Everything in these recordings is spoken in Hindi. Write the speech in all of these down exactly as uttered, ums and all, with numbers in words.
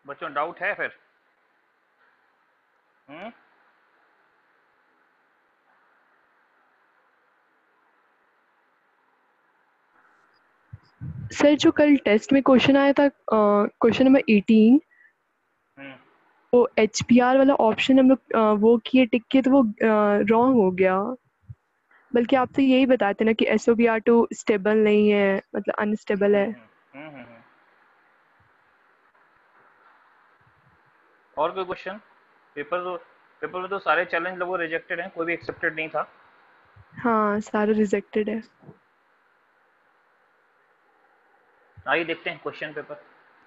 बच्चों डाउट है फिर? हम्म सर जो कल टेस्ट में क्वेश्चन आया था, क्वेश्चन नंबर एटीन, हम्म वो एच पी आर वाला ऑप्शन हम लोग अ, वो किए टिक किए तो वो रॉन्ग हो गया। बल्कि आप तो यही बताते ना कि S O B R two stable नहीं है, मतलब अनस्टेबल हम्म है। हम्म हम्म हम्म, हम्म। और कोई क्वेश्चन? पेपर तो पेपर में तो सारे चैलेंज लोगों रिजेक्टेड हैं, कोई भी एक्सेप्टेड नहीं था। हाँ, सारा रिजेक्टेड है। आइए देखते हैं क्वेश्चन पेपर।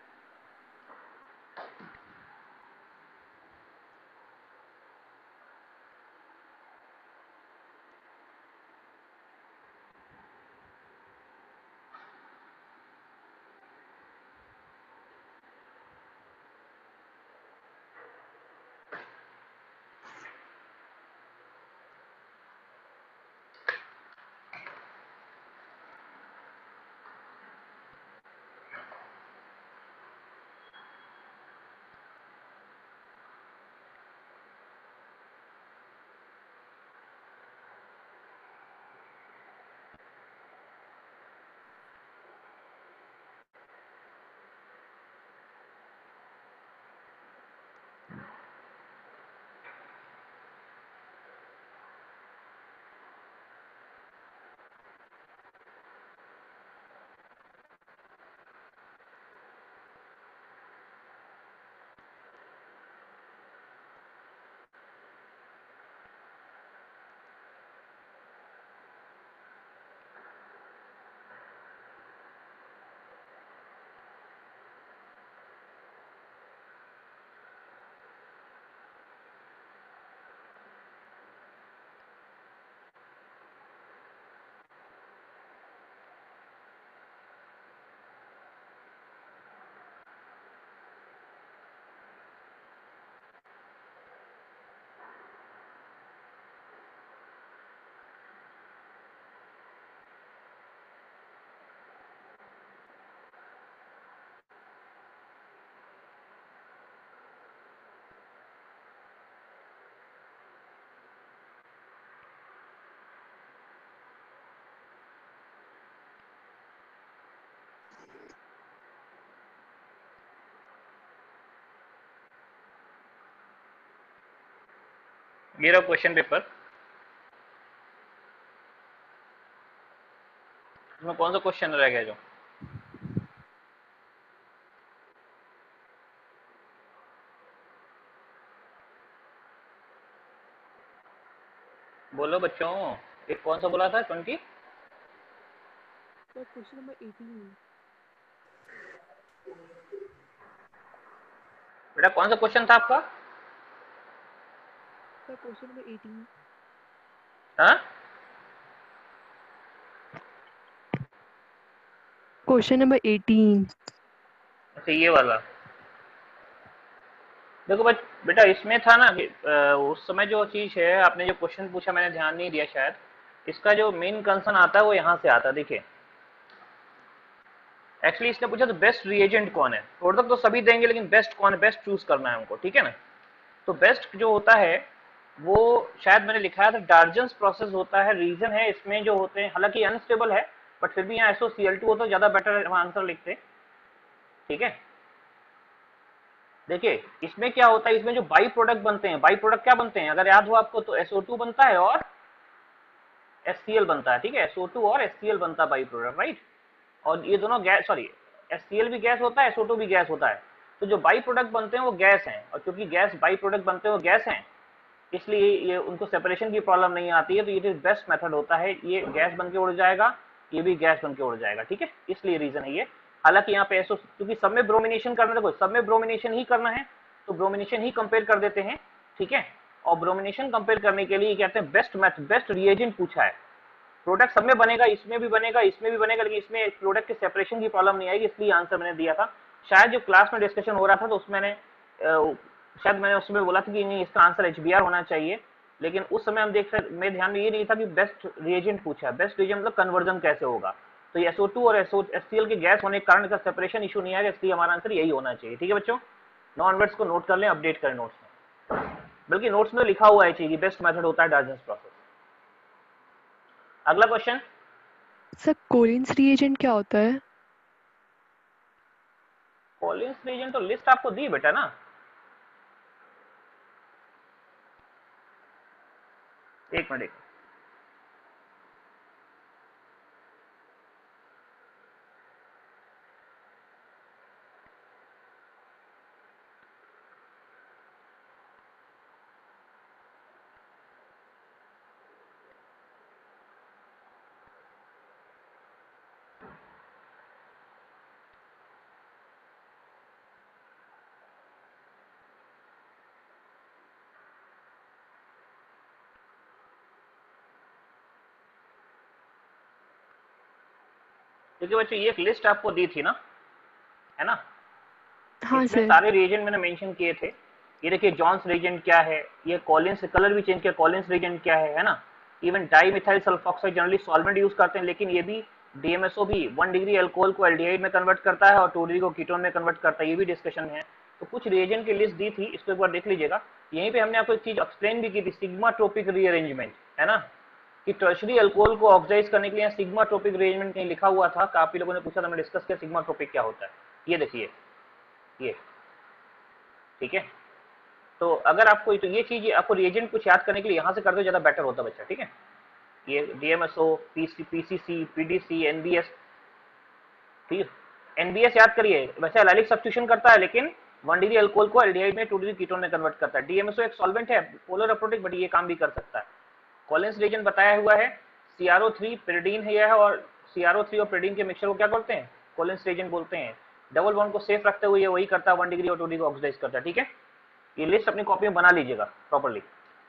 ये रहा क्वेश्चन पेपर। इसमें कौन सा क्वेश्चन रह गया जो? बोलो बच्चों। एक कौन सा बोला था? Twenty? Sir question number eighteen. बेटा कौन सा क्वेश्चन था आपका? Sir question number eighteen. हाँ, क्वेश्चन नंबर एटीन। अच्छा ये वाला। देखो बच बेटा इसमें था ना कि अ, उस समय जो चीज है, आपने जो क्वेश्चन पूछा मैंने ध्यान नहीं दिया शायद। इसका जो मेन कंसर्न आता है वो यहाँ से आता है, देखिए। एक्चुअली इसने पूछा तो बेस्ट रिएजेंट कौन है। प्रोडक्ट तो सभी देंगे लेकिन बेस्ट कौन है, बेस्ट चूज करना है हमको, ठीक है ना। तो बेस्ट जो होता है वो शायद मैंने लिखाया था डार्जन्स प्रोसेस होता है। रीजन है इसमें जो होते हैं, हालांकि अनस्टेबल है बट फिर भी यहाँ एसओ सी एल टू हो तो ज्यादा बेटर आंसर लिखते, ठीक है। देखिए इसमें क्या होता है, इसमें जो बाई प्रोडक्ट बनते हैं, बाई प्रोडक्ट क्या बनते हैं अगर याद हो आपको, तो एस ओ टू बनता है और एस सी एल बनता है, ठीक है। एस ओ टू और एस सी एल बनता है बाई प्रोडक्ट, राइट। और ये दोनों gas, sorry, S C L भी गैस होता है, एस ओ टू भी गैस होता है। तो जो बाई प्रोडक्ट बनते हैं वो गैस हैं, और क्योंकि गैस बाई प्रोडक्ट बनते हैं वो गैस हैं, इसलिए ये उनको सेपरेशन की प्रॉब्लम नहीं आती है। तो ये बेस्ट मेथड होता है, ये गैस बन के उड़ जाएगा, ये भी गैस बन के उड़ जाएगा, ठीक है। इसलिए रीजन है ये। हालांकि यहाँ पे एसओ, क्योंकि सब में ब्रोमिनेशन करना, देखो सब में ब्रोमिनेशन ही करना है तो ब्रोमिनेशन ही कंपेयर कर देते हैं, ठीक है। और ब्रोमिनेशन कंपेयर करने के लिए कहते हैं बेस्ट मेथड, बेस्ट रिएजेंट पूछा है। प्रोडक्ट सब में बनेगा, इसमें भी बनेगा, इसमें भी बनेगा, लेकिन इसमें प्रोडक्ट के सेपरेशन की प्रॉब्लम नहीं आएगी, इसलिए आंसर मैंने दिया था। शायद जो क्लास में डिस्कशन हो रहा था तो उसमें मैंने शायद मैंने उसमें बोला था कि नहीं इसका आंसर एच बी आर होना चाहिए, लेकिन उस समय हम देख सकते, मेरे ध्यान में ये नहीं था कि बेस्ट रिएजेंट पूछा है। बेस्ट रिएजेंट मतलब कन्वर्जन कैसे होगा। तो एस ओ टू और एस सी एल के गैस होने के कारण इसका सेपरेशन इशू नहीं आएगा, इसलिए हमारा आंसर यही होना चाहिए, ठीक है बच्चों। नॉन वेट्स को नोट कर लें, अपडेट करें नोट्स में, बल्कि नोट्स में लिखा हुआ है चाहिए बेस्ट मेथड होता है डाइजेस्ट प्रोसेस। अगला क्वेश्चन। सर कोलिन्स रिएजेंट क्या होता है? कॉलिन्स रीजन तो लिस्ट आपको दी बेटा ना, एक मिनट। देखिए बच्चों ये एक लिस्ट आपको दी थी ना, है ना, हाँ इसमें सर। सारे रिएजेंट मैंने मेंशन किए थे। ये देखिए जॉन्स रिएजेंट क्या है, ये कॉलिन्स कलर भी चेंज किया, कॉलिन्स रिएजेंट क्या है है ना। Even di methyl sulfoxide generally solvent use करते हैं, लेकिन ये भी डीएमएसओ भी वन डिग्री अल्कोहल को एल्डिहाइड में कन्वर्ट करता है और टू डिग्री को कीटोन में कन्वर्ट करता है, ये भी डिस्कशन है। तो कुछ रिएजेंट की लिस्ट दी थी, इसको एक बार देख लीजिएगा। यहीं पे हमने आपको एक चीज एक्सप्लेन भी की थी, सिग्मा ट्रोपिक रीअरेंजमेंट, है ना, कि टर्शरी अल्कोहल को ऑक्साइज करने के लिए सिग्मा ट्रोपिक रीअरेंजमेंट कहीं लिखा हुआ था, काफी लोगों ने पूछा था, मैंने डिस्कस किया सिग्मा ट्रोपिक क्या होता है। ये देखिए ये, ठीक है। तो अगर आपको तो ये चीज आपको रिएजेंट कुछ याद करने के लिए यहाँ से कर दो, ज्यादा बेटर होता बच्चा, ठीक है। ये DMSO, PC, PCC, PDC, NBS, ठीक है। एनबीएस याद करिए, वैसे एलाइलिक सब्स्टिट्यूशन करता है, लेकिन वन डिग्री अल्कोहल को एल्डिहाइड में टू डिग्री कीटोन में कन्वर्ट करता है। डीएमएसओ एक सॉल्वेंट है, पोलर अप्रोटिक, बट ये काम भी कर सकता है। कॉलिन्स रिएजेंट बताया हुआ है, सीआरओ थ्री पिरिडीन है यह, और सीआरओ थ्री और पिरिडीन के मिक्सचर को क्या बोलते हैं, कॉलिन्स रिएजेंट बोलते हैं। डबल बॉन्ड को सेफ रखते हुए ये वही करता है, वन डिग्री और टू डिग्री को ऑक्सीडाइज करता है, ठीक है। ये लिस्ट अपनी कॉपी में बना लीजिएगा प्रॉपर्ली।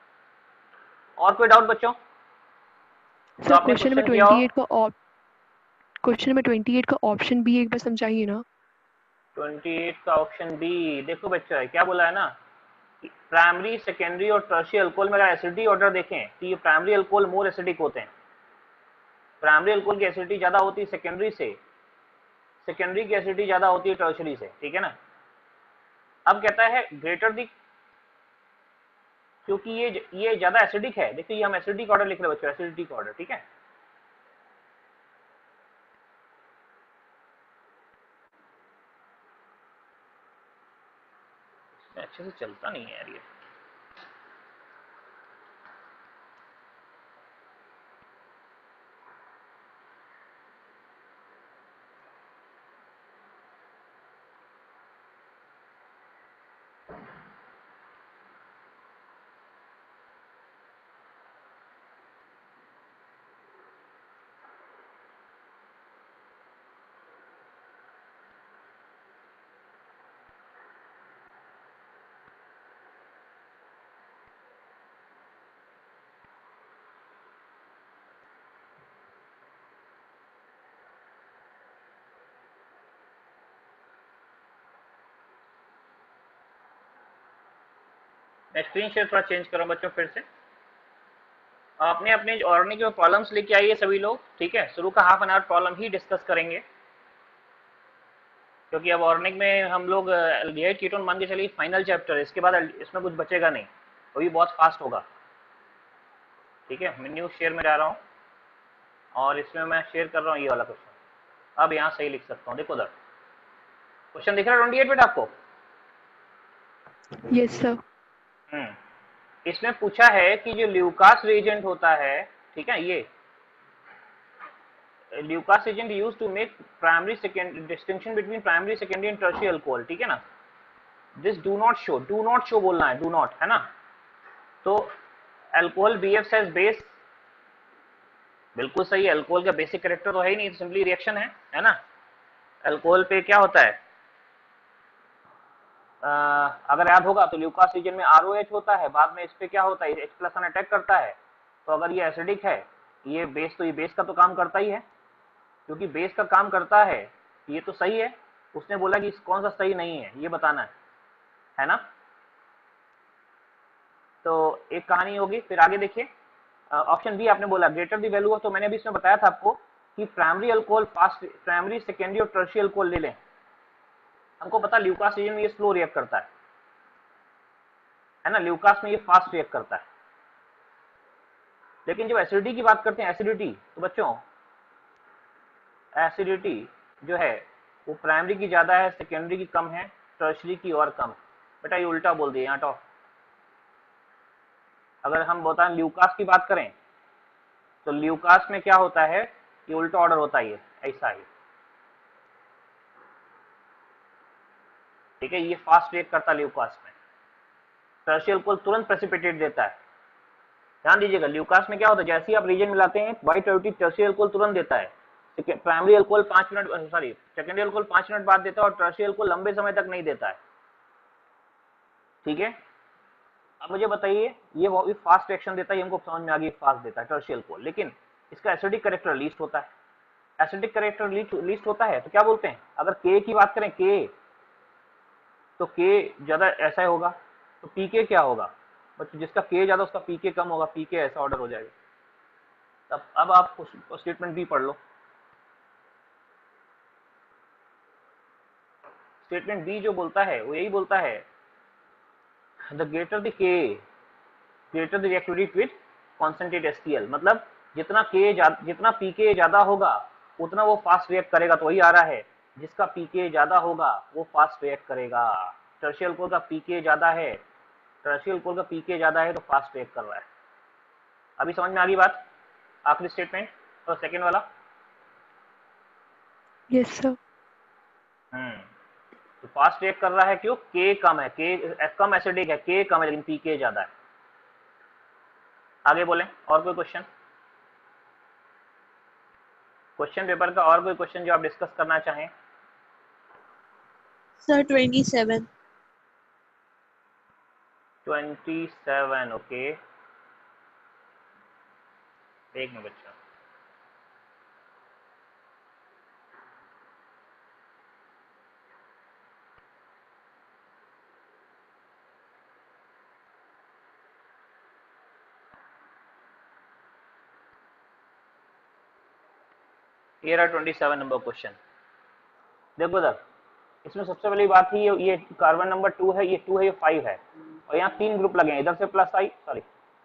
और कोई डाउट बच्चों जो सर आपने क्वेश्चन नंबर क्वेश्चन किया हो? ट्वेंटी एट का ऑप क्वेश्चन नंबर ट्वेंटी एट का ऑप्शन बी एक बार समझाइए ना। अट्ठाईस का ऑप्शन बी देखो बच्चा, क्या बोला है ना, प्राइमरी, सेकेंडरी और टर्शियरी अल्कोहल में अगर एसिडिटी ऑर्डर देखें तो ये प्राइमरी अल्कोहल मोर एसिडिक होते हैं, प्राइमरी अल्कोहल की एसिडिटी ज्यादा होती है सेकेंडरी से, सेकेंडरी की एसिडिटी ज्यादा होती है टर्शियरी से, ठीक है ना। अब कहता है ग्रेटर दी, क्योंकि ये ये ज्यादा एसिडिक है, देखिए ये हम एसिडिटी का ऑर्डर लिख रहे हैं बच्चों, एसिडिटी का ऑर्डर, ठीक है। अच्छे से चलता नहीं है यार ये। मैं स्क्रीन शेयर थोड़ा चेंज करूँ बच्चों फिर से। आपने अपने ऑर्गेनिक में प्रॉब्लम्स लेके आइए सभी लोग, ठीक है। शुरू का हाफ एन आवर प्रॉब्लम ही डिस्कस करेंगे, क्योंकि अब ऑर्गेनिक में हम लोग एल्डिहाइड कीटोन मान के चलिए फाइनल चैप्टर है, इसके बाद इसमें कुछ बचेगा नहीं, वो भी बहुत फास्ट होगा, ठीक है। मैं न्यू शेयर में जा रहा हूँ और इसमें मैं शेयर कर रहा हूँ ये वाला क्वेश्चन। अब यहाँ सही लिख सकता हूँ, देखो उधर क्वेश्चन दिख रहा है ट्वेंटी एट बेटा आपको? Yes sir. हम्म इसमें पूछा है कि जो ल्यूकास रिएजेंट होता है, ठीक है, ये Lucas agent use to make primary second distinction between primary, secondary and tertiary alcohol, ठीक है ना। This do not show, do not show बोलना है, डू नॉट, है ना। तो अल्कोहल बिहेव्स एज बेस, बिल्कुल सही है, अल्कोहल का बेसिक कैरेक्टर तो है ही नहीं, सिंपली रिएक्शन है है ना। अल्कोहल पे क्या होता है, आ, अगर याद होगा तो ल्यूकास रीजन में आर ओ एच होता है, बाद में इस पे क्या होता है, एच प्लस अटैक करता है। तो अगर ये एसिडिक है, ये बेस, तो ये बेस का तो काम करता ही है, क्योंकि बेस का काम करता है, ये तो सही है। उसने बोला कि कौन सा सही नहीं है ये बताना है है ना। तो एक कहानी होगी, फिर आगे देखिए। ऑप्शन बी आपने बोला ग्रेटर दी वैल्यू ऑफ, तो मैंने अभी इसमें बताया था आपको कि primary alcohol fast, primary, secondary और टर्शियरी अल्कोहल ले लें, हमको पता ल्यूकास रीजन में ये स्लो रिएक्ट करता है है ना, ल्यूकास में ये फास्ट रिएक्ट करता है। लेकिन जब एसिडिटी की बात करते हैं, एसिडिटी, तो बच्चों एसिडिटी जो है वो प्राइमरी की ज्यादा है, सेकेंडरी की कम है, टर्शरी की और कम। बेटा ये उल्टा बोल दिए यहाँ टॉप। अगर हम बताएं ल्यूकास की बात करें तो ल्यूकास में क्या होता है, ये उल्टा ऑर्डर होता है, ये ऐसा ही, ठीक है, ये फास्ट रिएक्ट करता है ल्यूकास में, टर्शियल को तुरंत प्रेसिपिटेट देता है। ध्यान दीजिएगा ल्यूकास में क्या होता है, जैसे ही आप रीजन मिलाते हैं बाई टर्टी टर्शियल अल्कोहल तुरंत देता है, प्राइमरी अल्कोहल पांच मिनट सॉरी सेकेंडरी अल्कोहल पांच मिनट बाद देता है और टर्शियल अल्कोहल लंबे समय तक नहीं देता है। ठीक है, अब मुझे बताइए ये वो भी फास्ट रिएक्शन देता है, हमको समझ में आ गई फास्ट देता है टर्शियल अल्कोहल, लेकिन इसका एसिडिक कैरेक्टर लीस्ट होता है। एसिडिक कैरेक्टर लीस्ट होता है तो क्या बोलते हैं, अगर के की बात करें के तो के ज्यादा ऐसा होगा, तो पीके क्या होगा बच्चों, जिसका के ज्यादा उसका पीके कम होगा, पीके ऐसा ऑर्डर हो जाएगा। तब अब आप स्टेटमेंट भी पढ़ लो। स्टेटमेंट बी जो बोलता है वो यही बोलता है, द ग्रेटर द के greater the reactivity with concentrate STL, मतलब जितना के जितना पीके ज्यादा होगा उतना वो फास्ट रिएक्ट करेगा। तो वही आ रहा है, जिसका पीके ज्यादा होगा वो फास्ट रिएक्ट करेगा। टर्शियल अल्कोहल का पीके ज्यादा है, टर्शियल अल्कोहल का पीके ज्यादा है तो फास्ट रिएक्ट कर रहा है। अभी समझ में आ गई बात। आखिरी स्टेटमेंट और सेकेंड वाला। Yes sir. हम्म तो फास्ट रिएक्ट कर रहा है क्यों, के कम है, के कम एसिडिक है, के कम है लेकिन पीके ज्यादा है। आगे बोलें और कोई क्वेश्चन, क्वेश्चन पेपर का और कोई क्वेश्चन जो आप डिस्कस करना चाहें। Sir twenty seven. Twenty seven okay, एक मिनट बच्चा। ये रहा ट्वेंटी सेवन नंबर क्वेश्चन। देखो सर, इसमें सबसे पहली बात ही ये, ये कार्बन नंबर टू है, ये टू है, ये फाइव है, और यहाँ तीन ग्रुप लगे हैं, इधर से प्लस आई सॉरी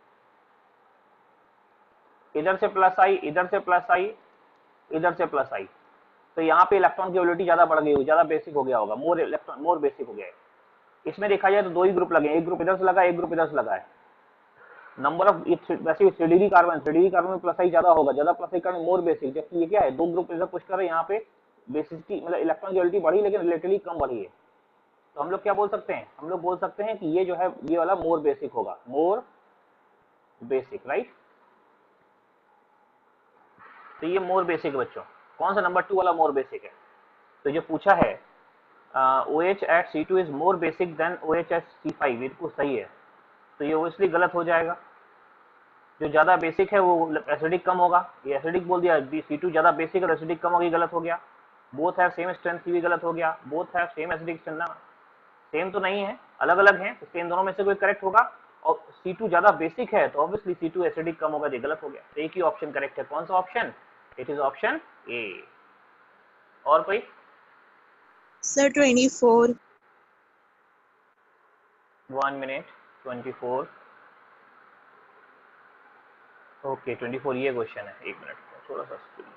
इधर से प्लस आई, इधर से प्लस आई, इधर से प्लस आई, तो यहाँ पे इलेक्ट्रॉन की एबिलिटी ज्यादा बढ़ गई होगी, ज्यादा बेसिक हो गया होगा, मोर इलेक्ट्रॉन मोर बेसिक हो गया है। इसमें देखा जाए तो दो ही ग्रुप लगे, एक ग्रुप इधर से लगा, एक ग्रुप इधर से लगा है। नंबर ऑफ वैसे थ्री कार्बन थ्री कार्बन में प्लस आई ज्यादा होगा, ज्यादा प्लस आई कारण मोर बेसिक, जबकि ये क्या है, दो ग्रुप इधर पुश कर रहे हैं, यहाँ पे बेसिसिटी मतलब इलेक्ट्रॉन की एबिलिटी बढ़ी लेकिन रिलेटिवली कम बढ़ी है। तो हम लोग क्या बोल सकते हैं, हम लोग बोल सकते हैं कि ये जो है ये वाला मोर बेसिक होगा, मोर बेसिक, राइट। तो ये मोर बेसिक है बच्चों। कौन सा नंबर टू वाला मोर बेसिक है, तो जो पूछा है O H at C two is more basic than O H at C five, बिल्कुल सही है, तो ये इसलिए गलत हो जाएगा। जो ज्यादा बेसिक है वो एसिडिक कम होगा, ये एसिडिक बोल दिया, सी टू ज्यादा बेसिक और एसिडिक कम होगी, गलत हो गया। बोथ हैव सेम स्ट्रेंथ भी गलत हो गया, both have same acidic strength ना, सेम तो नहीं है, अलग अलग हैं, इसलिए इन दोनों में से कोई करेक्ट होगा। और सी टू ज्यादा बेसिक है तो ऑब्वियसली सी टू एसिडिक कम होगा, ये गलत हो गया। तो एक ही ऑप्शन करेक्ट है, कौन सा option, it is option A. और कोई sir twenty four. One minute, twenty four okay, twenty four ये क्वेश्चन है, एक मिनट थोड़ा सा स्क्रीन।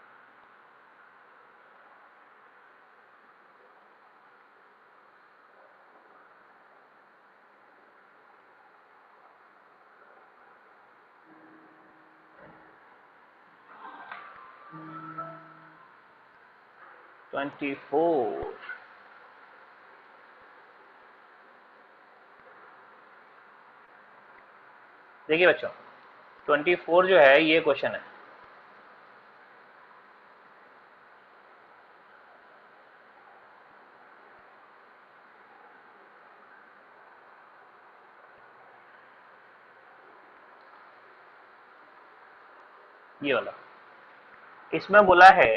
ट्वेंटी फोर देखिए बच्चों, ट्वेंटी फोर जो है ये क्वेश्चन है, ये वाला। इसमें बोला है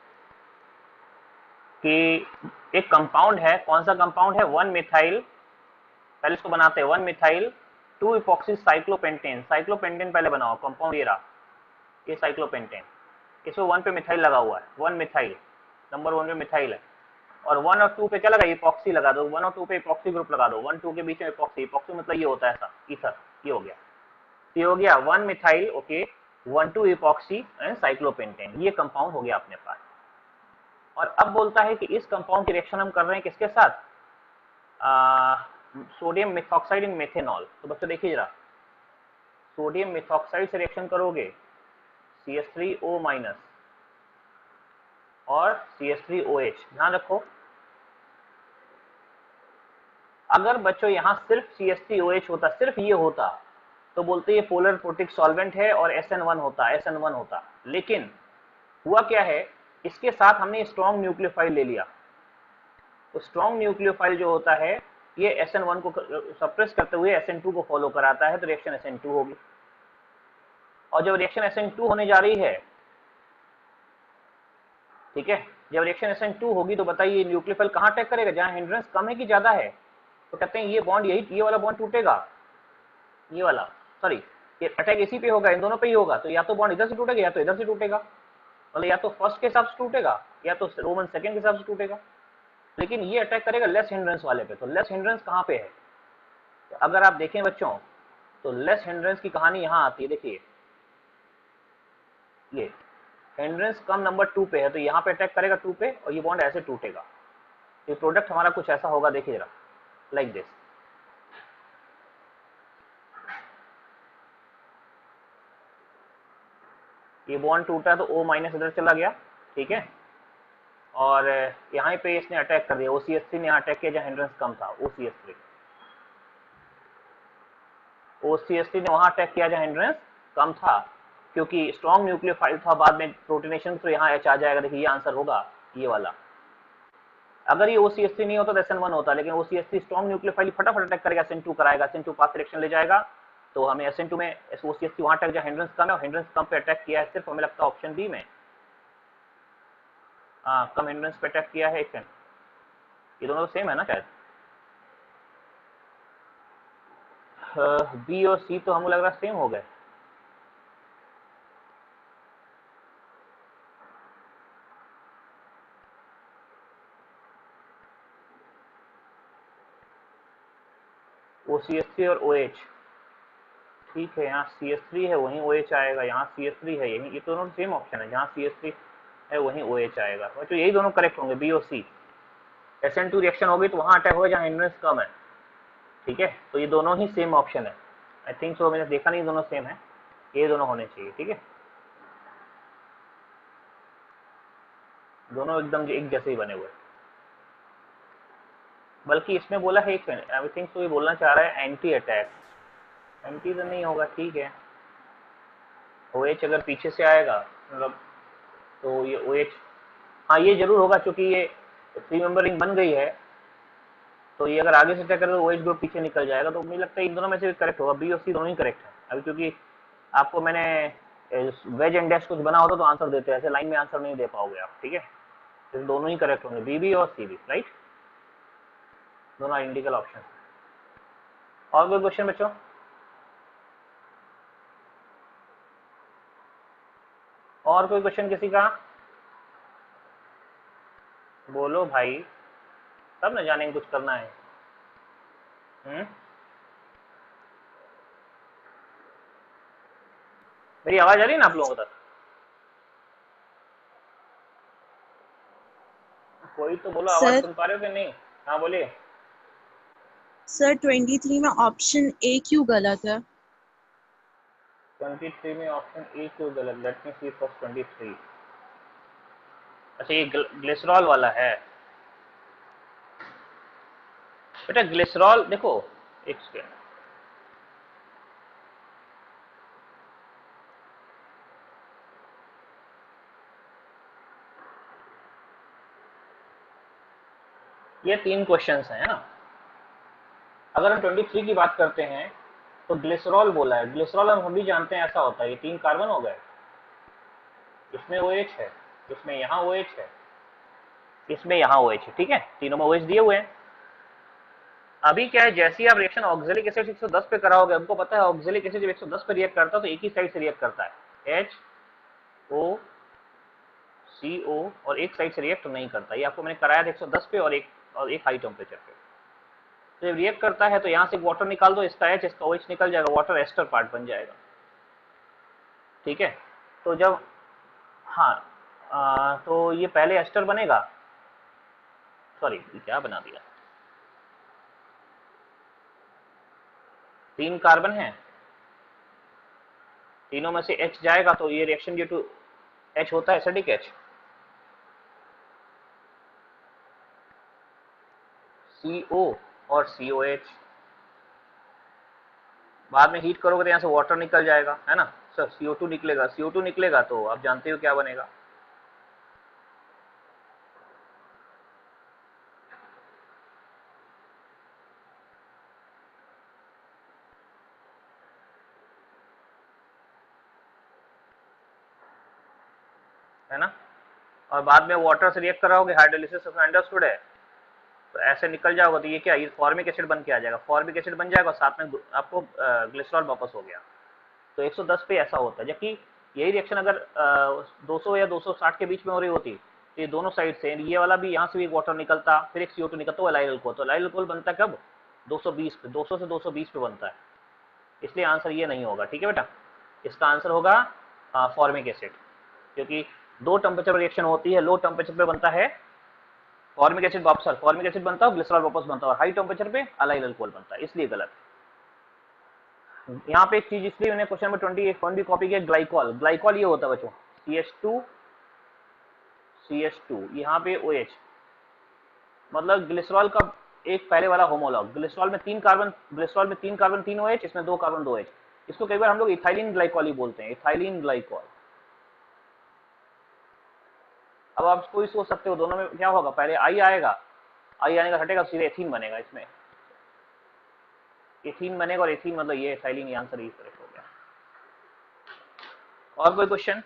कि एक कंपाउंड है, कौन सा कंपाउंड है, वन मिथाइल, पहले इसको बनाते हैं, one methyl two epoxy cyclopentane, cyclopentane पहले बनाओ, कंपाउंड ये रहा, ये साइक्लोपेंटेन, इसमें वन पे मिथाइल लगा हुआ है, वन मिथाइल, नंबर वन पे मिथाइल है, और वन और टू पे क्या लगा, इपॉक्सी लगा दो, वन और टू पे इपॉक्सी ग्रुप लगा दो, वन टू के बीच में इपॉक्सी, इपॉक्सी मतलब ये होता है ऐसा ईथर, ये हो गया, ये हो गया one methyl okay one two epoxy and cyclopentane, ये कंपाउंड हो गया अपने पास। और अब बोलता है कि इस कंपाउंड की रिएक्शन हम कर रहे हैं किसके साथ, सोडियम मिथॉक्साइड इन मेथेनॉल। तो बच्चों देखिए जरा, सोडियम मिथॉक्साइड से रिएक्शन करोगे C H three O minus और C H three O H, ध्यान रखो अगर बच्चों यहाँ सिर्फ C H three O H होता, सिर्फ ये होता, तो बोलते ये पोलर प्रोटिक सॉल्वेंट है और एस एन वन होता, एस एन वन होता। लेकिन हुआ क्या है, इसके साथ हमने स्ट्रॉन्ग न्यूक्लियोफाइल ले लिया, तो स्ट्रॉन्ग न्यूक्लियोफाइल जो होता है ये एस एन वन को सप्रेस करते हुए एस एन टू को फॉलो कराता है, तो रिएक्शन एस एन टू होगी। और जब रिएक्शन एस एन टू होने जा रही है, ठीक है, जब रिएक्शन एस एन टू होगी तो बताइए न्यूक्लियोफाइल कहाँ अटैक करेगा, जहाँ हिंड्रेंस कम है कि ज्यादा है, तो कहते हैं ये बॉन्ड यही, ये वाला बॉन्ड टूटेगा, ये वाला सॉरी ये अटैक इसी पे होगा, इन दोनों पे ही होगा, तो या तो बॉन्ड इधर से टूटेगा या तो इधर से टूटेगा, मतलब या तो फर्स्ट के हिसाब से टूटेगा या तो रोमन सेकंड के हिसाब से टूटेगा, लेकिन ये अटैक करेगा लेस हिंड्रेंस वाले पे। तो लेस हिंड्रेंस कहाँ पे है, तो अगर आप देखें बच्चों तो लेस हिंड्रेंस की कहानी यहाँ आती है, देखिए ये हिंड्रेंस कम नंबर टू पे है, तो यहाँ पे अटैक करेगा टू पे और ये बॉन्ड ऐसे टूटेगा, ये प्रोडक्ट हमारा कुछ ऐसा होगा, देखिए जरा लाइक दिस, ये बॉन्ड टूटा तो O माइनस इधर चला गया, ठीक है, और यहाँ पे इसने अटैक कर दिया, O C H थ्री ने यहाँ अटैक किया जहाँ हिंड्रेंस कम था, O C H three O C H three ने वहाँ अटैक किया जहाँ हिंड्रेंस कम था, क्योंकि स्ट्रॉन्ग न्यूक्लियोफाइल था, बाद में प्रोटीनेशन तो यहाँ H आ जाएगा, देखिए ये आंसर होगा ये वाला। अगर ये O C H थ्री नहीं होता तो एस एन वन होता, लेकिन O C H three strong nucleophile फटाफट अटैक करेगा, एस एन टू कराएगा, S N two pass reaction ले जाएगा, तो हमें एस एन टू में O C H थ्री वहाँ अटैक जहाँ हिंड्रेंस कम है और हिंड्रेंस कम पे अटैक किया है, सिर्फ हमें लगता है ऑप्शन बी में, हाँ कम हिंड्रेंस पे अटैक किया है, एक सेकंड, ये दोनों तो सेम है ना शायद, बी और सी तो हमें लग रहा है सेम हो गए, O C H थ्री और OH, ठीक है, यहाँ C H थ्री है वहीं OH आएगा, यहाँ C H थ्री है यहीं, ये दोनों सेम ऑप्शन है, जहाँ C H थ्री है वहीं OH आएगा, तो यही दोनों करेक्ट होंगे बी और C. S N two reaction होगी तो वहाँ अटैक होगा जहाँ हिंड्रेंस कम है, ठीक है, तो ये दोनों ही सेम ऑप्शन है, आई थिंक सो, मैंने देखा नहीं दोनों सेम है, ये दोनों होने चाहिए, ठीक है, दोनों एकदम एक जैसे ही बने हुए, बल्कि इसमें बोला है एक आई थिंक सो ये बोलना चाह रहा है एंटी अटैक, एंटी तो नहीं होगा, ठीक है, OH अगर पीछे से आएगा मतलब तो ये OH, हाँ ये जरूर होगा, क्योंकि ये थ्री मेंबर रिंग बन गई है, तो ये अगर आगे से अटैक करेगा तो OH ग्रुप पीछे निकल जाएगा, तो मुझे लगता है इन दोनों में से करेक्ट होगा, बी और सी दोनों ही करेक्ट है अभी, क्योंकि आपको मैंने वेज एंड डैश कुछ बना होता तो आंसर देते, ऐसे लाइन में आंसर नहीं दे पाओगे आप, ठीक है, तो दोनों ही करेक्ट होंगे, बी भी और सी भी, राइट, दोनों आइडेंटिकल ऑप्शन। और कोई क्वेश्चन बच्चों, और कोई क्वेश्चन किसी का, बोलो भाई, तब न जानेंगे कुछ करना है, हम्म, मेरी आवाज आ रही है ना आप लोगों तक, कोई तो बोलो, आवाज सुन पा रहे हो कि नहीं, हाँ बोलिए। सर ट्वेंटी थ्री में ऑप्शन ए क्यों गलत है, ट्वेंटी थ्री में ऑप्शन ए क्यों गलत, let me see first twenty three, अच्छा ये ग्लिसरॉल वाला है बेटा, ग्लिसरॉल देखो एक सेकेंड, ये तीन क्वेश्चंस हैं ना, अगर हम ट्वेंटी थ्री की बात करते हैं तो ग्लिसरॉल बोला है, ग्लिसरॉल हम भी जानते हैं ऐसा होता है, ये तीन कार्बन हो गए, इसमें OH है, इसमें यहाँ OH है, इसमें यहाँ OH है, ठीक है, तीनों में OH दिए हुए हैं। अभी क्या है, जैसे ही आप रिएक्शन ऑक्सिलिक एसिड एक सौ दस पे कराओगे, हमको पता है ऑक्सिलिक एसिड जब एक सौ दस पे रिएक्ट करता है तो एक ही साइड से रिएक्ट करता है, H O सी ओ और एक साइड से रिएक्ट नहीं करता। ये आपको मैंने कराया था एक सौ दस पे और एक और एक हाई टेम्परेचर पे। तो जब रिएक्ट करता है तो यहाँ से वाटर निकाल दो, इसका एच इसका ओ एच निकल जाएगा, वाटर एस्टर पार्ट बन जाएगा। ठीक है, तो जब हाँ आ, तो ये पहले एस्टर बनेगा, सॉरी क्या बना दिया, तीन कार्बन है, तीनों में से एच जाएगा तो ये रिएक्शन ड्यू टू एच होता है, एसिडिक एच। सी ओ और सी ओ एच, बाद में हीट करोगे तो यहाँ से वाटर निकल जाएगा, है ना सर, सी ओ टू निकलेगा, सी ओ टू निकलेगा तो आप जानते हो क्या बनेगा, है ना। और बाद में वाटर से रिएक्ट कराओगे, हाइड्रोलिसिस अंडरस्टूड है, तो ऐसे निकल जाओगे तो ये क्या, ये फॉर्मिक एसिड बन के आ जाएगा, फॉर्मिक एसिड बन जाएगा और साथ में आपको ग्लिसरॉल वापस हो गया। तो एक सौ दस पे ऐसा होता है, जबकि यही रिएक्शन अगर दो सौ या दो सौ साठ के बीच में हो रही होती तो ये दोनों साइड से, ये वाला भी यहाँ से भी वाटर निकलता, फिर एक सी ओ टू निकलता, वो एलाइल अल्कोहल, तो एलाइल अल्कोहल बनता है कब, दो सौ बीस पे, दो सौ से दो सौ बीस पे बनता है, इसलिए आंसर ये नहीं होगा। ठीक है बेटा, इसका आंसर होगा फॉर्मिक एसिड, क्योंकि दो टेम्परेचर रिएक्शन होती है, लो टेम्परेचर पे बनता है फॉर्मिक एसिड वापस, फॉर्मिक एसिड बनता है, ग्लिसरॉल वापस बनता है, और हाई टेम्परेचर पे एलाइल अल्कोहल बनता है, इसलिए गलत। यहाँ पे एक चीज इसलिए मैंने क्वेश्चन नंबर ट्वेंटी एट भी कॉपी किया, ग्लाइकॉल, ग्लाइकॉल ये होता है बच्चों C H two C H two, यहाँ पे ओ एच, मतलब ग्लिसरॉल का एक पहले वाला होमोलॉग, ग्लिसरॉल में तीन कार्बन, ग्लिसरॉल में तीन कार्बन तीन ओ एच, इसमें दो कार्बन दो एच, इसको कई बार हम लोग इथाइलिन ग्लाइकॉल ही बोलते हैं, इथाइलिन ग्लाइकॉल। अब आप कोई सोच सकते हो दोनों में क्या होगा, पहले आई आएगा, आई आने का हटेगा, सीधे एथीन बनेगा, इसमें एथीन बनेगा, और एथीन मतलब ये एथाइलिन, आंसर इस तरह हो गया। और कोई क्वेश्चन?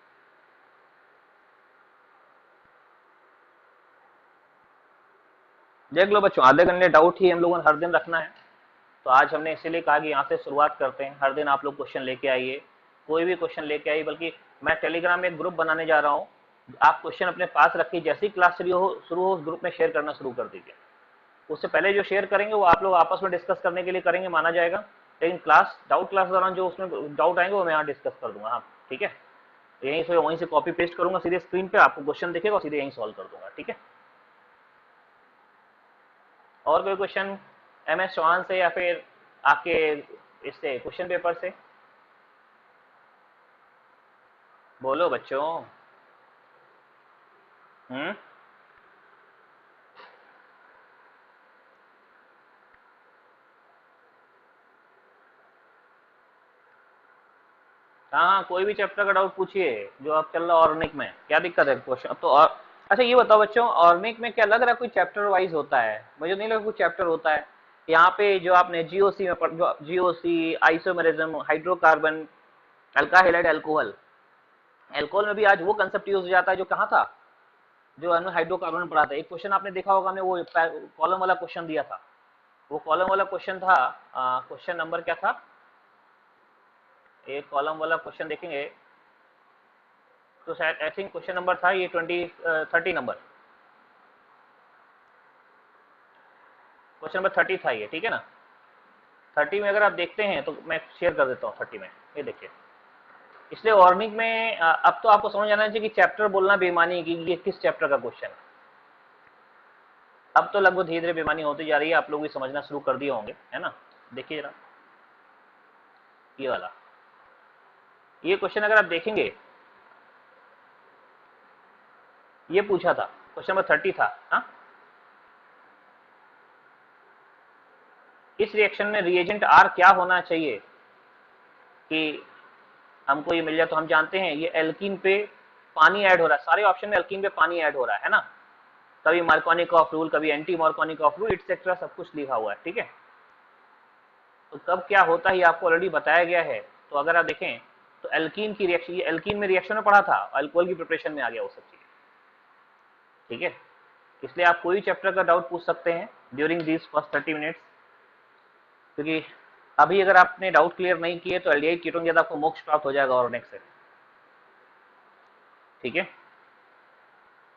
देख लो बच्चों, आधे घंटे डाउट ही हम लोगों ने हर दिन रखना है, तो आज हमने इसीलिए कहा कि यहाँ से शुरुआत करते हैं, हर दिन आप लोग क्वेश्चन लेके आइए, कोई भी क्वेश्चन लेके आइए, बल्कि मैं टेलीग्राम में एक ग्रुप बनाने जा रहा हूँ, आप क्वेश्चन अपने पास रखिए, जैसी क्लास शुरू हो शुरू हो उस ग्रुप में शेयर करना शुरू कर दीजिए। उससे पहले जो शेयर करेंगे वो आप लोग आपस में डिस्कस करने के लिए करेंगे, माना जाएगा, लेकिन क्लास डाउट क्लास दौरान जो उसमें डाउट आएंगे वो मैं यहाँ डिस्कस कर दूंगा। हाँ ठीक है, यहीं से वहीं से कॉपी पेस्ट करूंगा सीधे स्क्रीन पे, आपको क्वेश्चन दिखेगा और सीधे यहीं सॉल्व कर दूंगा। ठीक है, और कोई क्वेश्चन एम एस चौहान से या फिर आपके इससे क्वेश्चन पेपर से? बोलो बच्चों। हम्म हाँ हाँ, कोई भी चैप्टर का डाउट पूछिए जो आप चल रहा ऑर्गेनिक में, क्या दिक्कत है क्वेश्चन अब तो। और अच्छा ये बताओ बच्चों, ऑर्गेनिक में क्या लग रहा है कोई चैप्टर वाइज होता है? मुझे नहीं लगा कोई चैप्टर होता है यहाँ पे, जो आपने जीओसी में पढ़, जो GOC, isomerism, hydrocarbon, alkyl halide, alcohol, alcohol में भी आज वो कंसेप्ट यूज हो जाता है जो कहाँ था, जो हमने हाइड्रोकार्बन में पढ़ा था। एक क्वेश्चन आपने देखा होगा, हमने वो कॉलम वाला क्वेश्चन दिया था, वो कॉलम वाला क्वेश्चन था, क्वेश्चन नंबर क्या था, एक कॉलम वाला क्वेश्चन देखेंगे तो शायद आई थिंक क्वेश्चन नंबर था ये twenty thirty number, question number thirty था ये, ठीक है ना। थर्टी में अगर आप देखते हैं तो मैं शेयर कर देता हूँ, थर्टी में ये देखिए। इसलिए ऑर्गेनिक में अ, अब तो आपको समझ आना चाहिए कि चैप्टर बोलना बेईमानी की ये किस चैप्टर का क्वेश्चन है। अब तो लगभग धीरे धीरे बेईमानी होती जा रही है, आप लोग भी समझना शुरू कर दिए होंगे, है ना। देखिए जरा ये वाला, ये क्वेश्चन अगर आप देखेंगे, ये पूछा था, क्वेश्चन नंबर थर्टी था। हाँ, इस रिएक्शन में रिएजेंट आर क्या होना चाहिए कि हमको ये मिल जाए? तो हम जानते हैं ये एल्कीन पे पानी ऐड हो रहा है, सारे ऑप्शन में एल्कीन पे पानी ऐड हो रहा है ना, कभी मार्कोनिकॉफ रूल, कभी एंटी मार्कोनिकॉफ रूल एक्सेट्रा, सब कुछ लिखा हुआ है, ठीक है। तो कब क्या होता है ये आपको ऑलरेडी बताया गया है। तो अगर आप देखें तो एल्कीन की रिएक्शन, ये एल्कीन में रिएक्शन में पढ़ा था, अल्कोहल की प्रिपरेशन में आ गया वो सब चीज, ठीक है। इसलिए आप कोई चैप्टर का डाउट पूछ सकते हैं during this first thirty minutes, क्योंकि अभी अगर आपने डाउट क्लियर नहीं किए तो एल्डिहाइड कीटोन के साथ आपको मोक्ष प्राप्त हो जाएगा और नेक्स्ट से, ठीक है।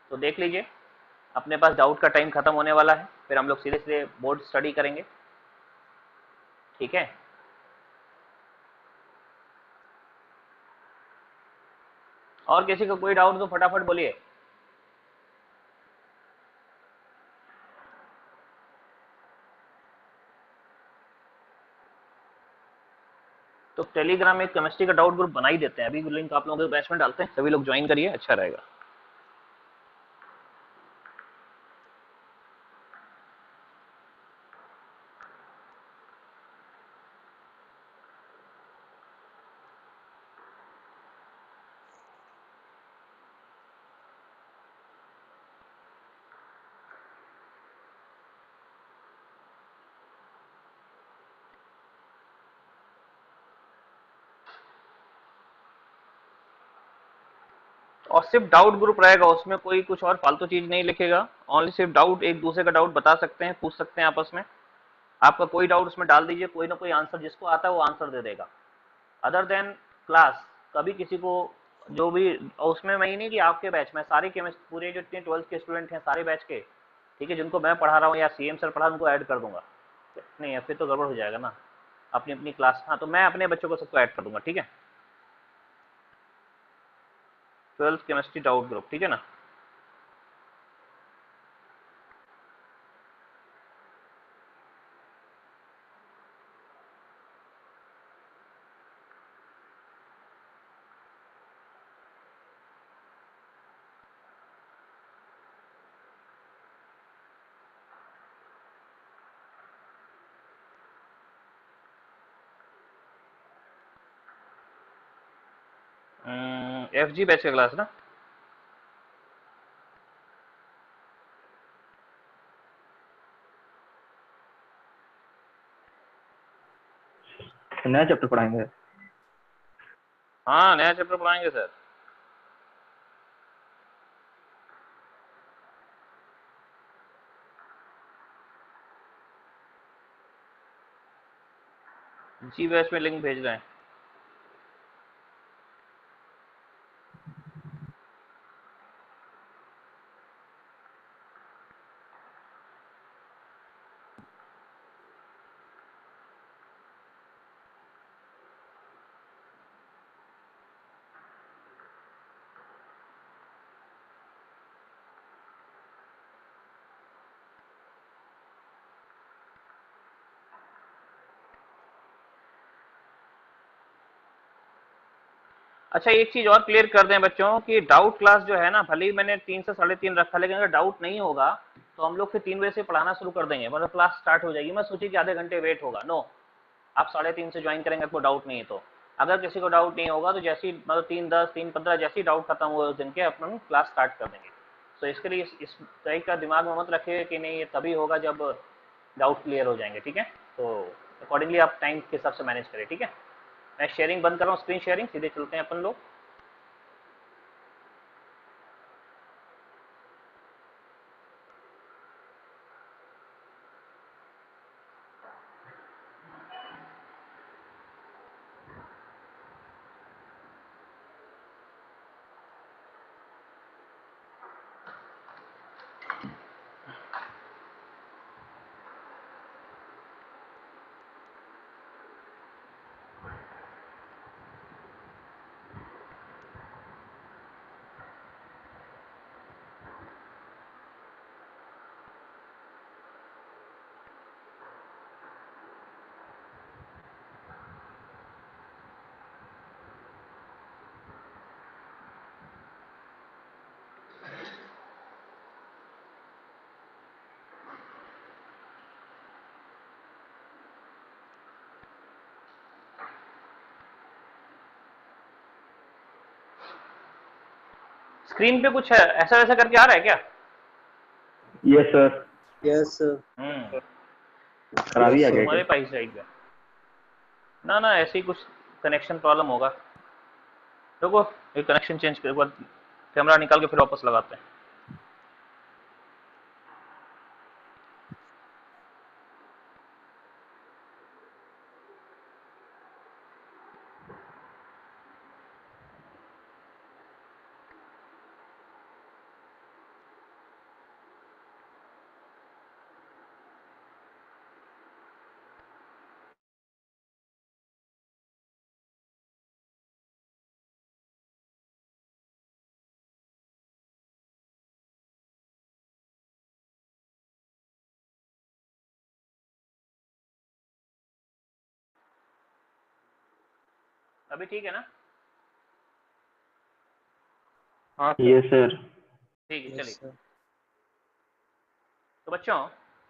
तो देख लीजिए, अपने पास डाउट का टाइम खत्म होने वाला है, फिर हम लोग सीधे सीधे बोर्ड स्टडी करेंगे, ठीक है। और किसी को कोई डाउट तो फटाफट बोलिए। तो टेलीग्राम में केमिस्ट्री का डाउट ग्रुप बना ही देते हैं, अभी लिंक आप लोगों के बैच में डालते हैं, सभी लोग ज्वाइन करिए, अच्छा रहेगा। और सिर्फ डाउट ग्रुप रहेगा, उसमें कोई कुछ और फालतू चीज नहीं लिखेगा, ओनली सिर्फ डाउट, एक दूसरे का डाउट बता सकते हैं, पूछ सकते हैं आपस में। आपका कोई डाउट उसमें डाल दीजिए, कोई ना कोई आंसर जिसको आता है वो आंसर दे देगा। अदर देन क्लास कभी किसी को जो भी, उसमें मैं ही नहीं कि आपके बैच में सारे केमिस्ट पूरे जो इतने ट्वेल्थ के स्टूडेंट हैं सारे बैच के, ठीक है, जिनको मैं पढ़ा रहा हूँ या सीएम सर पढ़ा उनको ऐड कर दूंगा। नहीं है फिर तो गड़बड़ हो जाएगा ना, अपनी अपनी क्लास। हाँ तो मैं अपने बच्चों को सबको ऐड कर दूंगा, ठीक है। ट्वेल्थ केमिस्ट्री डाउट ग्रुप, ठीक है ना। एफ जी बैच का क्लास ना। नया चैप्टर पढ़ाएंगे। हाँ नया चैप्टर पढ़ाएंगे सर। जी बैच में लिंक भेज रहे हैं। अच्छा एक चीज और क्लियर कर दें बच्चों कि डाउट क्लास जो है ना, भले ही मैंने तीन से साढ़े तीन रखा, लेकिन अगर डाउट नहीं होगा तो हम लोग फिर तीन बजे से पढ़ाना शुरू कर देंगे, मतलब क्लास स्टार्ट हो जाएगी। मैं सोची कि आधे घंटे वेट होगा, नो, आप साढ़े तीन से ज्वाइन करेंगे, आपको डाउट नहीं है तो। अगर किसी को डाउट नहीं होगा तो जैसी मतलब तीन दस तीन पंद्रह जैसी डाउट खत्म हुए उस दिन के अपन क्लास स्टार्ट कर देंगे। तो इसके लिए इस, इस तरह का दिमाग में मत रखिए कि नहीं ये तभी होगा जब डाउट क्लियर हो जाएंगे, ठीक है। तो अकॉर्डिंगली आप टाइम के हिसाब से मैनेज करें, ठीक है। मैं शेयरिंग बंद कर रहा हूँ, स्क्रीन शेयरिंग, सीधे चलते हैं अपन लोग। स्क्रीन पे कुछ है ऐसा वैसा करके आ रहा है क्या? Yes sir. Yes sir. हम्म खराबी आ गया हमारे क्या? पास साइड का ना ना ऐसे ही कुछ कनेक्शन प्रॉब्लम होगा। रुको ये कनेक्शन चेंज कर, एक बार कैमरा निकाल के फिर वापस लगाते हैं। अभी ठीक है ना? हाँ यस सर। ठीक है, यस चलिए। सर। तो बच्चों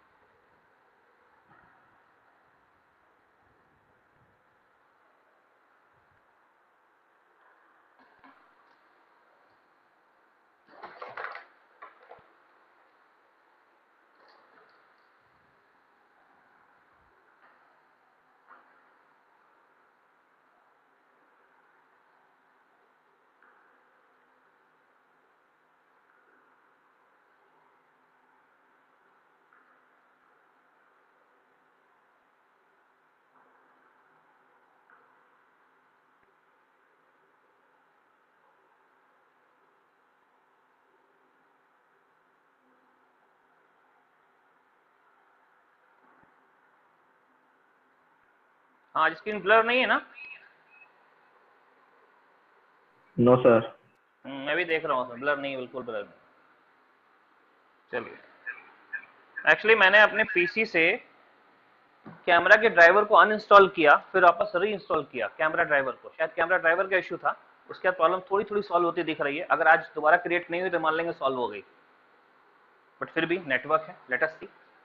हाँ, स्क्रीन ब्लर नहीं है ना? No sir. हम्म, मैं भी देख रहा हूँ, ब्लर नहीं, बिल्कुल ब्लर नहीं। चलिए, एक्चुअली मैंने अपने पीसी से कैमरा के ड्राइवर को अनइंस्टॉल किया, फिर वापस री इंस्टॉल किया कैमरा ड्राइवर को। शायद कैमरा ड्राइवर का इशू था, उसके बाद प्रॉब्लम थोड़ी थोड़ी सॉल्व होती दिख रही है। अगर आज दोबारा क्रिएट नहीं हुई तो मान लेंगे सॉल्व हो गई, बट फिर भी नेटवर्क है, लेट अस सी।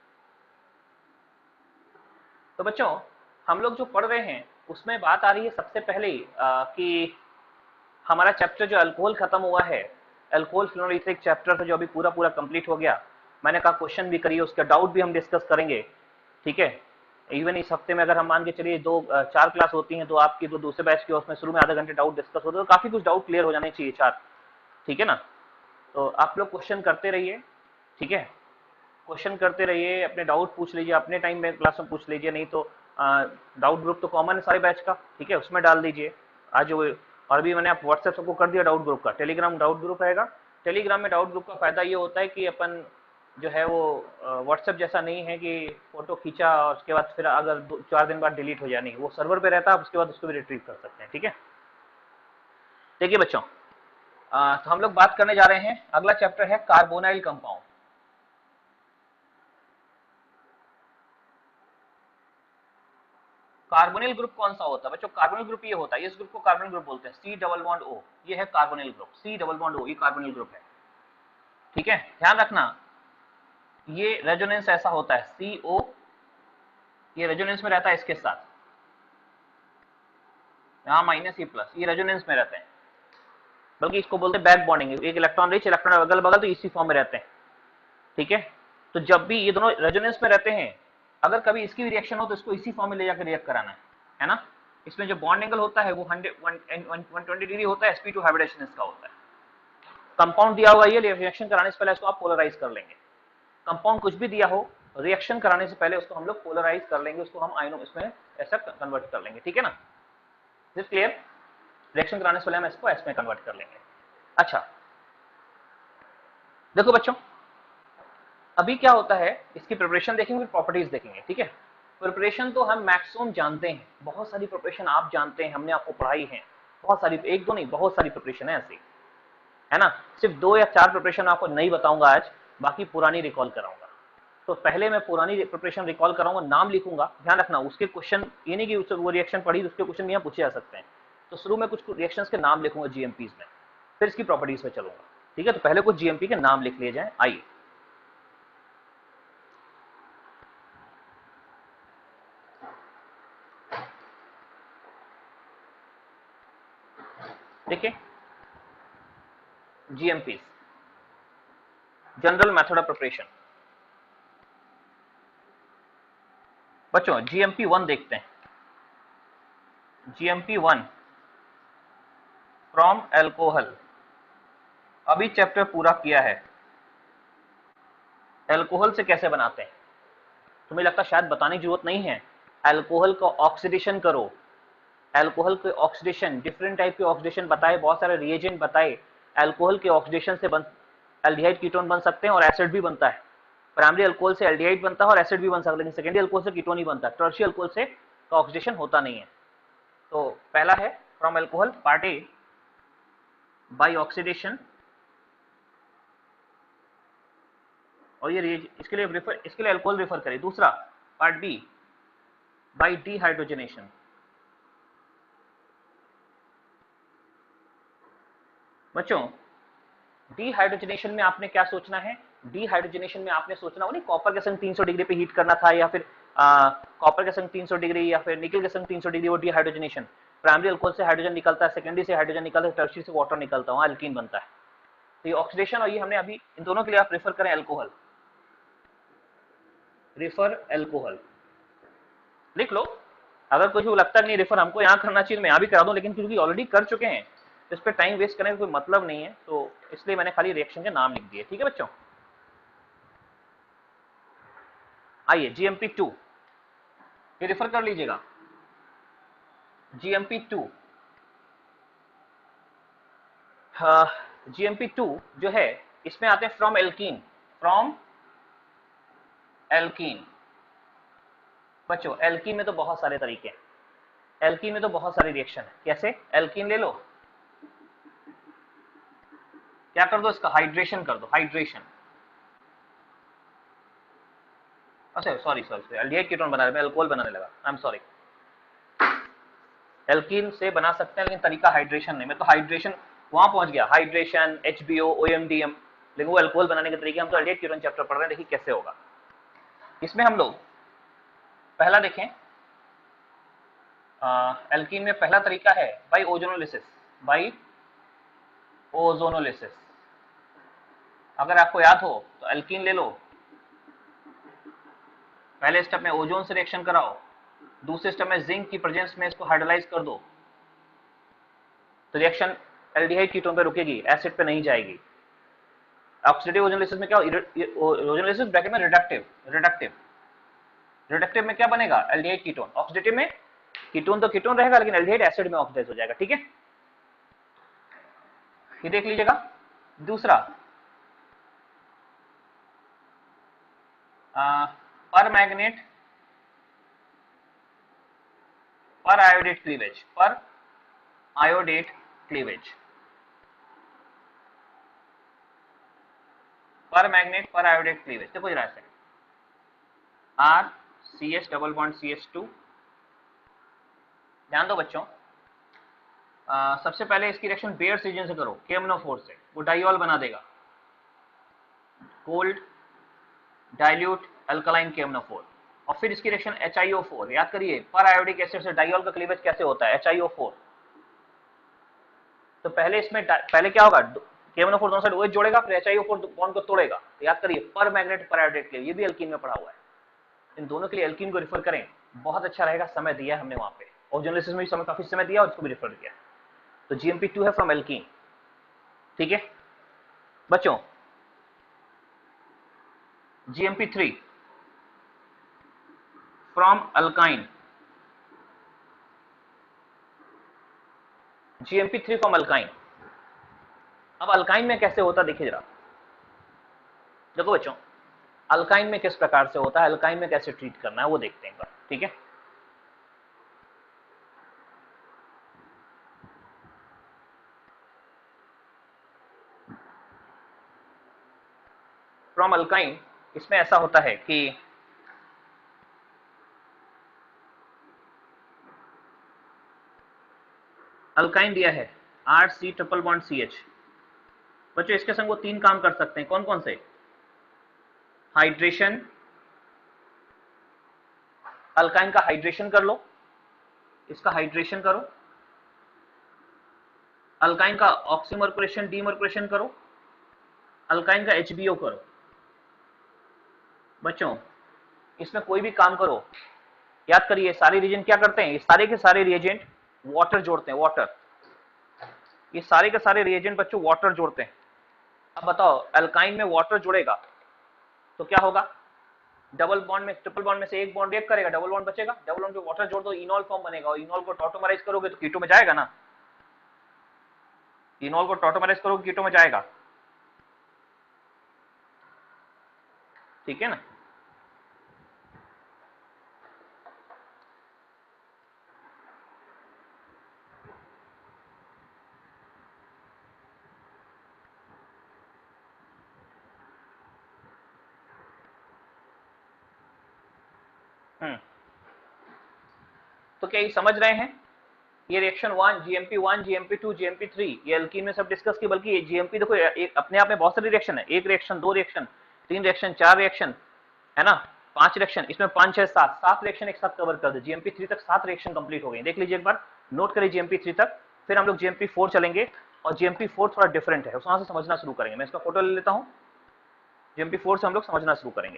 तो बच्चों हम लोग जो पढ़ रहे हैं उसमें बात आ रही है सबसे पहले आ, कि हमारा चैप्टर जो अल्कोहल खत्म हुआ है, अल्कोहल फिनोलिथिक चैप्टर था जो अभी पूरा पूरा कंप्लीट हो गया। मैंने कहा क्वेश्चन भी करिए, उसका डाउट भी हम डिस्कस करेंगे, ठीक है। इवन इस हफ्ते में अगर हम मान के चलिए दो चार क्लास होती हैं, तो आपकी जो दूसरे बैच की उसमें शुरू में आधा घंटे डाउट डिस्कस होते हैं, तो काफी कुछ डाउट क्लियर हो जाने चाहिए चार, ठीक है ना। तो आप लोग क्वेश्चन करते रहिए, ठीक है, क्वेश्चन करते रहिए, अपने डाउट पूछ लीजिए, अपने टाइम में क्लास में पूछ लीजिए, नहीं तो डाउट ग्रुप तो कॉमन है सारे बैच का, ठीक है, उसमें डाल दीजिए आज वो। और भी मैंने आप व्हाट्सएप सबको कर दिया डाउट ग्रुप का, टेलीग्राम डाउट ग्रुप रहेगा। टेलीग्राम में डाउट ग्रुप का फायदा ये होता है कि अपन जो है वो व्हाट्सएप जैसा नहीं है कि फोटो खींचा और उसके बाद फिर अगर दो चार दिन बाद डिलीट हो जाए, नहीं, वो सर्वर पे रहता है, आप उसके बाद उसको भी रिट्रीव कर सकते हैं, ठीक है। देखिए बच्चों, आ, तो हम लोग बात करने जा रहे हैं, अगला चैप्टर है कार्बोनाइल कंपाउंड। कार्बोनिल ग्रुप कौन सा होता है बच्चों? कार्बोनिल ग्रुप ये होता है, इस ग्रुप को कार्बोनिल ग्रुप बोलते हैं, सी डबल बॉन्ड ओ, ये है carbonyl group, C double bond O, ये कार्बोनिल ग्रुप है, ठीक है। ध्यान रखना, ये रेजोनेंस ऐसा होता है, सी ओ, ये रेजोनेंस में रहता है इसके साथ, यहाँ माइनस ई प्लस, ये रेजोनेंस में रहते हैं, बल्कि इसको बोलते हैं बैक बॉन्डिंग, एक इलेक्ट्रॉन रिच इलेक्ट्रॉन अगल बगल, तो इसी फॉर्म में रहते हैं, ठीक है। तो जब भी ये दोनों रेजोनेंस में रहते हैं, अगर कभी इसकी भी रिएक्शन हो तो इसको इसी फॉर्म में ले जाकर रिएक्ट कराना है, है ना। इसमें जो बॉन्ड एंगल होता है वो हंड्रेड वन ट्वेंटी डिग्री होता है, एस पी टू हाइब्रिडेशन इसका होता है। कंपाउंड दिया होगा, ये रिएक्शन कराने से पहले इसको आप पोलराइज कर लेंगे। कंपाउंड कुछ भी दिया हो, रिएक्शन कराने से पहले उसको हम लोग पोलराइज कर लेंगे, उसको हम आयनो इसमें ऐसा कन्वर्ट कर लेंगे, ठीक है ना। This clear? रिएक्शन कराने से पहले हम इसको एस में कन्वर्ट कर लेंगे। अच्छा देखो बच्चों, अभी क्या होता है, इसकी प्रिपरेशन देखेंगे, फिर प्रॉपर्टीज देखेंगे, ठीक है। प्रिपरेशन तो हम मैक्सिमम जानते हैं, बहुत सारी प्रिपरेशन आप जानते हैं, हमने आपको पढ़ाई है, बहुत सारी, एक दो नहीं, बहुत सारी प्रिपरेशन है ऐसी, है ना। सिर्फ दो या चार प्रिपरेशन आपको नहीं बताऊंगा आज, बाकी पुरानी रिकॉल कराऊंगा। तो पहले मैं पुरानी प्रिपरेशन रिकॉल कराऊंगा, नाम लिखूंगा, ध्यान रखना उसके क्वेश्चन, ये नहीं कि उससे वो रिएक्शन पढ़ी उसके क्वेश्चन यहाँ पूछे जा सकते हैं। तो शुरू में कुछ रिएक्शंस के नाम लिखूंगा जीएमपीज में, फिर इसकी प्रॉपर्टीज पे चलूंगा, ठीक है। तो पहले कुछ जीएमपी के नाम लिख लिए जाए, आइए। देखिए GMPs, general method of preparation. बच्चों जीएमपी वन देखते हैं, जीएमपी वन फ्रॉम एल्कोहल, अभी चैप्टर पूरा किया है, एल्कोहल से कैसे बनाते हैं। तुम्हें लगता शायद बताने की जरूरत नहीं है, एल्कोहल को ऑक्सीडेशन करो, एल्कोहल के ऑक्सीडेशन, डिफरेंट टाइप के ऑक्सीडेशन बताए, बहुत सारे रिएजेंट बताए, एल्कोहल के ऑक्सीडेशन से बन एल्डिहाइड कीटोन बन सकते हैं और एसिड भी बनता है। प्राइमरी अल्कोहल से एल्डिहाइड बनता है और एसिड भी बन सकता है, लेकिन सेकेंडरी अल्कोहल से कीटोन ही बनता है, टर्शियरी अल्कोहल से का ऑक्सीडेशन होता नहीं है। तो पहला है from alcohol, part A by oxidation, और ये इसके लिए रेफर, इसके लिए अल्कोहल रेफर करें। दूसरा पार्ट बी बाय डीहाइड्रोजनेशन, बच्चों डीहाइड्रोजनेशन में आपने क्या सोचना है, डीहाइड्रोजनेशन में आपने सोचना हो नहीं कॉपर के संग तीन सौ डिग्री पे हीट करना था, या फिर कॉपर के संग तीन सौ डिग्री या फिर निकल के संग तीन सौ डिग्री, वो डीहाइड्रोजनेशन। प्राइमरी अल्कोहल से हाइड्रोजन निकलता है, सेकेंडरी से हाइड्रोजन निकलता है, टर्शियरी से वाटर निकलता है, वहां एल्कीन बनता है। तो ये ऑक्सीडेशन, और ये हमने अभी इन दोनों के लिए आप रेफर करें अल्कोहल, रेफर अल्कोहल लिख लो। अगर कुछ भी लगता नहीं रेफर हमको यहाँ करना चाहिए, मैं यहाँ भी करा दूं, लेकिन क्योंकि ऑलरेडी कर चुके हैं तो इस पर टाइम वेस्ट करने का कोई मतलब नहीं है, तो इसलिए मैंने खाली रिएक्शन के नाम लिख दिए। ठीक है बच्चों, आइए जीएमपी टू, ये रेफर कर लीजिएगा। जीएमपी टू, जीएमपी टू जो है इसमें आते हैं फ्रॉम एल्कीन, फ्रॉम एल्कीन। बच्चों एल्कीन में तो बहुत सारे तरीके हैं, एल्कीन में तो बहुत सारी रिएक्शन है। कैसे? एल्कीन ले लो, क्या कर दो इसका हाइड्रेशन कर दो, हाइड्रेशन। अच्छा सॉरी सॉरी एल्डिहाइड कीटोन बना रहे, मैं अल्कोहल बनाने लगा, आई एम सॉरी। एल्कीन से बना सकते हैं लेकिन तरीका हाइड्रेशन नहीं, मैं तो हाइड्रेशन वहां पहुंच गया, हाइड्रेशन, एचबीओ, ओएमडीएम, लेकिन वो अल्कोहल बनाने के तरीके हम तो एल्डिहाइड कीटोन चैप्टर पढ़ रहे हैं, देखिए कैसे होगा। इसमें हम लोग पहला देखें, एल्कीन में पहला तरीका है बाई ओजोनोलिसिस, बाई ओजोनोलिसिस। अगर आपको याद हो तो एल्कीन ले लो, पहले स्टेप में ओजोन से रिएक्शन कराओ, दूसरे स्टेप में जिंक की प्रेजेंस में इसको हाइड्रोलाइज कर दो, तो रिएक्शन एल्डिहाइड कीटोन पे रुकेगी, एसिड पे नहीं जाएगी। ऑक्सीडेटिव ओजोनोलिसिस में क्या, ओजोनोलिसिस ब्रैकेट में रिडक्टिव, रिडक्टिव रिडक्टिव में क्या बनेगा, एल्डिहाइड कीटोन। ऑक्सीडेटिव में कीटोन तो कीटोन रहेगा लेकिन एल्डिहाइड एसिड में ऑक्सीडाइज हो जाएगा। ठीक है, ये देख लीजिएगा। दूसरा permanganate periodate cleavage, periodate cleavage, permanganate periodate cleavage. देखो जरा से, R C H double bond C H two, ध्यान दो बच्चों। आ, सबसे पहले इसकी रिएक्शन बेयर रीजन से करो, के एम एन ओ फोर से, वो डाइऑल बना देगा, cold dilute alkaline K M N O four. और फिर इसकी reaction H I O four, याद करिए पर आयोडिक एसिड से डाइऑल का क्लीवेज कैसे होता है, एच आई ओ फोर। तो पहले इसमें पहले क्या होगा, K M N O four दोनों साइड ओएच जोड़ेगा, फिर H I O four bond को तोड़ेगा। तो याद करिए पर मैग्नेट पर आयोडेट क्लीवेज, ये भी एल्कीन में पढ़ा हुआ है। इन दोनों के लिए एल्कीन को रिफर करें, बहुत अच्छा रहेगा, समय दिया है हमने वहां पे, ओजोनोलिसिस में भी समय काफी समय दिया और इसको भी रिफर किया। तो जीएमपी टू है फ्रॉम एल्कीन। ठीक है बच्चों, GMP three from alkyne, GMP three from alkyne. अब अल्काइन में कैसे होता देखिए जरा, देखो बच्चों अल्काइन में किस प्रकार से होता है, अल्काइन में कैसे ट्रीट करना है वो देखते हैं। ठीक है, फ्रॉम अल्काइन इसमें ऐसा होता है कि अल्काइन दिया है R C triple bond C H. बच्चों इसके संग वो तीन काम कर सकते हैं, कौन कौन से, हाइड्रेशन, अल्काइन का हाइड्रेशन कर लो, इसका हाइड्रेशन करो, अल्काइन का ऑक्सीमर्कुलेशन डीमर्कुलेशन करो, अल्काइन का एचबीओ करो। बच्चों इसमें कोई भी काम करो, याद करिए सारे रिएजेंट क्या करते हैं, ये सारे के सारे रिएजेंट वाटर जोड़ते हैं, वाटर, ये सारे के सारे रिएजेंट बच्चों वाटर जोड़ते हैं। अब बताओ अल्काइन में वाटर जुड़ेगा तो क्या होगा, डबल बॉन्ड में ट्रिपल बॉन्ड में से एक बॉन्ड रिएक्ट करेगा, डबल बॉन्ड बचेगा, डबल बॉन्ड पे वाटर जोड़ दो, इनॉल फॉर्म बनेगा, और इनॉल को टॉटोमराइज करोगे तो कीटो में जाएगा ना, इनॉल को टॉटोमराइज करोगे कीटो में जाएगा। ठीक है ना, हम्म तो क्या ये समझ रहे हैं, ये reaction one, GMP one, GMP two, GMP three, ये एल्कीन में सब डिस्कस की, बल्कि जीएमपी देखो एक अपने आप में बहुत सारी रिएक्शन है, एक रिएक्शन, दो रिएक्शन, तीन रिएक्शन, चार रिएक्शन, है ना, पांच रिएक्शन, इसमें पांच छह सात सात रिएक्शन एक साथ कवर कर दे। जीएमपी थ्री तक सात रिएक्शन कंप्लीट हो गई, देख लीजिए एक बार, नोट करिए जीएमपी थ्री तक। फिर हम लोग जीएमपी फोर चलेंगे, और जीएमपी फोर थोड़ा डिफरेंट है, उस वहां से समझना शुरू करेंगे। मैं इसका फोटो ले लेता हूँ, जीएमपी फोर से हम लोग समझना शुरू करेंगे।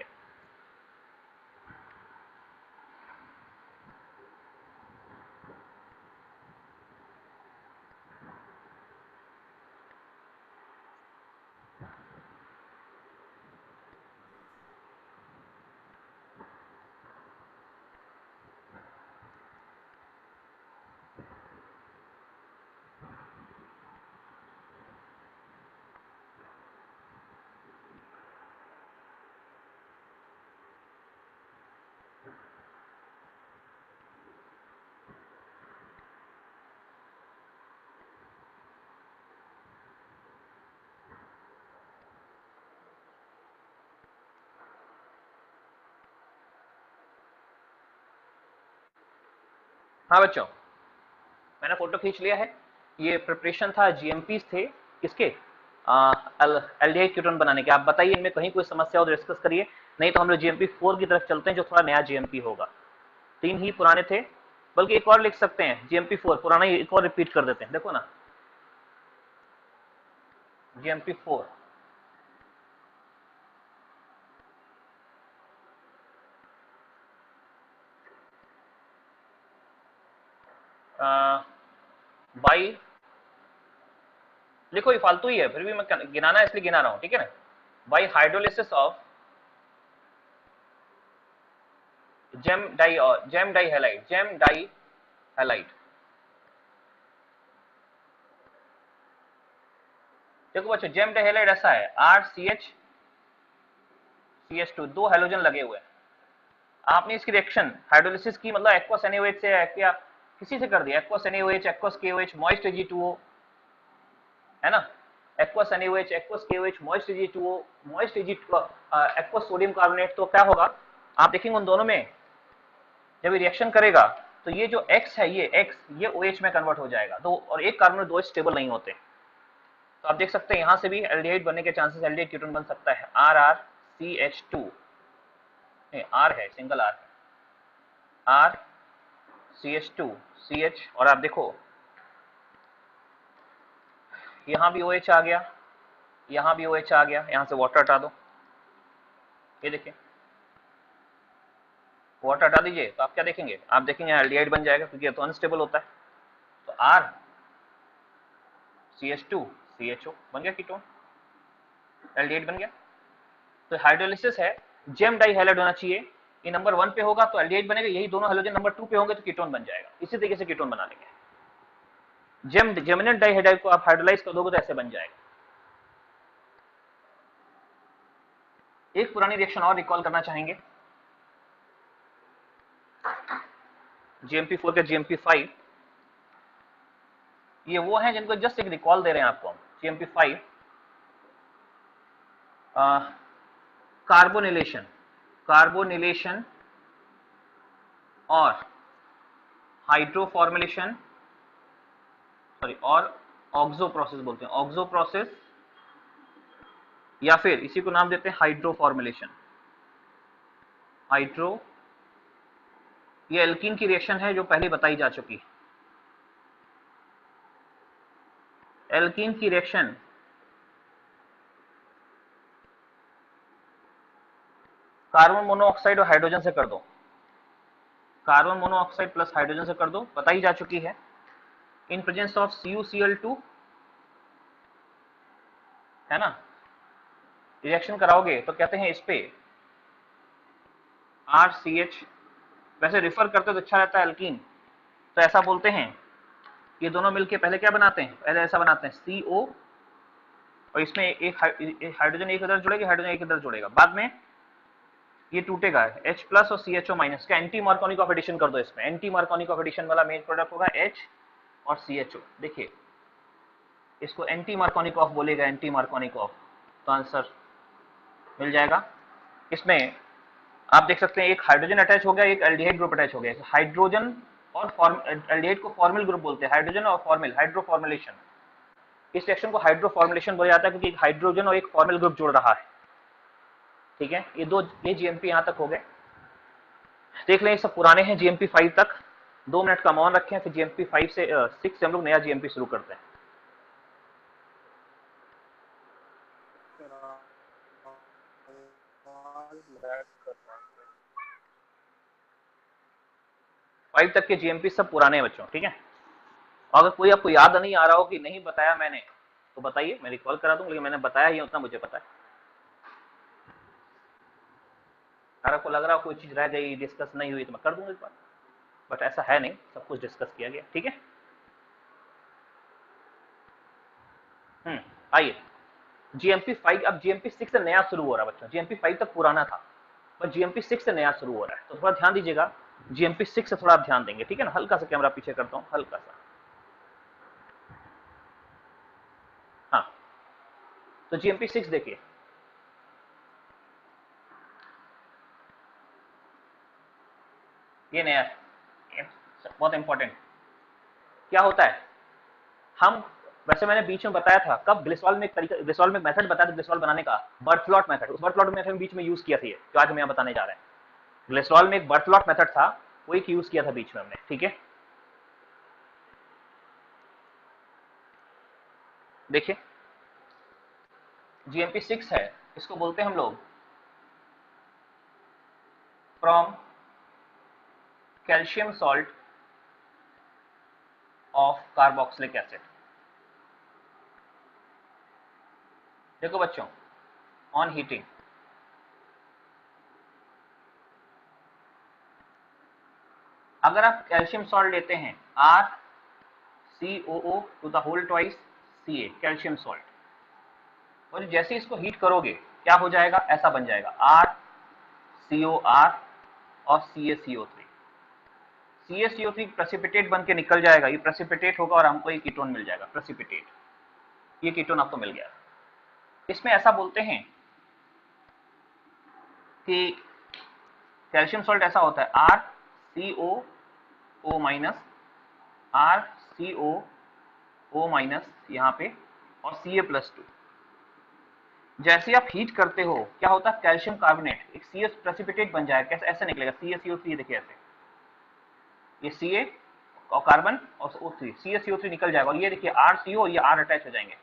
हाँ बच्चों, मैंने फोटो खींच लिया है। ये प्रिपरेशन था, जीएमपी थे किसके, एल्डिहाइड कीटोन बनाने के। आप बताइए इनमें कहीं कोई समस्या हो तो डिस्कस करिए, नहीं तो हम लोग जीएमपी फोर की तरफ चलते हैं जो थोड़ा नया जीएमपी होगा। तीन ही पुराने थे, बल्कि एक और लिख सकते हैं, जीएमपी फोर पुराना ही एक और रिपीट कर देते हैं। देखो ना, जीएमपी फोर बाई, लिखो ये फालतू ही है, फिर भी मैं गिनाना है इसलिए गिना रहा हूं, ठीक है ना। By hydrolysis of gem di और gem di halide, gem di halide. देखो बच्चों, जेम डाई हैलाइड ऐसा है, R C H C H two, दो हैलोजन लगे हुए हैं। आपने इसकी रिएक्शन हाइड्रोलिसिस की, मतलब aqueous N A O H से या किसी से कर दिया, aqueous N A O H, aqueous K O H, moist A G two O, है ना, aqueous N A O H, aqueous K O H, moist A G two O, moist A G aqueous sodium carbonate. तो क्या होगा, आप देखेंगे उन दोनों में जब ये रिएक्शन करेगा तो ये जो X है, ये X ये OH में कन्वर्ट हो जाएगा। तो और एक कार्बन में दो स्टेबल नहीं होते, तो आप देख सकते हैं यहां से भी एल्डिहाइड बनने के चांसेस, एल्डिहाइड कीटोन बन सकता है, R R C H two, R है, single R, R C H two C H, और आप देखो यहां भी OH आ गया, यहां भी OH आ गया, यहां से वाटर हटा दो, ये देखिए वाटर हटा दीजिए, तो आप क्या देखेंगे, आप देखेंगे एल्डिहाइड बन जाएगा, क्योंकि ये तो अनस्टेबल होता है। तो R C H two C H O बन गया कीटोन, एल्डिहाइड बन गया। तो हाइड्रोलिसिस है, जेम डाई हैलाइड होना चाहिए, ये नंबर वन पे होगा तो एल्डिहाइड बनेगा, यही दोनों हैलोजन नंबर टू पे होंगे तो कीटोन बन जाएगा। इसी तरीके से कीटोन बना लेंगे। जेम जेमिनेट डाइहाइड्राइड को आप हाइड्रोलाइज कर दोगे तो ऐसे बन जाएगा। एक पुरानी रिएक्शन और रिकॉल करना चाहेंगे, जीएमपी फोर के जीएमपी फाइव, ये वो हैं जिनको जस्ट एक रिकॉल दे रहे हैं आपको। जीएमपी फाइव कार्बोनिलेशन, कार्बोनिलेशन और हाइड्रो फॉर्मुलेशन, सॉरी, और ऑक्सो प्रोसेस बोलते हैं, ऑक्सो प्रोसेस, या फिर इसी को नाम देते हैं हाइड्रो फॉर्मुलेशन, हाइड्रो। ये एल्कीन की रिएक्शन है जो पहले बताई जा चुकी है। एल्कीन की रिएक्शन कार्बन मोनोऑक्साइड और हाइड्रोजन से कर दो, कार्बन मोनोऑक्साइड प्लस हाइड्रोजन से कर दो, बताई जा चुकी है। In presence of C U C L two, है ना, रिएक्शन कराओगे तो कहते हैं इस पे आर सी एच, वैसे रिफर करते तो अच्छा रहता है एल्कीन, तो ऐसा बोलते हैं, ये दोनों मिलके पहले क्या बनाते हैं, पहले ऐसा बनाते हैं सी ओ, और इसमें एक हाइड्रोजन एक इधर जुड़ेगा, हाइड्रोजन एक इधर जुड़ेगा, बाद में ये टूटेगा, H प्लस और सी एच ओ माइनस का एंटी मार्कोनिक ऑफ एडिशन कर दो इसमें, एंटी मार्कोनिक ऑफ एडिशन वाला मेन प्रोडक्ट होगा H और सी एच ओ। देखिए इसको एंटी मार्कोनिक ऑफ बोलेगा, एंटी मार्कोनिक ऑफ, तो आंसर मिल जाएगा। इसमें आप देख सकते हैं एक हाइड्रोजन अटैच हो गया, एक एल्डिहाइड ग्रुप अटैच हो गया, हाइड्रोजन और एल्डिहाइड को फॉर्मल ग्रुप बोलते हैं, हाइड्रोजन और फॉर्मल, हाइड्रोफॉर्मुलेशन। इस रिएक्शन को हाइड्रोफॉर्मुलेशन बोला जाता है क्योंकि एक हाइड्रोजन और एक फॉर्मल ग्रुप जुड़ रहा है। ठीक है, ये दो, ये जीएमपी यहां तक हो गए। देख लें, ये सब पुराने हैं जीएमपी फाइव तक। दो मिनट का मौन रखें, फिर जीएमपी फाइव से सिक्स से हम लोग नया जीएमपी शुरू करते हैं। फाइव तक के जीएमपी सब पुराने हैं बच्चों, ठीक है। अगर कोई आपको याद नहीं आ रहा हो कि नहीं बताया मैंने तो बताइए, मैं रिकॉल करा दूं, लेकिन मैंने बताया ही उतना मुझे पता है। अगर आपको लग रहा हो कोई चीज रह गई, डिस्कस नहीं हुई, तो मैं कर दूंगा इस बार, बट ऐसा है नहीं, सब कुछ डिस्कस किया गया, ठीक है। हम्म आइए, जीएमपी फाइव, अब जीएमपी सिक्स से नया शुरू हो रहा है बच्चों। जीएमपी फाइव तक पुराना था, पर जीएमपी सिक्स से नया शुरू हो रहा है, तो थोड़ा ध्यान दीजिएगा। जीएमपी सिक्स से थोड़ा आप ध्यान देंगे, ठीक है ना। हल्का सा कैमरा पीछे करता हूँ, हल्का सा। हाँ, तो जीएमपी सिक्स देखिए, ये नया है, बहुत इंपॉर्टेंट। क्या होता है, हम, वैसे मैंने बीच में बताया था कब, ग्लिसरॉल में एक तरीका, ग्लिसरॉल में मेथड बताया था ग्लिसरॉल बनाने का, बर्थलॉट मेथड। उस बर्थलॉट मेथड में बीच में यूज किया था, ये जो आज हम यहाँ बताने जा रहे हैं। ग्लिसरॉल में एक बर्थलॉट मेथड था, वो एक यूज किया था बीच में हमने, ठीक है। देखिए, जीएमपी सिक्स है, इसको बोलते हैं हम लोग from calcium salt of carboxylic acid. देखो बच्चों, ऑन हीटिंग, अगर आप कैल्शियम सॉल्ट लेते हैं, R C O O two the whole twice C A, calcium salt, और जैसे इसको हीट करोगे क्या हो जाएगा, ऐसा बन जाएगा, आर सी ओ आर और C A C O three. C A C O three precipitate बन के निकल जाएगा, ये प्रेसिपिटेट होगा और हमको ये कीटोन मिल जाएगा, प्रेसिपिटेट, ये कीटोन आपको मिल गया। इसमें ऐसा बोलते हैं कि कैल्शियम सॉल्ट ऐसा होता है, R C O O minus, R C O O minus यहाँ पे, और सी ए प्लस टू। जैसे आप हीट करते हो क्या होता है, कैल्शियम कार्बोनेट एक सी एस प्रेसिपिटेट बन जाएगा। कैसे, ऐसे निकलेगा, सी ए सी ओ थ्री, देखिए ऐसे, ये सी ए और कार्बन और ओ three, C A C O three निकल जाएगा, और ये देखिए आर सी ओ और ये आर अटैच हो जाएंगे।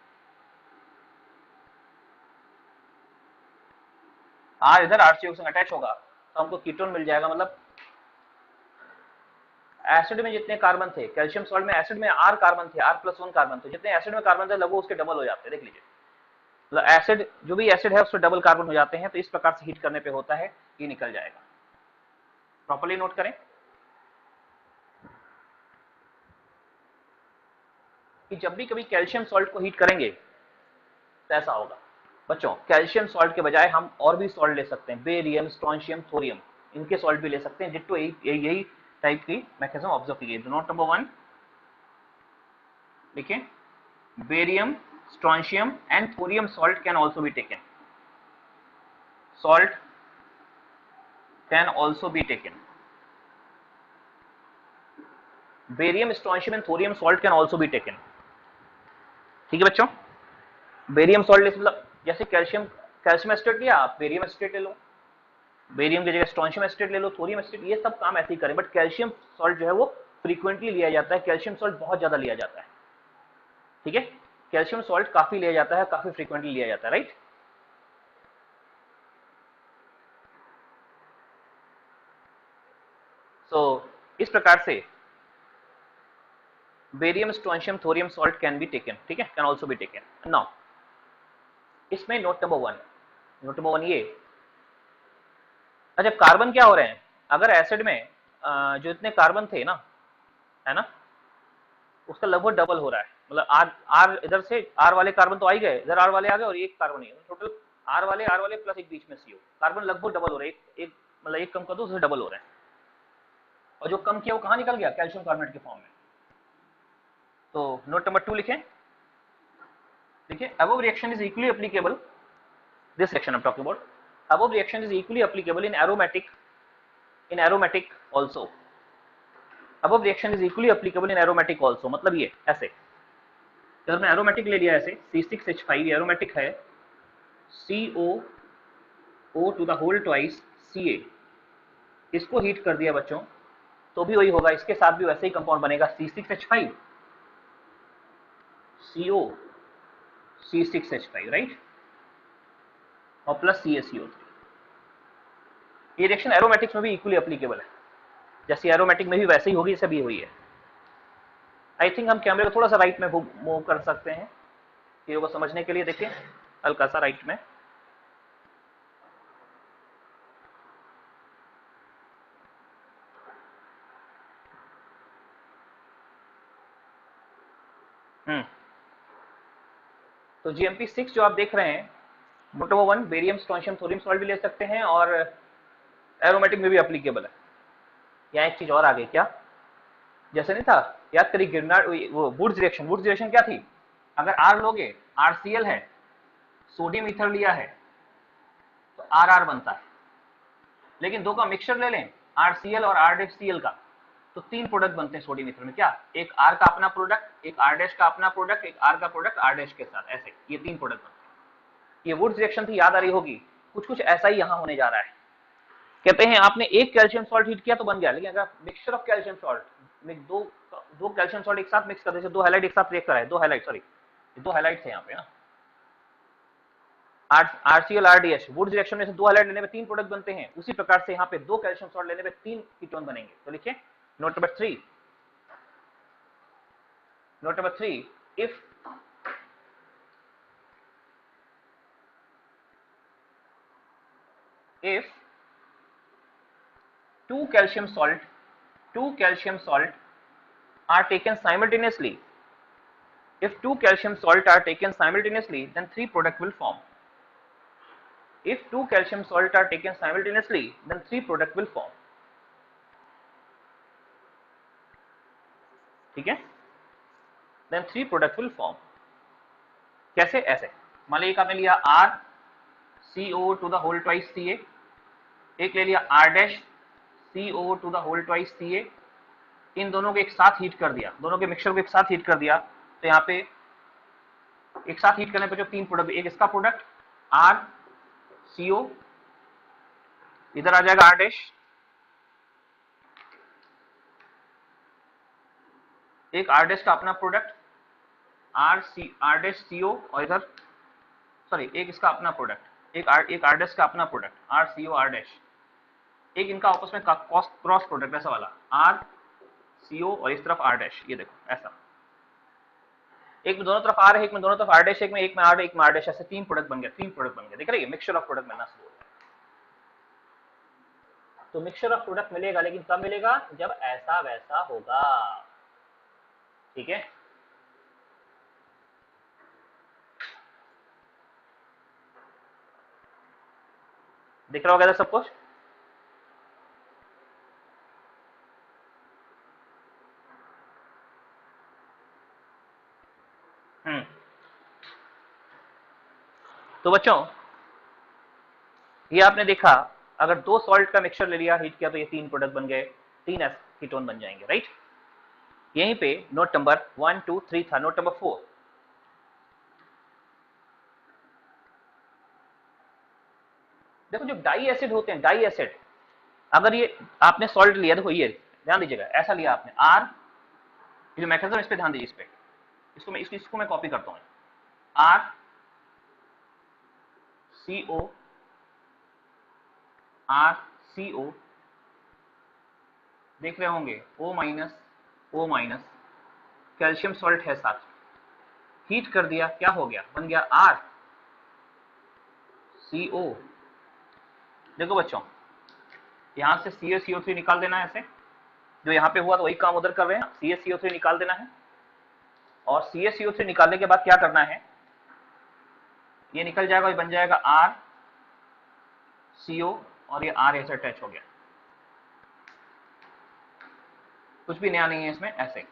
आर इधर आर सी ओ से अटैच होगा तो हमको कीटोन मिल जाएगा। मतलब एसिड में जितने कार्बन थे, कैल्शियम सॉल्ट में एसिड में आर कार्बन थे, आर प्लस वन कार्बन थे, जितने एसिड में कार्बन थे लगभग उसके डबल हो जाते हैं, देख लीजिए। मतलब एसिड, जो भी एसिड है उससे डबल कार्बन हो जाते हैं। तो इस प्रकार से हीट करने पे होता है, ये निकल जाएगा। प्रॉपर्ली नोट करें कि जब भी कभी कैल्शियम सॉल्ट को हीट करेंगे तो ऐसा होगा बच्चों। कैल्शियम सॉल्ट के बजाय हम और भी सॉल्ट ले सकते हैं, बेरियम, स्ट्रोंशियम, थोरियम, इनके सॉल्ट भी ले सकते हैं, जिट्टो यही यही टाइप की मैकेनिज्म ऑब्जर्व की गई। नोट नंबर वन देखिए, barium, strontium and thorium salt can also be taken. Salt can also be taken. Barium, strontium and thorium salt can also be taken. ठीक है बच्चों, बेरियम सॉल्ट मतलब जैसे कैल्शियम, कैल्शियम एसिटेट लिया, आप बेरियम एसिटेट ले लो, बेरियम की जगह स्ट्रोंशियम एसिटेट ले लो, थोरियम एसिटेट, ये सब काम ऐसे ही करें। बट कैल्शियम सॉल्ट जो है वो फ्रीक्वेंटली लिया जाता है, कैल्शियम सॉल्ट बहुत ज्यादा लिया जाता है, ठीक है। कैल्शियम सॉल्ट काफी लिया जाता है, काफी फ्रीक्वेंटली लिया जाता है, राइट। सो इस प्रकार से barium, strontium, thorium salt can be taken, ठीक है, can also be taken. Now इसमें note number one, note number one ये, अच्छा कार्बन क्या हो रहे हैं, अगर एसिड में जो इतने कार्बन थे ना, है ना, उसका लगभग डबल हो रहा है। मतलब आर आर इधर से आर वाले कार्बन तो आ ही गए, इधर आर वाले आ गए और एक कार्बन ही, टोटल आर वाले आर वाले प्लस एक बीच में सी ओ, कार्बन लगभग डबल हो रहा है। एक, एक मतलब एक कम कर दो उससे डबल हो रहा है, और जो कम किया वो कहाँ निकल गया, कैल्शियम कार्बोनेट के फॉर्म में। तो नोट नंबर टू लिखें, देखिए, above reaction is equally applicable, this reaction I'm talking about, above reaction is equally applicable in aromatic, in aromatic also, above reaction is equally applicable in aromatic also, मतलब ये ऐसे, अगर मैं एरोमेटिक ले लिया ऐसे C six H five aromatic है, C O O two the whole twice C A, इसको हीट कर दिया बच्चों तो भी वही होगा, इसके साथ भी वैसे ही कंपाउंड बनेगा C six H five C O C six H five, right, और plus C A C O three. ये रिएक्शन एरोमेटिक्स में भी इक्वली एप्लीकेबल है, जैसे एरोमेटिक में भी वैसे ही होगी, जैसे भी हुई है। आई थिंक हम कैमरे को थोड़ा सा राइट में मूव कर सकते हैं चीज़ों को समझने के लिए। देखिए हल्का सा राइट में, हम्म तो जीएमपी सिक्स जो आप देख रहे हैं, मोटोवो one barium strontium thorium salt भी ले सकते हैं और एरोमेटिक में भी एप्लीकेबल है। यहाँ एक चीज और आ गई, क्या जैसे नहीं था, याद करिए गिरनार वो वुड्स रिएक्शन, वुड्स रिएक्शन क्या थी, अगर आर लोगे, आरसीएल है, सोडियम ईथर लिया है तो आर आर बनता है, लेकिन दो का मिक्सचर ले लें आरसीएल और आर डैश सीएल का, तो तीन प्रोडक्ट बनते हैं सोडियम ईथर में, क्या एक आर का अपना प्रोडक्ट, एक आर डैश का अपना प्रोडक्ट, एक आर का प्रोडक्ट आर डैश के साथ, ऐसे ये तीन प्रोडक्ट बनते हैं। ये वुड्स रिएक्शन थी, याद आ रही होगी, कुछ कुछ ऐसा ही यहाँ होने जा रहा है। कहते हैं आपने एक कैल्शियम सॉल्ट हीट किया तो बन गया, लेकिन अगर मिक्सचर ऑफ कैल्शियम सॉल्ट में दो दो कैल्शियम सॉल्ट एक साथ मिक्स कर दे, दो हाइलाइट एक साथ रिएक्ट कर रहा है, दो हाइलाइट सॉरी दो हाइलाइट थे यहाँ पे ना, आरसीएल आरडीएच वुड्स रिएक्शन में से दो हाइलाइट लेने पे तीन प्रोडक्ट बनते हैं, उसी प्रकार से यहाँ पे दो कैल्शियम सॉल्ट लेने पे तीन कीटोन बनेंगे। तो लिखिए note number three, note number three, if if two calcium salt two calcium salt are taken simultaneously, if two calcium salt are taken simultaneously then three product will form, if two calcium salt are taken simultaneously then three product will form, ठीक है, then three product will form। कैसे, ऐसे मान लीजिए आपने लिया R C O two the whole twice C A, एक ले लिया R dash C O two the whole twice C A, इन दोनों को एक साथ हीट कर दिया, दोनों के मिक्सचर को एक साथ हीट कर दिया, तो यहाँ पे एक साथ हीट करने पे जो तीन प्रोडक्ट, एक इसका प्रोडक्ट R C O, इधर आ जाएगा R डैश, एक R डैश का अपना product R C R dash C O, और इधर सॉरी एक इसका अपना प्रोडक्ट, एक R एक R डैश का अपना product R C O R dash, एक इनका आपस में क्रॉस प्रोडक्ट ऐसा वाला R C O, और इस तरफ R डैश, ये देखो ऐसा, एक में दोनों तरफ R है, एक में दोनों तरफ R डैश, एक में एक में R एक में R डैश, ऐसे तीन प्रोडक्ट बन गए, तीन प्रोडक्ट बन गए, देख रही है मिक्सचर ऑफ प्रोडक्ट बनना शुरू हो गया। तो मिक्सचर ऑफ प्रोडक्ट मिलेगा, लेकिन कब मिलेगा, जब ऐसा वैसा होगा, ठीक है। दिख रहा होगा सब कुछ, हम्म तो बच्चों ये आपने देखा, अगर दो सॉल्ट का मिक्सचर ले लिया, हीट किया, तो ये तीन प्रोडक्ट बन गए, तीन कीटोन बन जाएंगे, राइट। यहीं पे note number one two three था, नोट नंबर फोर, देखो जो डाई एसिड होते हैं, डाई एसिड, अगर ये आपने सॉल्ट लिया, देखो ये ध्यान दीजिएगा, ऐसा लिया आपने आर, जो मैकेनिज्म इस पे ध्यान दीजिए, इस पे इसको मैं इसको, इसको मैं कॉपी करता हूं, are C O are C ओ, देख रहे होंगे O minus O minus, calcium salt है साथ, हीट कर दिया, क्या हो गया, बन गया R C O। देखो बच्चों यहां से सी ए सी ओ थ्री निकाल देना है, ऐसे जो यहाँ पे हुआ तो वही काम उधर कर रहे हैं, सी ए सी ओ थ्री निकाल देना है, और C A C O three निकालने के बाद क्या करना है, ये निकल जाएगा, ये बन जाएगा R C O, और ये R ऐसे अटैच हो गया, कुछ भी नया नहीं है इसमें, ऐसे।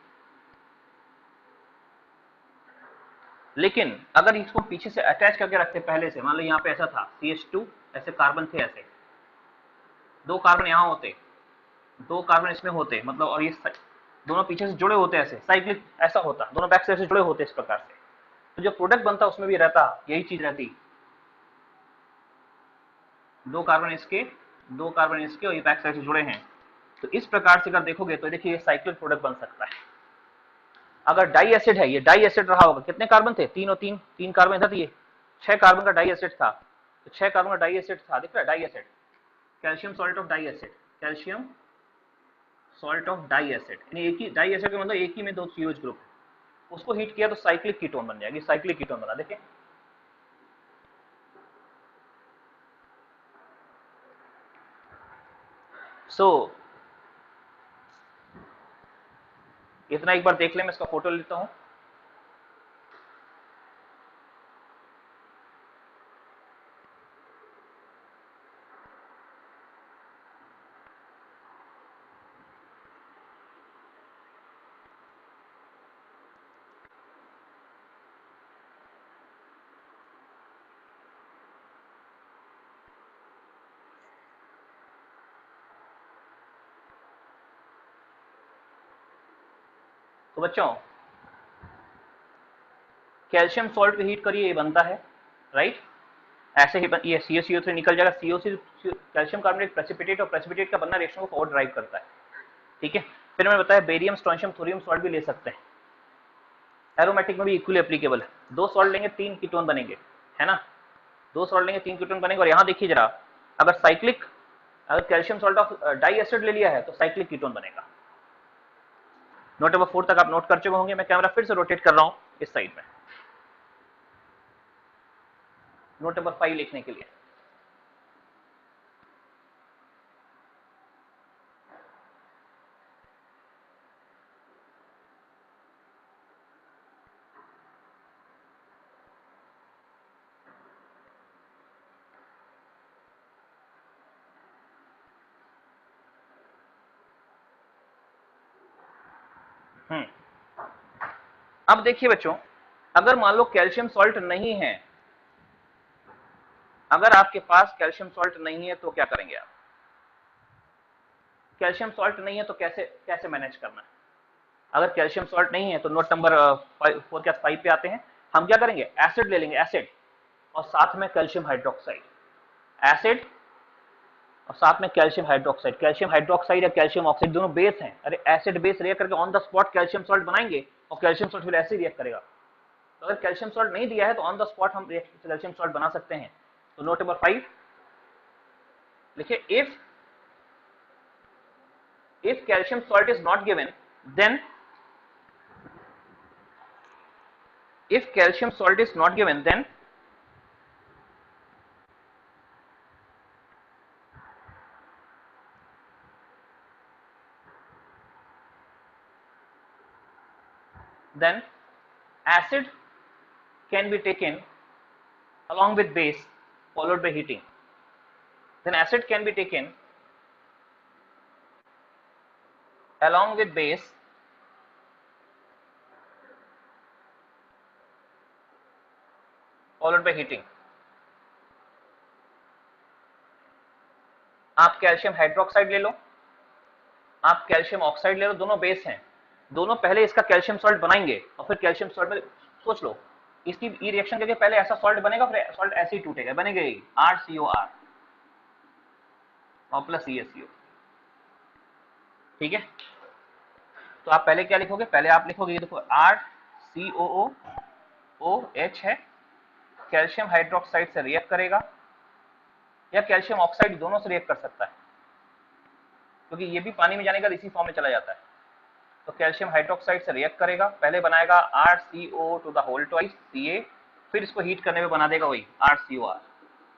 लेकिन अगर इसको पीछे से अटैच करके रखते पहले से, मान लो यहाँ पे ऐसा था सी एच टू, ऐसे कार्बन थे, ऐसे दो कार्बन यहाँ होते, दो कार्बन इसमें होते, मतलब, और ये दोनों पीछे से जुड़े होते हैं, ऐसे साइक्लिक ऐसा होता, दोनों बैक साइड से जुड़े होते इस प्रकार से। तो जो प्रोडक्ट बनता उसमें भी रहता यही चीज रहती, दो कार्बन इसके दो कार्बन इसके और ये बैक साइड से जुड़े हैं। तो इस प्रकार से अगर देखोगे तो देखिए ये साइक्लिक प्रोडक्ट बन सकता है। अगर डाई एसिड है, ये डाई एसिड रहा होगा, कितने कार्बन थे, तीन और तीन, तीन कार्बन था, ये छह कार्बन का डाई एसिड था। तो छह कार्बन का डाई एसिड था, दिख रहा है di acid, calcium salt of di acid, calcium salt of di acid, यानी एक ही डाई एसिड का मतलब एक ही में दो सीओएच ग्रुप, उसको हीट किया तो साइक्लिक कीटोन बन जाएगी, साइक्लिक कीटोन बना। देखिए सो so, इतना एक बार देख ले, मैं इसका फोटो लेता हूं। तो बच्चों कैल्शियम सॉल्ट को हीट करिए, ये बनता है, राइट। ऐसे ही बन, ये सी ओ सी ओ थ्री निकल जाएगा, C O C calcium carbonate precipitate, और प्रेसिपिटेट का बनना रिएक्शन को फॉरवर्ड ड्राइव करता है, ठीक है। फिर मैंने बताया बेरियम स्ट्रोंशियम थोरियम सॉल्ट भी ले सकते हैं, एरोमेटिक में भी इक्वली एप्लीकेबल है। दो सॉल्ट लेंगे तीन कीटोन बनेंगे, है ना, दो सॉल्ट लेंगे तीन कीटोन बनेंगे। और यहाँ देखिए जरा, अगर साइक्लिक अगर calcium salt of di acid ले लिया है तो साइक्लिक कीटोन बनेगा। नोट नंबर फोर तक आप नोट कर चुके होंगे। मैं कैमरा फिर से रोटेट कर रहा हूं इस साइड में, नोट नंबर फाइव लिखने के लिए। हम्म अब देखिए बच्चों, अगर मान लो कैल्शियम सॉल्ट नहीं है, अगर आपके पास कैल्शियम सॉल्ट नहीं है तो क्या करेंगे आप? कैल्शियम सॉल्ट नहीं है तो कैसे कैसे मैनेज करना है? अगर कैल्शियम सॉल्ट नहीं है तो नोट नंबर फोर क्या फाइव पे आते हैं। हम क्या करेंगे, एसिड ले लेंगे, एसिड और साथ में कैल्शियम हाइड्रोक्साइड, एसिड और साथ में कैल्शियम हाइड्रोक्साइड। कैल्शियम हाइड्रोक्साइड या कैल्शियम ऑक्साइड दोनों बेस हैं। अरे एसिड बेस रिएक्ट करके on the spot calcium salt बनाएंगे और कैल्शियम सॉल्ट फिर ऐसे ही रिएक्ट करेगा। तो अगर कैल्शियम सॉल्ट नहीं दिया है तो ऑन द स्पॉट हम कैल्शियम सॉल्ट बना सकते हैं। तो नोट नंबर फाइव लिखिए, if if calcium salt is not given, then if calcium salt is not given then then acid can be taken along with base followed by heating. Then acid can be taken along with base followed by heating. आप कैल्शियम हाइड्रोक्साइड ले लो, आप कैल्शियम ऑक्साइड ले लो, दोनों बेस हैं, दोनों पहले इसका कैल्शियम सॉल्ट बनाएंगे और फिर कैल्शियम सॉल्ट में सोच लो इसकी ई रिएक्शन करके पहले ऐसा सॉल्ट बनेगा, फिर सॉल्ट ऐसे ही टूटेगा, बनेगा ही आर सी ओ आर और plus C S C O, ठीक है। तो आप पहले क्या लिखोगे, पहले आप लिखोगे ये देखो R C O O O H है, कैल्शियम हाइड्रोक्साइड से रिएक्ट करेगा या कैल्शियम ऑक्साइड, दोनों से रिएक्ट कर सकता है क्योंकि ये भी पानी में जाने का इसी फॉर्म में चला जाता है। तो कैल्शियम हाइड्रोक्साइड से रिएक्ट करेगा, पहले बनाएगा R C O two the whole twice C A, फिर इसको हीट करने में बना देगा वही आर सी ओ आर।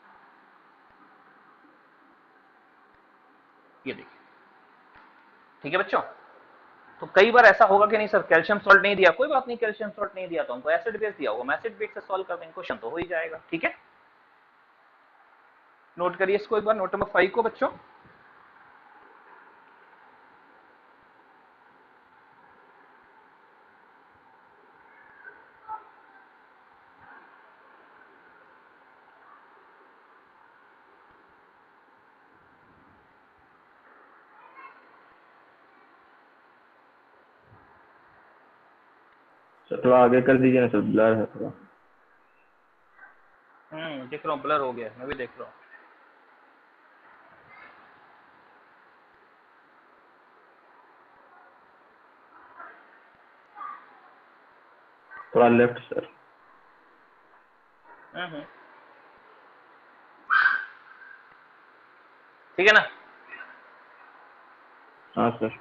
ये देखिए, ठीक है बच्चों। तो कई बार ऐसा होगा कि नहीं सर कैल्शियम सॉल्ट नहीं दिया, कोई बात नहीं, कैल्शियम सॉल्ट नहीं दिया तो हमको एसिड बेस दिया होगा, एसिड बेस से सॉल्व कर देंगे, क्वेश्चन तो हो ही जाएगा, ठीक है। नोट करिए इसको एक बार, नोट नंबर फाइव को बच्चों। सर थोड़ा आगे कर दीजिए ना सर, ब्लर है थोड़ा। हम्म देख रहा हूँ, ब्लर हो गया, मैं भी देख रहा हूँ। थोड़ा लेफ्ट सर। हम्म ठीक है ना। हाँ सर।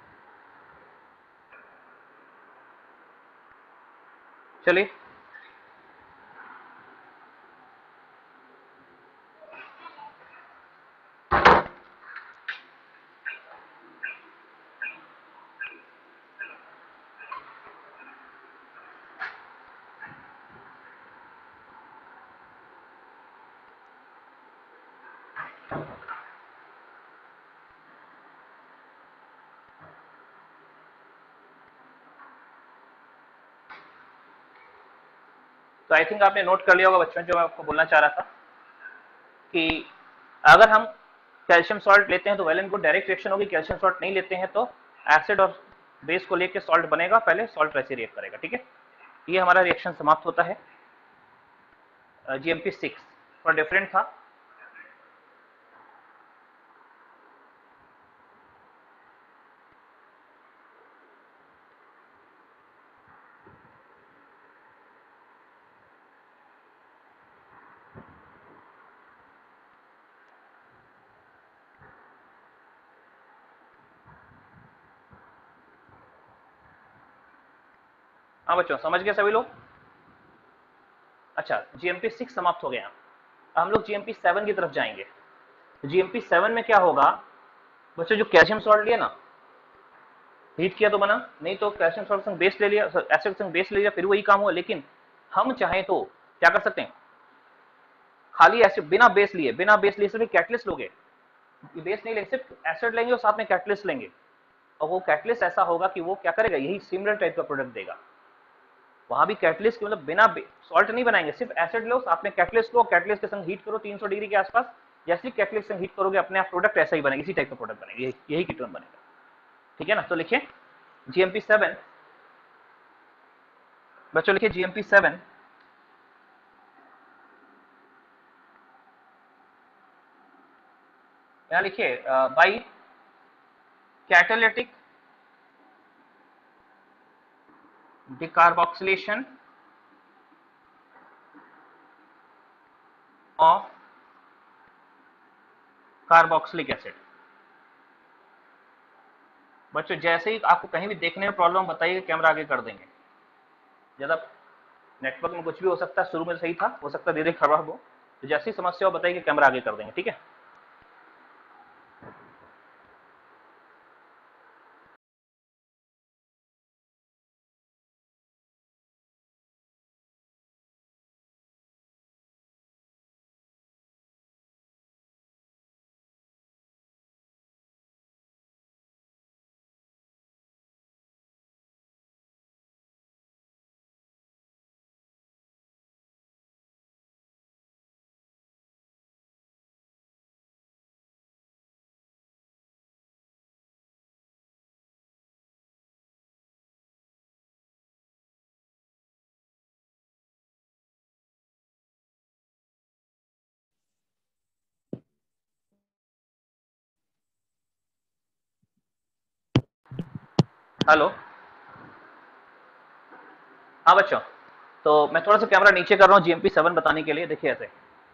चलिए तो आई थिंक आपने नोट कर लिया होगा बच्चों, जो मैं आपको बोलना चाह रहा था कि अगर हम कैल्शियम सॉल्ट लेते हैं तो well and good, direct reaction होगी। कैल्शियम सॉल्ट नहीं लेते हैं तो एसिड और बेस को लेके सॉल्ट बनेगा, पहले सॉल्ट वैसे रिएक्ट करेगा। ठीक है, ये हमारा रिएक्शन समाप्त होता है। जीएमपी सिक्स थोड़ा डिफरेंट था। हाँ बच्चों, समझ गए सभी लोग? अच्छा, जीएमपी सिक्स समाप्त हो गया। हम लोग जीएमपी सेवन की तरफ जाएंगे। जीएमपी सेवन में क्या होगा बच्चों, जो कैल्शियम सॉल्ट लिया ना, हीट किया तो बना, नहीं तो कैल्शियम सॉल्ट संग बेस ले लिया, एसिड संग बेस ले लिया, फिर वही काम हुआ। लेकिन हम चाहें तो क्या कर सकते हैं, खाली एसिड बिना बेस लिए, बिना बेस लिए सिर्फ कैटलिस्ट लोगे, बेस नहीं लेंगे, सिर्फ एसिड लेंगे और साथ में कैटलिस्ट लेंगे, और वो कैटलिस्ट ऐसा होगा कि वो क्या करेगा, यही सिमिलर टाइप का प्रोडक्ट देगा। वहां भी कैटलिस्ट की मतलब बिना सॉल्ट नहीं बनाएंगे, सिर्फ एसिड लो, साथ में कैटलिस्ट लो, कैटलिस्ट के संग हीट करो तीन सौ डिग्री के आसपास। जैसे ही कैटलिस्ट संग हीट करोगे अपने आप प्रोडक्ट ऐसा ही बनेगा, इसी टाइप का प्रोडक्ट बनेगा, यही यही कीटोन बनेगा। ठीक है ना। तो लिखिए जीएमपी सेवन, बच्चों लिखिए जीएमपी सेवन यहां लिखिए by catalytic decarboxylation of carboxylic acid. बच्चों जैसे ही आपको कहीं भी देखने में प्रॉब्लम बताइए, कैमरा आगे कर देंगे। ज्यादा नेटवर्क में कुछ भी हो सकता है, शुरू में सही था, हो सकता है धीरे खराब हो, तो जैसी समस्या हो बताइए, कैमरा आगे कर देंगे। ठीक है। हेलो, हाँ बच्चों, तो मैं थोड़ा सा कैमरा नीचे कर रहा हूँ जीएमपी सेवन बताने के लिए। देखिए ऐसे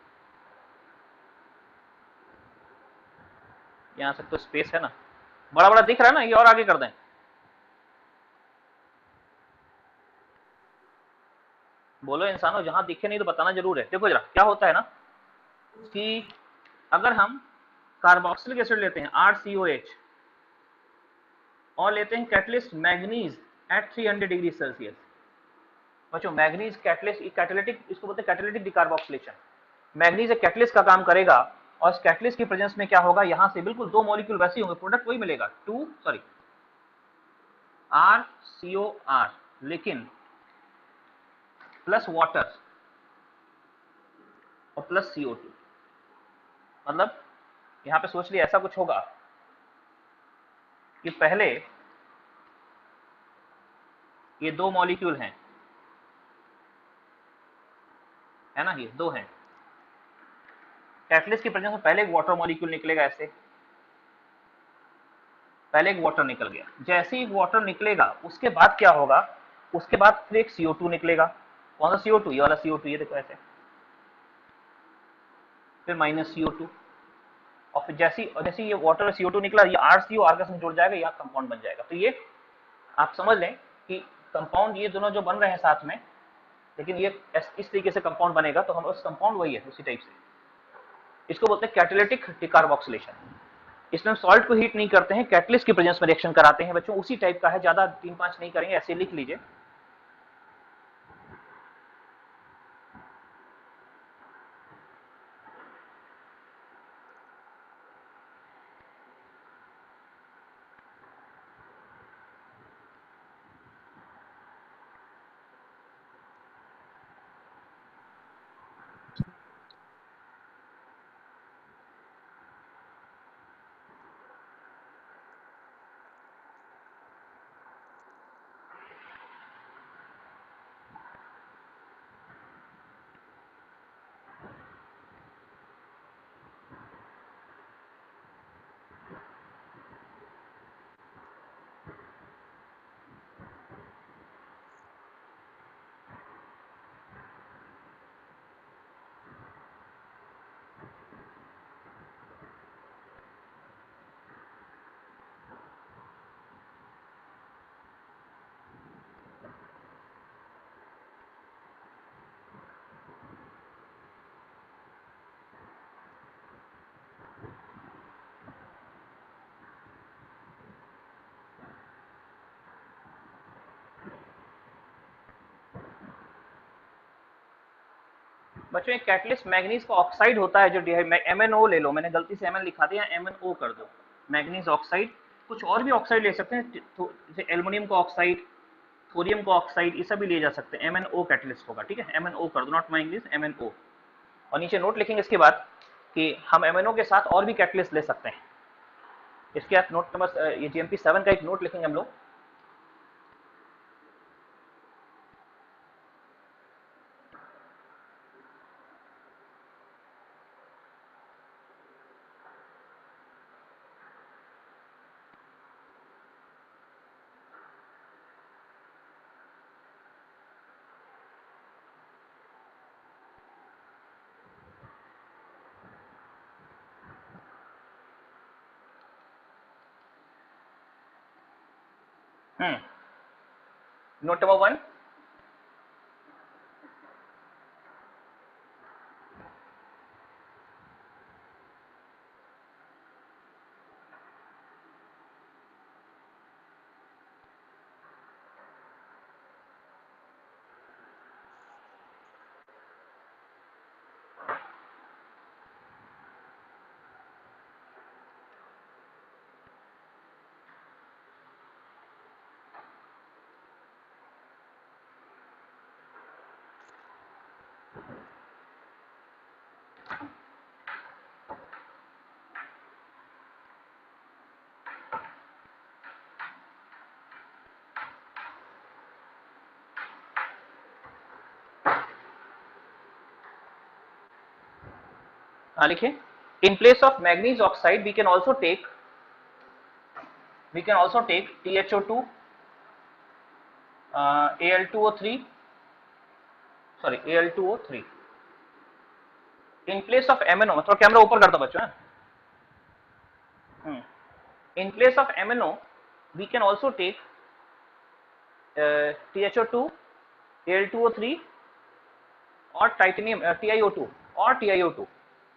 यहाँ से तो स्पेस है ना, बड़ा बड़ा दिख रहा है ना, ये और आगे कर दें। बोलो इंसानों, जहां दिखे नहीं तो बताना जरूर है। देखो जरा क्या होता है ना कि अगर हम कार्बोक्सिलिक एसिड लेते हैं आर सी ओ एच और लेते हैं catalyst manganese at three hundred degree Celsius. बच्चों मैग्नीज कैटलिस्ट, कैटालिटिक, इसको बोलते हैं कैटालिटिक डिकार्बोक्सिलेशन। मैग्नीज एक कैटलिस्ट का काम करेगा और इस कैटलिस्ट की प्रेजेंस में क्या होगा, यहां से बिल्कुल दो मॉलिक्यूल वैसे होंगे, प्रोडक्ट वही मिलेगा, two sorry R C O R, लेकिन प्लस वाटर और प्लस सी ओ टू। मतलब यहां पे सोच लिया ऐसा कुछ होगा कि पहले ये दो मॉलिक्यूल हैं, है ना, ये दो हैं। कैटलिस्ट की प्रेजेंस में पहले एक वाटर मॉलिक्यूल निकलेगा, ऐसे पहले एक वाटर निकल गया, जैसे ही वाटर निकलेगा उसके बाद क्या होगा, उसके बाद फिर एक सी ओ टू निकलेगा। कौन सा सी ओ टू? ये वाला सी ओ टू, ये देखो ऐसे, फिर माइनस सी ओ टू, और फिर जैसी जैसे ये वाटर सी ओ टू निकला, ये आर सी ओ आर के साथ जुड़ जाएगा, या कंपाउंड बन जाएगा। तो ये आप समझ लें कि कंपाउंड ये दोनों जो बन रहे हैं साथ में, लेकिन ये इस तरीके से कंपाउंड बनेगा, तो हम उस कंपाउंड वही है, उसी टाइप से। इसको बोलते हैं कैटालिटिक डिकार्बोक्सिलेशन। इसमें हम सॉल्ट को हीट नहीं करते हैं, कैटलिस्ट की प्रेजेंस में रिएक्शन कराते हैं बच्चों, उसी टाइप का है, ज्यादा तीन पांच नहीं करेंगे, ऐसे लिख लीजिए। बच्चों एक कैटलिस्ट मैग्नीज का ऑक्साइड होता है, जो एम एन ओ ले लो, मैंने गलती से एम एन लिखा दिया, एम एन ओ कर दो, मैग्नीज ऑक्साइड। कुछ और भी ऑक्साइड ले सकते हैं, जैसे एल्युमिनियम का ऑक्साइड, थोरियम का ऑक्साइड, ये सब भी ले जा सकते हैं। एम एन ओ कैटलिस्ट होगा, ठीक है, एम एन ओ कर दो, not manganese, M N O. और नीचे नोट लिखेंगे इसके बाद कि हम एम एन ओ के साथ और भी कैटलिस्ट ले सकते हैं। इसके बाद नोट नंबर, ये जी एम पी सेवन का एक नोट लिखेंगे हम लोग। हम्म नोट नंबर वन, हाँ लिखिए, in place of manganese oxide we can also take we can also take T H O two, uh, A L two O three, sorry A L two O three in place of M N O। थोड़ा कैमरा ऊपर कर दो बच्चों। Hmm in place of M N O we can also take uh, T H O two, A L two O three और titanium uh, T I O two और T I O two,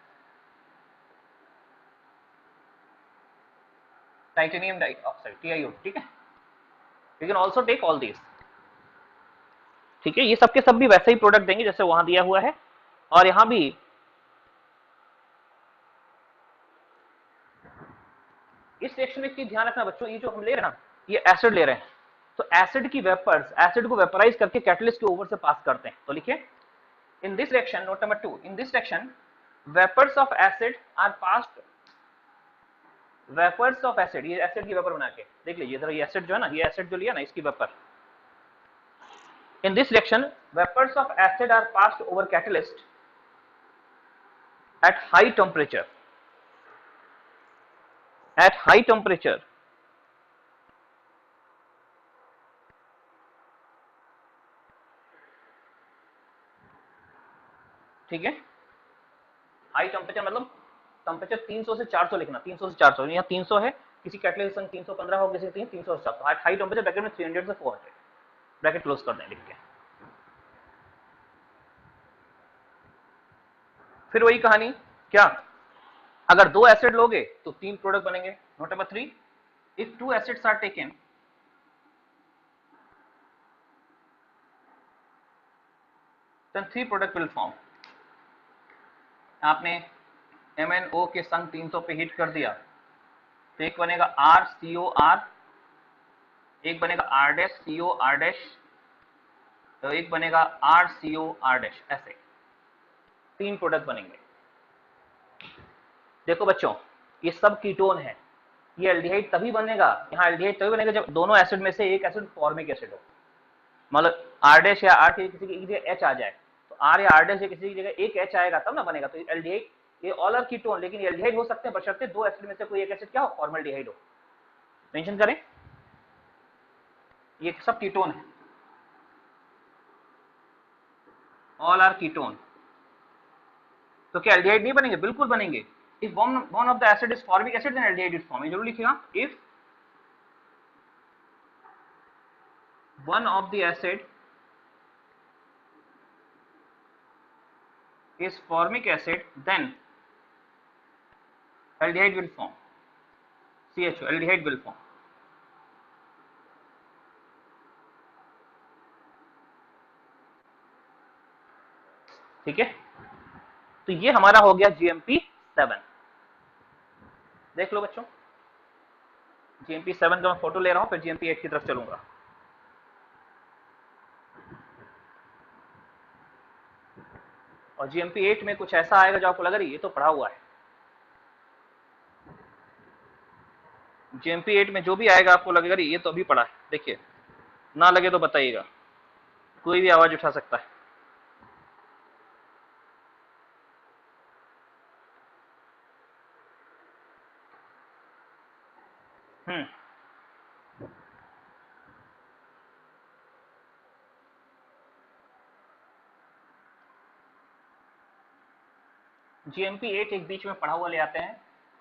titanium dioxide T I O two, ठीक है। We can also take all these, ठीक है। ये सब के सब भी वैसे ही प्रोडक्ट देंगे जैसे वहां दिया हुआ है, और यहां भी इस रिएक्शन में एक चीज ध्यान रखना बच्चों, ये जो हम ले रहे हैं ना, ये एसिड ले रहे हैं, तो एसिड की वेपर्स, एसिड को वेपराइज करके कैटलिस्ट के ऊपर से पास करते हैं। तो लिखिए, in this reaction, note number two, in this reaction vapours of acid are passed, vapours of acid, ये एसिड की वेपर बना के देख लीजिए जरा, ये एसिड जो है ना, ये एसिड जो लिया ना, इसकी vapour. In this reaction vapours of acid are passed over catalyst at high temperature, at high temperature ठीक है, हाई टेम्परेचर मतलब टेम्परेचर तीन सौ से चार सौ लिखना, तीन सौ से चार सौ, यहाँ तीन सौ है, किसी कैटेगरी संग तीन सौ पंद्रह हो, किसी तीन सौ से चार सौ, हाई टेम्परेचर ब्रैकेट में तीन सौ से चार सौ, ब्रैकेट क्लोज कर दें लिख के। फिर वही कहानी, क्या अगर दो एसिड लोगे तो तीन प्रोडक्ट बनेंगे। Note number three, if two acids are taken then three product will form। आपने एम एन ओ के संग तीन सौ पे हिट कर दिया तो एक बनेगा आर सी ओ आर, एक बनेगा R dash C O R dash, तो एक बनेगा R C O R dash, ऐसे तीन प्रोडक्ट बनेंगे। देखो बच्चों, ये सब कीटोन है, ये एल्डिहाइड तभी बनेगा, यहाँ एल्डिहाइड तभी बनेगा जब दोनों एसिड में से एक एसिड फॉर्मिक एसिड हो, मतलब आर डैश या आर की किसी की जगह एच आ जाए, तो आर या आर डैश या किसी की जगह एक एच आएगा तब ना बनेगा। तो एल्डिहाइड, ये ऑल आर कीटोन, लेकिन एल्डिहाइड हो सकते हैं बशर्ते दो एसिड में से कोई एक एसिड क्या हो, फॉर्मल्डिहाइड हो। मेंशन करें, ये सब कीटोन है, ऑल आर कीटोन। तो क्या एल्डिहाइड नहीं बनेंगे? बिल्कुल बनेंगे। If one one of the acid is formic acid then aldehyde is form, जरूर लिखिएगा, if one of the acid is formic acid then aldehyde will form, C H O, aldehyde will form। ठीक है, तो ये हमारा हो गया जी एम पी सेवन। देख लो बच्चों, जी एम पी सेवन का मैं फोटो ले रहा हूं, फिर जी एम पी एट की तरफ चलूंगा। और जी एम पी एट में कुछ ऐसा आएगा जो आपको लग रही है ये तो पढ़ा हुआ है। जी एम पी एट में जो भी आएगा आपको लगेगा ये तो अभी पढ़ा है, देखिए ना लगे तो बताइएगा, कोई भी आवाज उठा सकता है। Hmm G M P eight एक बीच में पढ़ा हुआ ले आते हैं,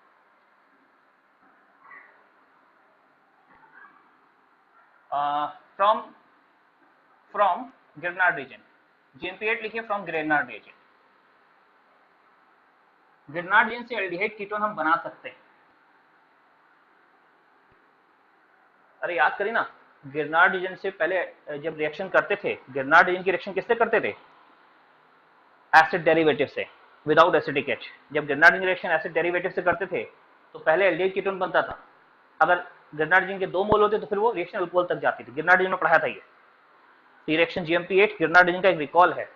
from from Grignard reagent. G M P eight लिखिए from Grignard reagent. Grignard reagent से एल्डिहाइड कीटोन हम बना सकते हैं। अरे याद करिए ना, गिरनार्ड रीजन से पहले जब रिएक्शन करते थे, गिरनार्ड रीजन की रिएक्शन किससे करते थे? एसिड डेरिवेटिव से, विदाउट एसिडिक एच। जब Grignard reagent reaction acid derivative से करते थे तो पहले एल्डिहाइड कीटोन बनता था। अगर गिरनार्ड रीजन के दो मोल होते तो फिर वो रिएक्शन अल्कोहल तक जाती थी। गिरनार्ड रीजन में पढ़ाया था ये। Reaction G M P eight Grignard reagent का एक रिकॉल है।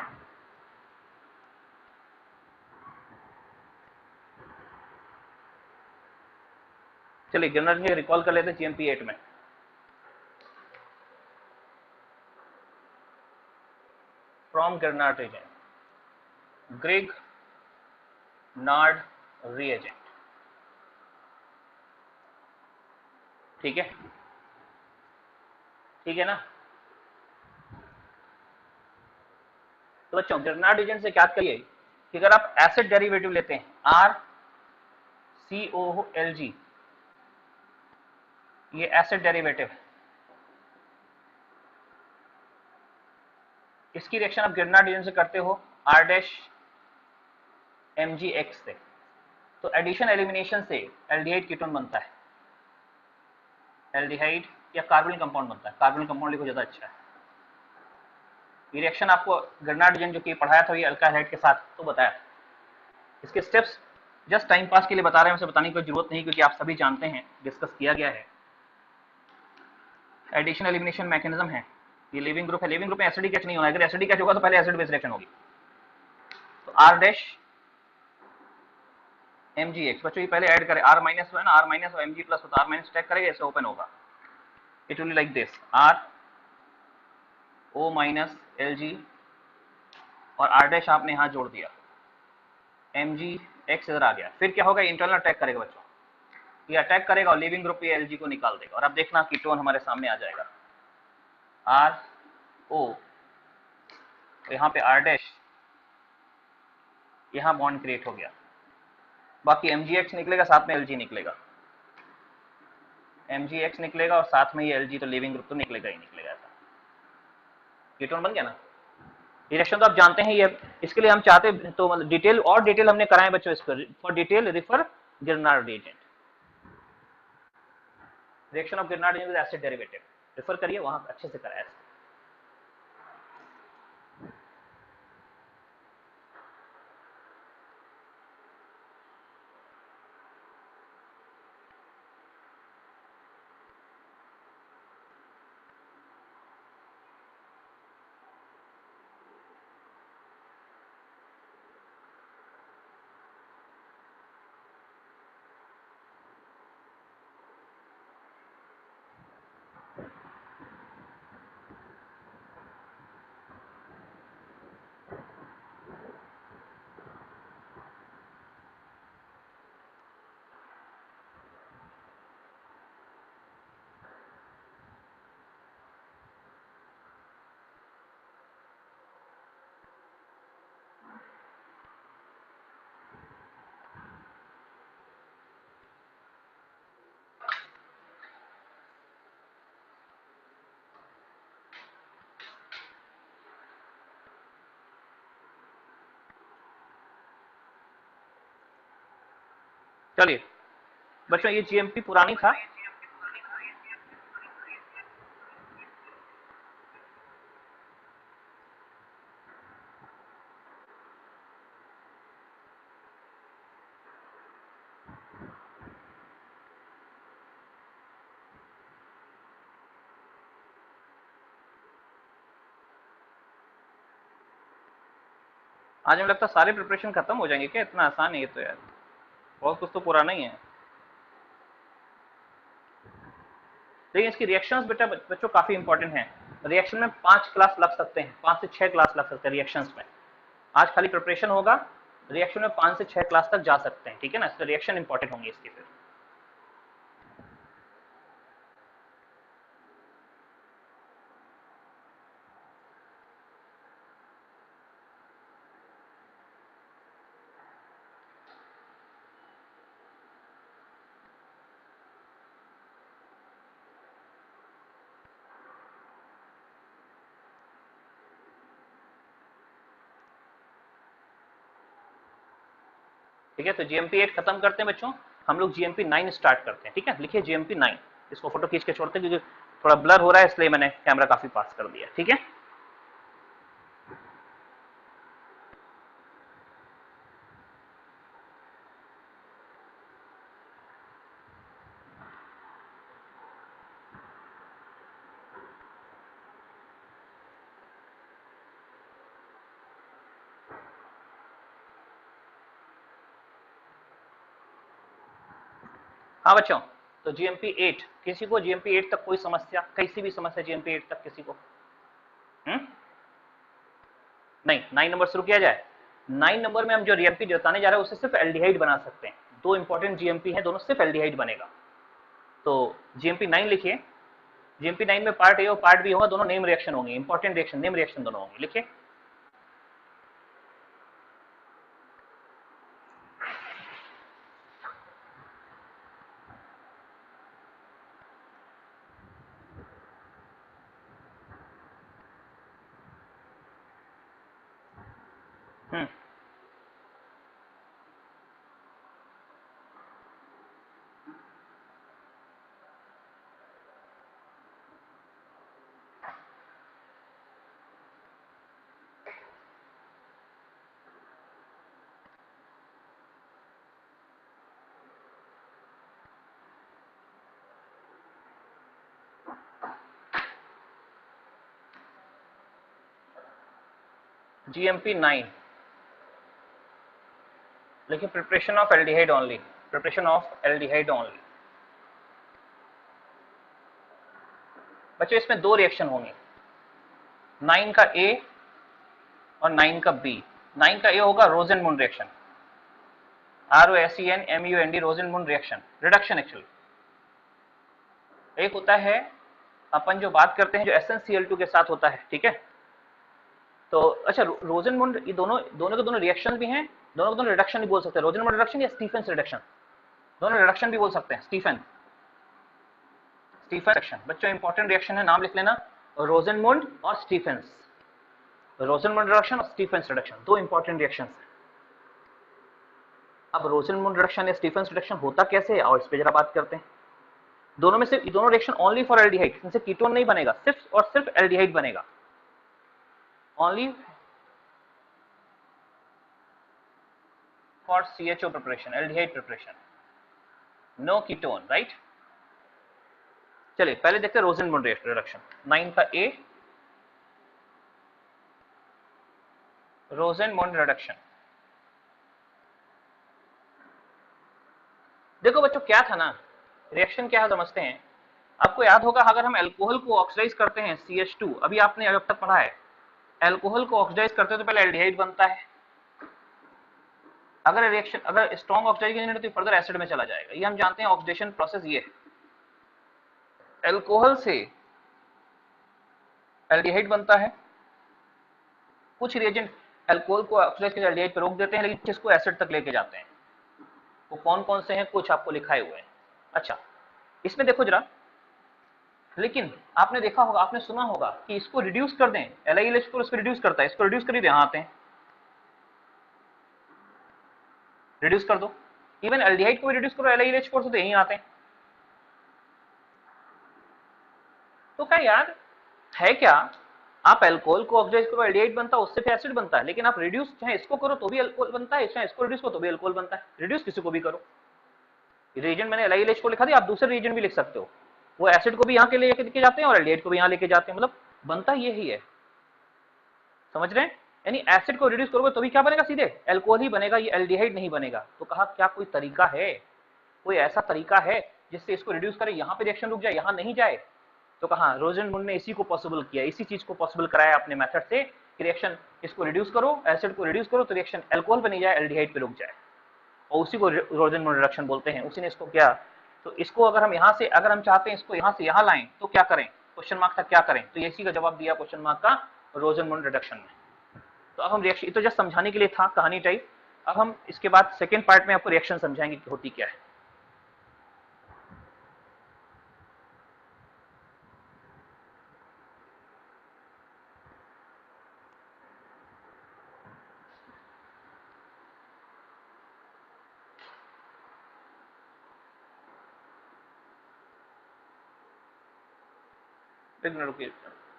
चलिए गिरनार्ड रीजन रिकॉल कर लेते हैं जी एम पी एट में। From Grignard reagent, Grignard reagent, ठीक है, ठीक है ना। तो बच्चों गिरनार्ड रीजन से क्या करिए कि अगर आप एसिड डेरिवेटिव लेते हैं R C O L G, ये एसिड डेरिवेटिव है, इसकी रिएक्शन आप गिरनार्ड रीजन से करते हो R dash M G X से, तो एडिशन एलिमिनेशन से एल्डिहाइड कीटोन बनता है, एल्डिहाइड या कार्बोनिल कंपाउंड बनता है। कार्बोनिल कंपाउंड लिखो ज्यादा अच्छा है। ये रिएक्शन आपको गिरनार्ड रीजन जो कि पढ़ाया था ये अल्काइल के साथ तो बताया। इसके स्टेप्स जस्ट टाइम पास के लिए बता रहे हैं, उसे बताने की कोई जरूरत नहीं क्योंकि आप सभी जानते हैं, डिस्कस किया गया है। एडिशन एलिमिनेशन मैकेनिज्म है। ये लिविंग ग्रुप है, लिविंग ग्रुप में एसिडिक एच नहीं होना, अगर एसिडिक एच होगा तो पहले एसिड बेस रिएक्शन होगी। तो R dash M G X, बच्चों ये पहले ऐड करें, आर माइनस है ना, आर माइनस और एम जी प्लस होता है, आर माइनस टैग करेंगे ऐसे ओपन होगा, it will be like this, R O minus L G और आर डैश आपने यहां जोड़ दिया एम जी एक्स इधर आ गया, फिर क्या होगा, इंटरनल अटैक करेगा बच्चों, ये अटैक करेगा और लिविंग ग्रुप ये एल जी को निकाल देगा, और अब देखना कीटोन हमारे सामने आ जाएगा आर ओ, तो यहाँ पे आर डैश, यहाँ बॉन्ड क्रिएट हो गया, बाकी एम जी एक्स निकलेगा, साथ में एल जी निकलेगा, एम जी एक्स निकलेगा और साथ में ये एल जी, तो लिविंग ग्रुप तो निकलेगा ही निकलेगा, ऐसा कीटोन बन गया ना। रिएक्शन तो आप जानते हैं ये, इसके लिए हम चाहते तो मतलब डिटेल और डिटेल हमने कराए बच्चों इस पर, for detail refer Grignard reagent, reaction of Grignard reagent with acid derivative, refer करिए, वहां अच्छे से कराया। चलिए बच्चों, ये जीएमपी पुरानी था, आज मुझे लगता है सारे प्रिपरेशन खत्म हो जाएंगे क्या, इतना आसान है ये तो यार, बहुत कुछ तो पुराना ही है। लेकिन इसकी रिएक्शंस बेटा बच्चों काफी इंपॉर्टेंट हैं, रिएक्शन में पांच क्लास लग सकते हैं, पांच से छह क्लास लग सकते हैं रिएक्शंस में, आज खाली प्रिपरेशन होगा, रिएक्शन में पांच से छह क्लास तक जा सकते हैं, ठीक है ना, इसलिए रिएक्शन इंपॉर्टेंट होंगे इसकी फिर। ठीक है, तो जीएमपी एट खत्म करते हैं बच्चों, हम लोग जीएमपी नाइन स्टार्ट करते हैं, ठीक है, लिखिए जीएमपी नाइन, इसको फोटो खींच के छोड़ते हैं क्योंकि थोड़ा ब्लर हो रहा है, इसलिए मैंने कैमरा काफी पास कर दिया, ठीक है। हाँ बच्चों, तो जीएमपी एट, किसी को जीएमपी एट तक कोई समस्या, कैसी भी समस्या जीएमपी एट तक किसी को? हम्म नहीं, नाइन नंबर शुरू किया जाए। नाइन नंबर में हम जो जीएमपी बताने जा रहे हैं उससे सिर्फ एल्डिहाइड बना सकते हैं, दो इंपॉर्टेंट जीएमपी हैं, दोनों सिर्फ एल्डिहाइड बनेगा, तो जीएमपी नाइन लिखिए, जीएमपी नाइन में पार्ट ए और पार्ट बी होगा, दोनों नेम रिएक्शन होंगे, इंपॉर्टेंट रिएक्शन, नेम रिएक्शन दोनों होंगे, लिखिए। हम्म जीएमपी नाइन लेकिन preparation of aldehyde only, preparation of aldehyde only. बच्चों इसमें दो रिएक्शन होंगे, नाइन का ए और नाइन का बी। नाइन का ए होगा Rosenmund reaction, R O S E N M U N D, Rosenmund reaction, reduction actually. एक होता है अपन जो बात करते हैं जो S N C L two के साथ होता है, ठीक है। तो अच्छा, रोजेनमुंड, ये दोनों दोनों के दोनों रिएक्शन भी हैं, दोनों के दोनों रिडक्शन भी बोल सकते हैं, रोजेनमुंड रिडक्शन या स्टीफेंस रिडक्शन, दोनों रिडक्शन भी बोल सकते हैं। स्टीफन स्टीफन रिडक्शन बच्चों इंपॉर्टेंट रिएक्शन है, नाम लिख लेना, रोजेनमुंड और स्टीफेंस। रोजेनमुंड रिडक्शन और स्टीफेंस रिडक्शन दो इंपॉर्टेंट रिएक्शंस हैं। अब रोजेनमुंड रिडक्शन या स्टीफेंस रिडक्शन होता कैसे है और इस पे जरा बात करते हैं। दोनों में से दोनों रिएक्शन ओनली फॉर एल्डिहाइड, इनसे कीटोन नहीं बनेगा, सिर्फ और सिर्फ एल्डिहाइड बनेगा, only for C H O preparation, aldehyde preparation, no ketone, right. चलिए पहले देखते हैं रोजेनमुंड रिडक्शन। नाइन का ए, रोजेनमुंड रिडक्शन। देखो बच्चों क्या था ना, रिएक्शन क्या है समझते हैं। आपको याद होगा अगर हम अल्कोहल को ऑक्सीडाइज करते हैं सी एच टू, अभी आपने अब तक पढ़ा है अल्कोहल को ऑक्सीडाइज करते हैं तो पहले एल्डिहाइड बनता है, अगर रिएक्शन अगर स्ट्रॉन्ग ऑक्सीडाइजेशन है तो फर्दर एसिड में चला जाएगा, ये हम जानते हैं ऑक्सीडेशन प्रोसेस ये है। अल्कोहल से एल्डिहाइड बनता है, कुछ रिएजेंट अल्कोहल को ऑक्सीडाइज करके एल्डिहाइड पे रोक देते हैं लेकिन इसको एसिड तक लेके जाते हैं, वो कौन कौन से हैं कुछ आपको लिखाए हुए हैं। अच्छा इसमें देखो जरा, लेकिन आपने देखा होगा, आपने सुना होगा कि इसको रिड्यूस कर दें, एल आई एल एच को इसको रिड्यूस करता है, इसको रिड्यूस करिए यहाँ आते हैं, रिड्यूस कर दो, इवन एल्डिहाइड को भी रिड्यूस करो, L I L H four से तो यहीं आते हैं। तो क्या यार है क्या, आप अल्कोहल को ऑक्सीडाइज करो एल्डिहाइड बनता है, उससे फिर एसिड बनता है, लेकिन आप रिड्यूस चाहे इसको करो तो भी अल्कोहल बनता है, चाहे इसको रिड्यूस करो तो भी अल्कोहल बनता है, रिड्यूस किसी को भी करो। रीजन मैंने एल आई एल एच को लिखा दिया, आप दूसरे रीजन भी लिख सकते हो, वो एसिड को भी यहाँ के लेके जाते हैं और एल्डिहाइड को भी यहाँ लेके जाते हैं, मतलब बनता यही है, समझ रहे हैं। यानी एसिड को रिड्यूस करोगे तो भी क्या बनेगा, सीधे अल्कोहल ही बनेगा, ये एल्डिहाइड नहीं बनेगा। तो कहा क्या कोई तरीका है, कोई ऐसा तरीका है जिससे इसको रिड्यूस करे, यहाँ पे रिएक्शन रुक जाए, यहाँ नहीं जाए। तो कहा रोजेनमुंड ने इसी को पॉसिबल किया, इसी चीज को पॉसिबल कराया अपने मेथड से कि रिएक्शन इसको रिड्यूस करो, एसिड को रिड्यूस करो तो रिएक्शन अल्कोहल बनी जाए, एल्डिहाइड पे रुक जाए, और उसी को रोजेनमुंड रिडक्शन बोलते हैं। उसी ने इसको किया। तो इसको अगर हम यहाँ से अगर हम चाहते हैं इसको यहाँ से यहाँ लाएं तो क्या करें, क्वेश्चन मार्क था क्या करें, तो इसी का जवाब दिया क्वेश्चन मार्क का रोजेनमुंड रिडक्शन में। तो अब हम रिएक्शन, तो जस्ट समझाने के लिए था कहानी टाइप, अब हम इसके बाद सेकेंड पार्ट में आपको रिएक्शन समझाएंगे कि होती क्या है। एक मिनट रुकिए।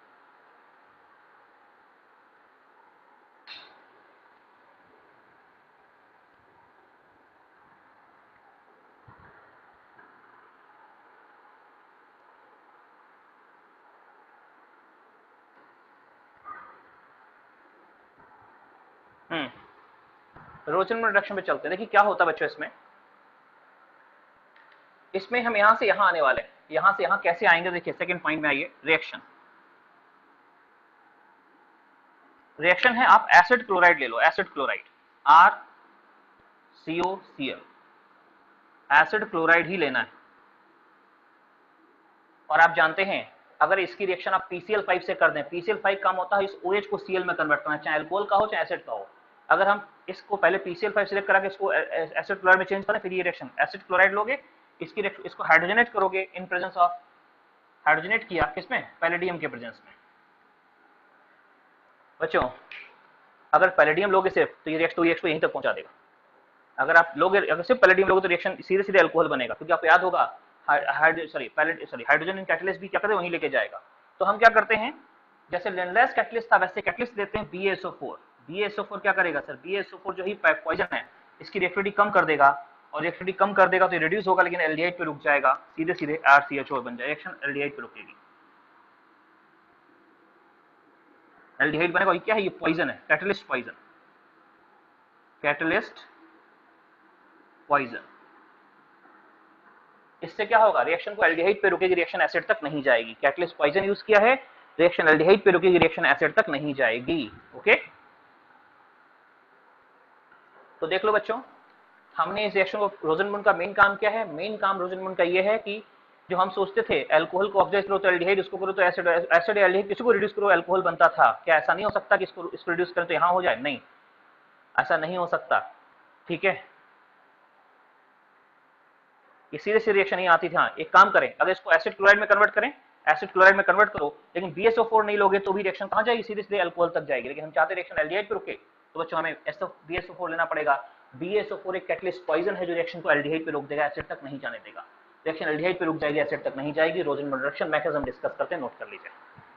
हम्म रोजेनमुंड रिडक्शन पे चलते हैं। देखिए क्या होता है बच्चों, इसमें इसमें हम यहां से यहां आने वाले हैं, यहां से यहां कैसे आएंगे, देखिए सेकंड पॉइंट में आइए। रिएक्शन रिएक्शन है, आप एसिड क्लोराइड ले लो, acid chloride R C O C L, acid chloride ही लेना है। और आप जानते हैं अगर इसकी रिएक्शन आप पी सी एल फाइव से कर दें, पी सी एल फाइव काम होता है इस ओ एच को सी एल में कन्वर्ट करना, चाहे अल्कोहल का हो चाहे एसिड का हो। अगर हम इसको पहले P C L five select करा के इसको एसिड क्लोराइड में चेंज करें, फिर ये रिएक्शन एसिड क्लोराइड लोगे, इसकी इसको हाइड्रोजनेट करोगे इन प्रेजेंस ऑफ, हाइड्रोजनेट किया किसमें, पैलेडियम के प्रेजेंस में। बच्चों अगर पैलेडियम लोगे सिर्फ तो ये रिएक्शन रिएक्शन को यहीं तक पहुंचा देगा। अगर आप लोगे अगर सिर्फ पैलेडियम लोगे तो रिएक्शन सीधे सीधे अल्कोहल बनेगा, क्योंकि आपको याद होगा सॉरी पैलेट सॉरी हाइड्रोजन इन कैटलिस्ट भी क्या करते हैं, वहीं लेके जाएगा। तो हम क्या करते हैं, जैसे लिनलेस कैटलिस्ट था वैसे कैटलिस्ट देते हैं B A S O four. B A S O four क्या करेगा sir, B A S O four जो ही पॉइजन है इसकी रिएक्टिविटी कम कर देगा, और रिएक्टिविटी कम कर देगा तो ये रिड्यूस होगा लेकिन एल्डिहाइड पे रुक जाएगा, सीधे सीधे आर सी एच ओ बन जाएगा, रिएक्शन एल्डिहाइड पे रुकेगी, एल्डिहाइड बनेगा। ये क्या है, ये पॉइजन है, कैटलिस्ट पॉइजन, कैटलिस्ट पॉइजन। इससे क्या होगा, रिएक्शन को एल्डिहाइड पे रुकेगी, रिएक्शन एसिड तक नहीं जाएगी। कैटलिस्ट पॉइजन यूज किया है, रिएक्शन एल्डिहाइड पे रुकेगी, रिएक्शन एसिड तक नहीं जाएगी। ओके तो देख लो बच्चों, हमने इस रिएक्शन को, रोजनमुंड का मेन काम क्या है? मेन काम रोजनमुंड का ये है कि जो हम सोचते थे अल्कोहल को ऑक्सीडाइज करो तो एल्डिहाइड, उसको करो तो एसिड, एसिड एल्डिहाइड किसी को रिड्यूस करो अल्कोहल बनता था। क्या ऐसा नहीं हो सकता कि इसको इसको रिड्यूस करें तो यहाँ हो जाए? नहीं, ऐसा नहीं हो सकता। ठीक है, ये सीधे सीधे रिएक्शन नहीं आती थी। हाँ, एक काम करें, अगर इसको एसिड क्लोराइड में कन्वर्ट करें, एसिड क्लोराइड में कन्वर्ट करो, लेकिन बी एस ओ फोर नहीं लोगे तो भी रिएक्शन कहाँ जाएगी? सीधे सीधे अल्कोहल तक जाएगी। लेकिन हम चाहते रिएक्शन एल्डिहाइड पे रुके, तो बच्चों हमें बी एस ओ फोर लेना पड़ेगा। बी एस ओ फोर एक कैटलिस्ट पॉइजन है जो रिएक्शन को एल्डिहाइड पे रोक देगा, एसिड तक नहीं जाने देगा। रिएक्शन एल्डिहाइड पे रुक जाएगी, एसिड तक नहीं जाएगी। रोजनमुंड रिएक्शन मैकेनिज्म डिस्कस करते हैं, नोट कर लीजिए।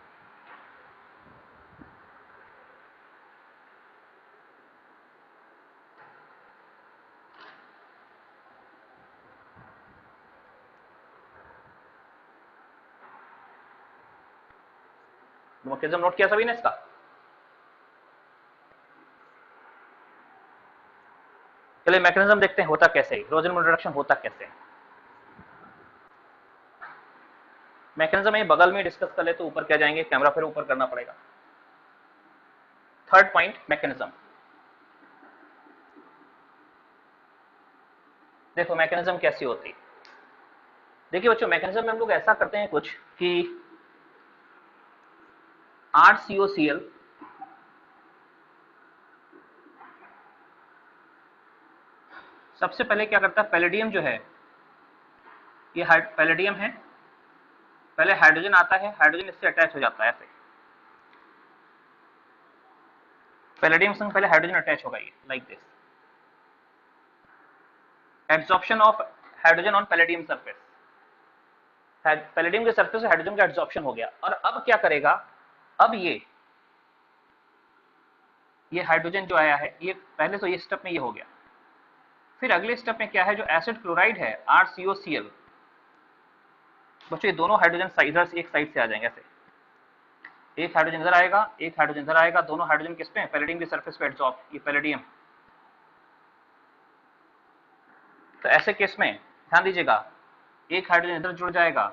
मैकेनिज्म नोट किया सभी ने इसका? चलिए मैकेनिज्म देखते हैं होता कैसे है, रोजनमुंड रिएक्शन होता कैसे है। मैकेनिज्म ये बगल में डिस्कस कर ले तो ऊपर क्या जाएंगे, कैमरा फिर ऊपर करना पड़ेगा। Third point, mechanism. देखो मैकेनिज्म कैसी होती है। देखिए बच्चों, मैकेनिज्म में हम लोग ऐसा करते हैं कुछ कि are C O C L सबसे पहले क्या करता है, पैलेडियम जो है, ये पैलेडियम है, पहले हाइड्रोजन आता है, हाइड्रोजन इससे अटैच हो जाता है ऐसे, पैलेडियम संग पहले हाइड्रोजन अटैच होगा, ये like this, absorption of hydrogen on palladium surface, palladium के सरफेस से हाइड्रोजन का एब्जॉर्प्शन हो गया। और अब क्या करेगा, अब ये ये हाइड्रोजन जो आया है, ये पहले तो ये स्टेप में ये हो गया, फिर अगले स्टेप में क्या है, जो एसिड क्लोराइड है R C O C L, बच्चों ये दोनों हाइड्रोजन इधर से एक साइड से आ जाएंगे ऐसे, एक हाइड्रोजन इधर आएगा, एक हाइड्रोजन इधर आएगा, दोनों हाइड्रोजन किस पे, पैलेडियम के सरफेस पे एब्जॉर्ब, ये पैलेडियम। तो ऐसे केस में ध्यान दीजिएगा, एक हाइड्रोजन इधर जुड़ जाएगा,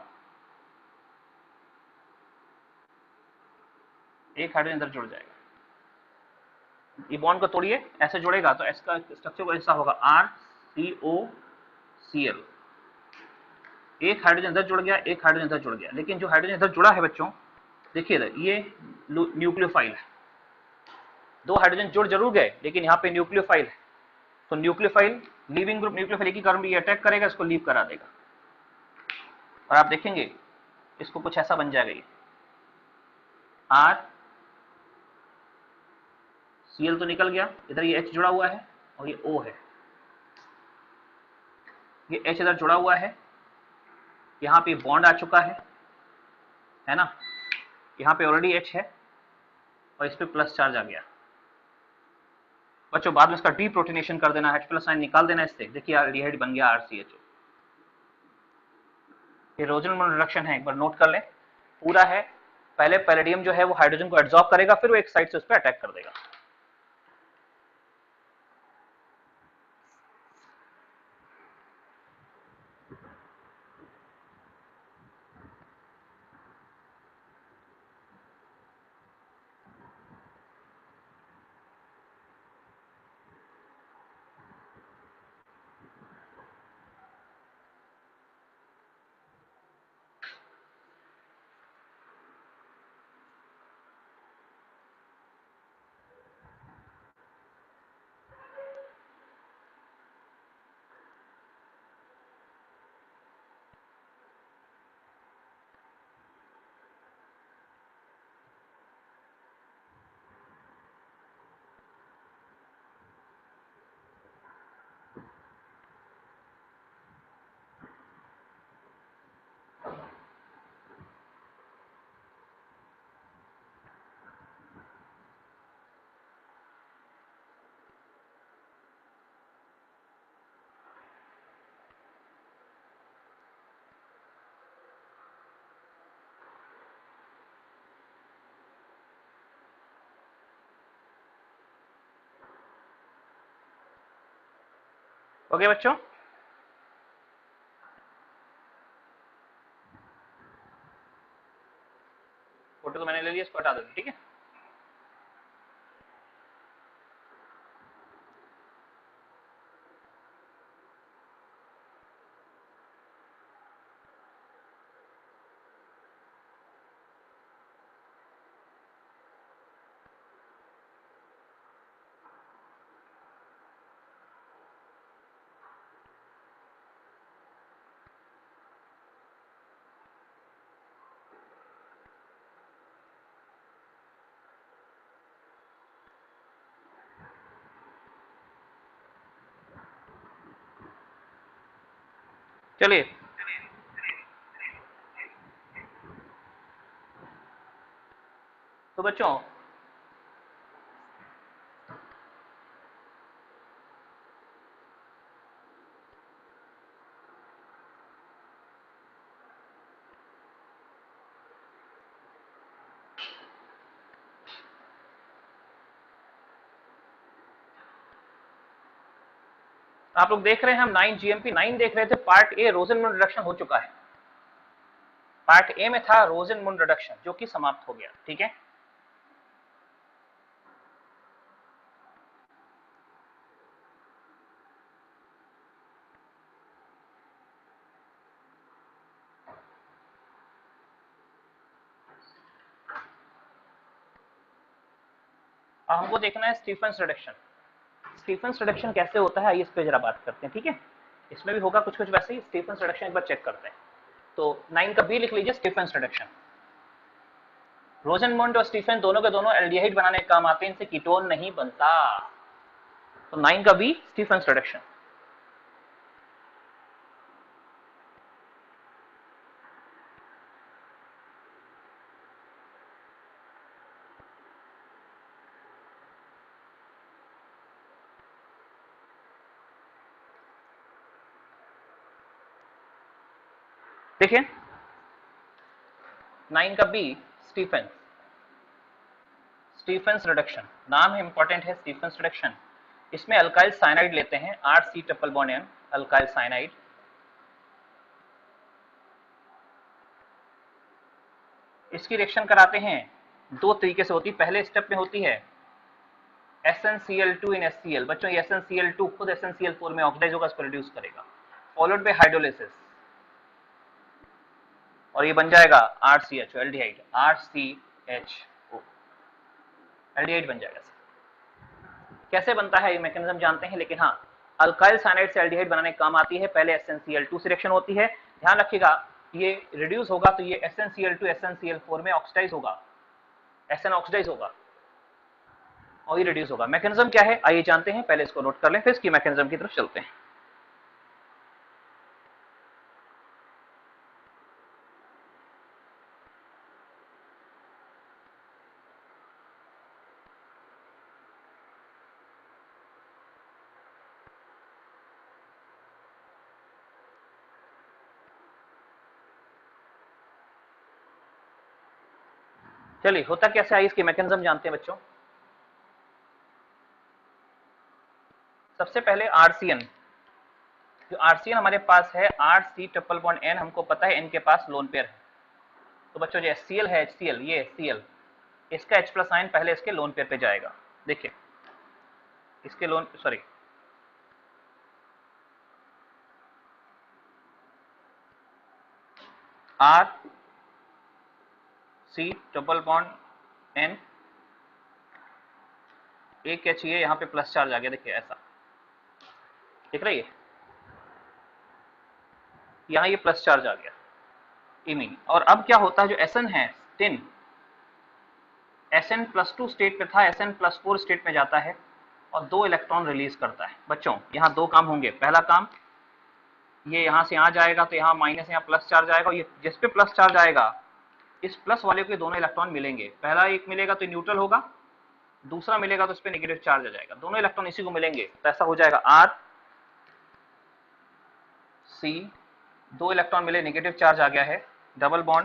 एक हाइड्रोजन इधर जुड़ जाएगा, ये बॉन्ड को तोड़िए, ऐसे जुड़ेगा तो इसका स्ट्रक्चर को ऐसा होगा R C O C L, एक हाइड्रोजन इधर जुड़ गया, एक हाइड्रोजन इधर जुड़ गया। लेकिन जो हाइड्रोजन इधर जुड़ा है बच्चों, देखिए ये न्यूक्लियोफाइल है, दो हाइड्रोजन जुड़ जरूर गए लेकिन यहाँ पे न्यूक्लियोफाइल है, तो न्यूक्लियोफाइल लीविंग ग्रुप, न्यूक्लियोफाइल की कारण भी अटैक करेगा, इसको लीव करा देगा, और आप देखेंगे इसको कुछ ऐसा बन जाएगा, ये आर सी एल तो निकल गया, इधर ये H जुड़ा हुआ है और ये O है, ये H इधर जुड़ा हुआ है, यहाँ पे बॉन्ड आ चुका है है ना, यहाँ पे ऑलरेडी H है और इस पे प्लस चार्ज आ गया। बच्चों बाद में इसका डी प्रोटोनेशन कर देना, H प्लस साइन निकाल देना इससे, देखिए एल्डिहाइड बन गया आर सी एच ओ। ये रोजनमुंड रिएक्शन है, एक बार नोट कर लें, पूरा है, पहले पैलेडियम जो है वो हाइड्रोजन को एब्जॉर्ब करेगा, फिर वो एक साइड से उस पर अटैक कर देगा। ओके बच्चों, फोटो तो मैंने ले लिया, इसको हटा देते, ठीक है। चलिए तो बच्चों आप लोग देख रहे हैं हम नाइन जीएमपी नाइन देख रहे थे। पार्ट ए रोजन-मुंड रिडक्शन हो चुका है। पार्ट ए में था रोजन-मुंड रिडक्शन जो कि समाप्त हो गया। ठीक है, अब हमको देखना है स्टीफन्स रिडक्शन। स्टीफन्स रिडक्शन कैसे होता है आइए इस पे जरा बात करते हैं। ठीक है, इसमें भी होगा कुछ कुछ वैसे ही। स्टीफन्स रिडक्शन एक बार चेक करते हैं। तो नाइन का बी लिख लीजिए, स्टीफन्स रिडक्शन। रोजन-मुंड और स्टीफन दोनों के दोनों एल्डिहाइड बनाने के काम आते हैं, इनसे कीटोन नहीं बनता। तो नाइन का बी स्टीफन्स रिडक्शन। देखिए नाइन का बी स्टीफन स्टीफन्स रिडक्शन, नाम है इंपॉर्टेंट है स्टीफन्स रिडक्शन। इसमें अल्काइल साइनाइड लेते हैं, R C triple bond N, alkyl cyanide. इसकी रिएक्शन कराते हैं दो तरीके से होती है। पहले स्टेप में होती है S N C L two in S C L. बच्चों ये S N C L two खुद S N C L four में ऑक्सीडाइज होगा, इसको रिड्यूस करेगा, फॉलोड बाय हाइड्रोलिसिस, और ये बन जाएगा R C H O, aldehyde, R C H O, aldehyde बन जाएगा। कैसे बनता है ये मैकेनिज्म जानते हैं, लेकिन हाँ अल्काइल साइनाइड से एल्डिहाइड बनाने काम आती है। पहले S N C L two से रिएक्शन होती है, ध्यान रखिएगा ये रिड्यूस होगा तो ये S N C L two S N C L four में ऑक्सीडाइज होगा, एस एन ऑक्सीडाइज होगा और ये रिड्यूस होगा। मैकेनिज्म क्या है आइए जानते हैं, पहले इसको नोट कर लें फिर इसकी मैकेनिज्म की तरफ चलते हैं। चलिए होता कैसे आइए इसकी मैकेनिज्म जानते हैं बच्चों। सबसे पहले आरसीएन, जो आरसीएन हमारे पास है R C triple bond N, हमको पता है एन के पास लोन पेयर है। तो बच्चों जो एचसीएल है, एचसीएल ये एचसीएल, इसका H प्लस आयन पहले इसके लोन पेयर पे जाएगा। देखिए इसके lone sorry R C triple bond N, एक एच ये यहाँ पे प्लस चार्ज आ गया। देखिए ऐसा दिख रही है, यहाँ ये प्लस चार्ज आ गया इमीन। और अब क्या होता है जो एस एन है ten, S N plus two state पे था, S N plus four state में जाता है और दो इलेक्ट्रॉन रिलीज करता है। बच्चों यहाँ दो काम होंगे। पहला काम ये यहाँ से यहाँ जाएगा तो यहाँ माइनस यहाँ प्लस चार्ज आएगा, और ये जिस पे प्लस चार्ज आएगा इस प्लस वाले को दोनों इलेक्ट्रॉन मिलेंगे। पहला एक मिलेगा तो न्यूट्रल होगा, दूसरा मिलेगा तो इस पे नेगेटिव चार्ज आ जाएगा, दोनों इलेक्ट्रॉन इसी को मिलेंगे। तो ऐसा हो जाएगा आर सी, दो इलेक्ट्रॉन मिले, नेगेटिव चार्ज आ गया है, double bond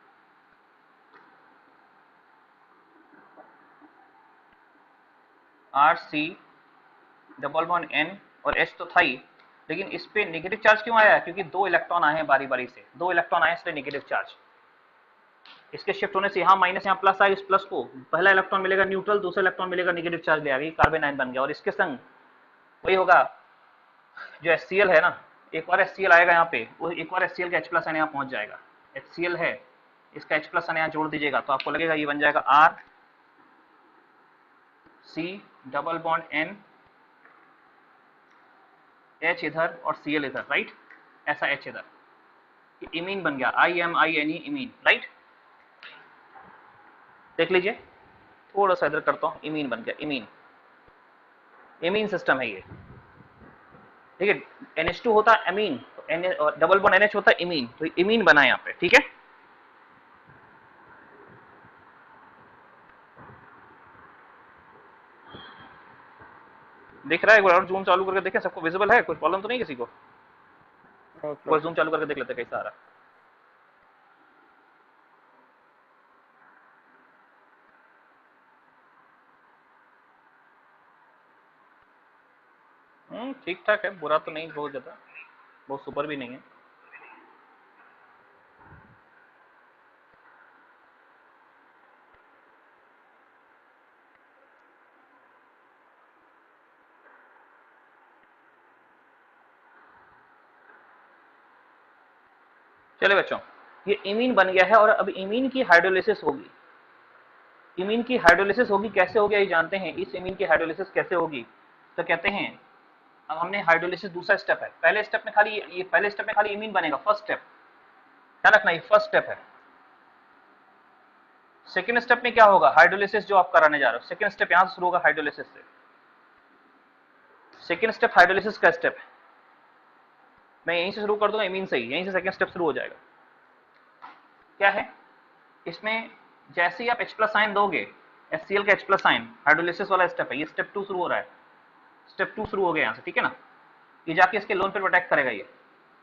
R C double bond N, और एच तो था ही, लेकिन इस पे नेगेटिव चार्ज क्यों आया? क्योंकि दो इलेक्ट्रॉन आए हैं बारी बारी से, दो इलेक्ट्रॉन आए इसलिए नेगेटिव चार्ज। इसके शिफ्ट होने से यहाँ माइनस यहाँ प्लस आए, इस प्लस को पहला इलेक्ट्रॉन मिलेगा न्यूट्रल, दूसरा इलेक्ट्रॉन मिलेगा नेगेटिव चार्ज ले आएगा, कार्बन आयन बन गया। और इसके संग वही होगा जो HCl है ना, एक और HCl आएगा यहाँ पे, वो एक और HCl का H प्लस आयन यहाँ पहुंच जाएगा। HCl है, इसका H प्लस आयन यहाँ जोड़ दीजिएगा तो आपको लगेगा ये बन जाएगा R C double bond N, H इधर और Cl इधर, राइट, ऐसा H इधर, इमीन बन गया, I M I N E imine, right. देख लीजिए थोड़ा सा इधर करता हूं, इमीन बन गया, इमीन, इमीन सिस्टम है ये। ठीक है, एन एच टू होता है अमीन, तो एन और डबल बॉन्ड एनएच होता है इमीन, तो इमीन बना यहाँ पे, ठीक है। दिख रहा है? एक बार और जूम चालू करके देखें, सबको विजिबल है? कोई प्रॉब्लम तो नहीं किसी को? कोई जूम चालू करके देख लेते कैसा आ रहा है। हम्म ठीक ठाक है, बुरा तो नहीं, बहुत ज्यादा, बहुत सुपर भी नहीं है। चले बच्चों, ये इमीन बन गया है और अब इमीन की हाइड्रोलिसिस होगी। इमीन की हाइड्रोलिसिस होगी, कैसे होगी ये जानते हैं। इस इमीन की हाइड्रोलिसिस कैसे होगी, तो कहते हैं, अब हमने हाइड्रोलिसिस दूसरा स्टेप है, पहले स्टेप में खाली ये पहले स्टेप में खाली इमीन बनेगा, फर्स्ट स्टेप, ध्यान रखना ये फर्स्ट स्टेप है। सेकेंड स्टेप में क्या होगा, हाइड्रोलिसिस जो आप कराने जा रहे हो, सेकेंड स्टेप यहां से शुरू होगा हाइड्रोलिसिस से। सेकेंड स्टेप हाइड्रोलिसिस का स्टेप है, मैं यहीं से शुरू कर दूंगा इमीन से ही, यहीं से सेकेंड स्टेप शुरू हो जाएगा। क्या है इसमें, जैसे ही आप H प्लस साइन दोगे, HCl का H प्लस साइन, हाइड्रोलिसिस वाला स्टेप है, ये स्टेप टू शुरू हो रहा है, स्टेप टू शुरू हो गया यहाँ से, ठीक है ना। ये जाके इसके लोन पे अटैक करेगा, ये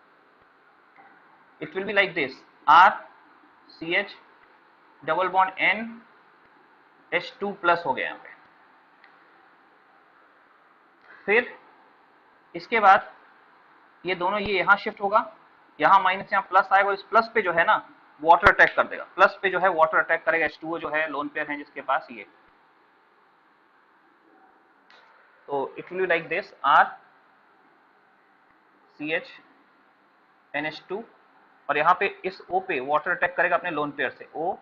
it will be like this, R C H double bond N H two plus हो गया यहाँ पे। फिर इसके बाद ये दोनों, ये यहाँ शिफ्ट होगा, यहाँ माइनस यहाँ प्लस आएगा, और इस प्लस पे जो है ना वाटर अटैक कर देगा, प्लस पे जो है वाटर अटैक करेगा, H टू O जो है लोन पेयर है जिसके पास ये, तो it will be like this, R C H N H two, और यहाँ पे इस O पे वाटर अटैक करेगा अपने लोन पेयर से, O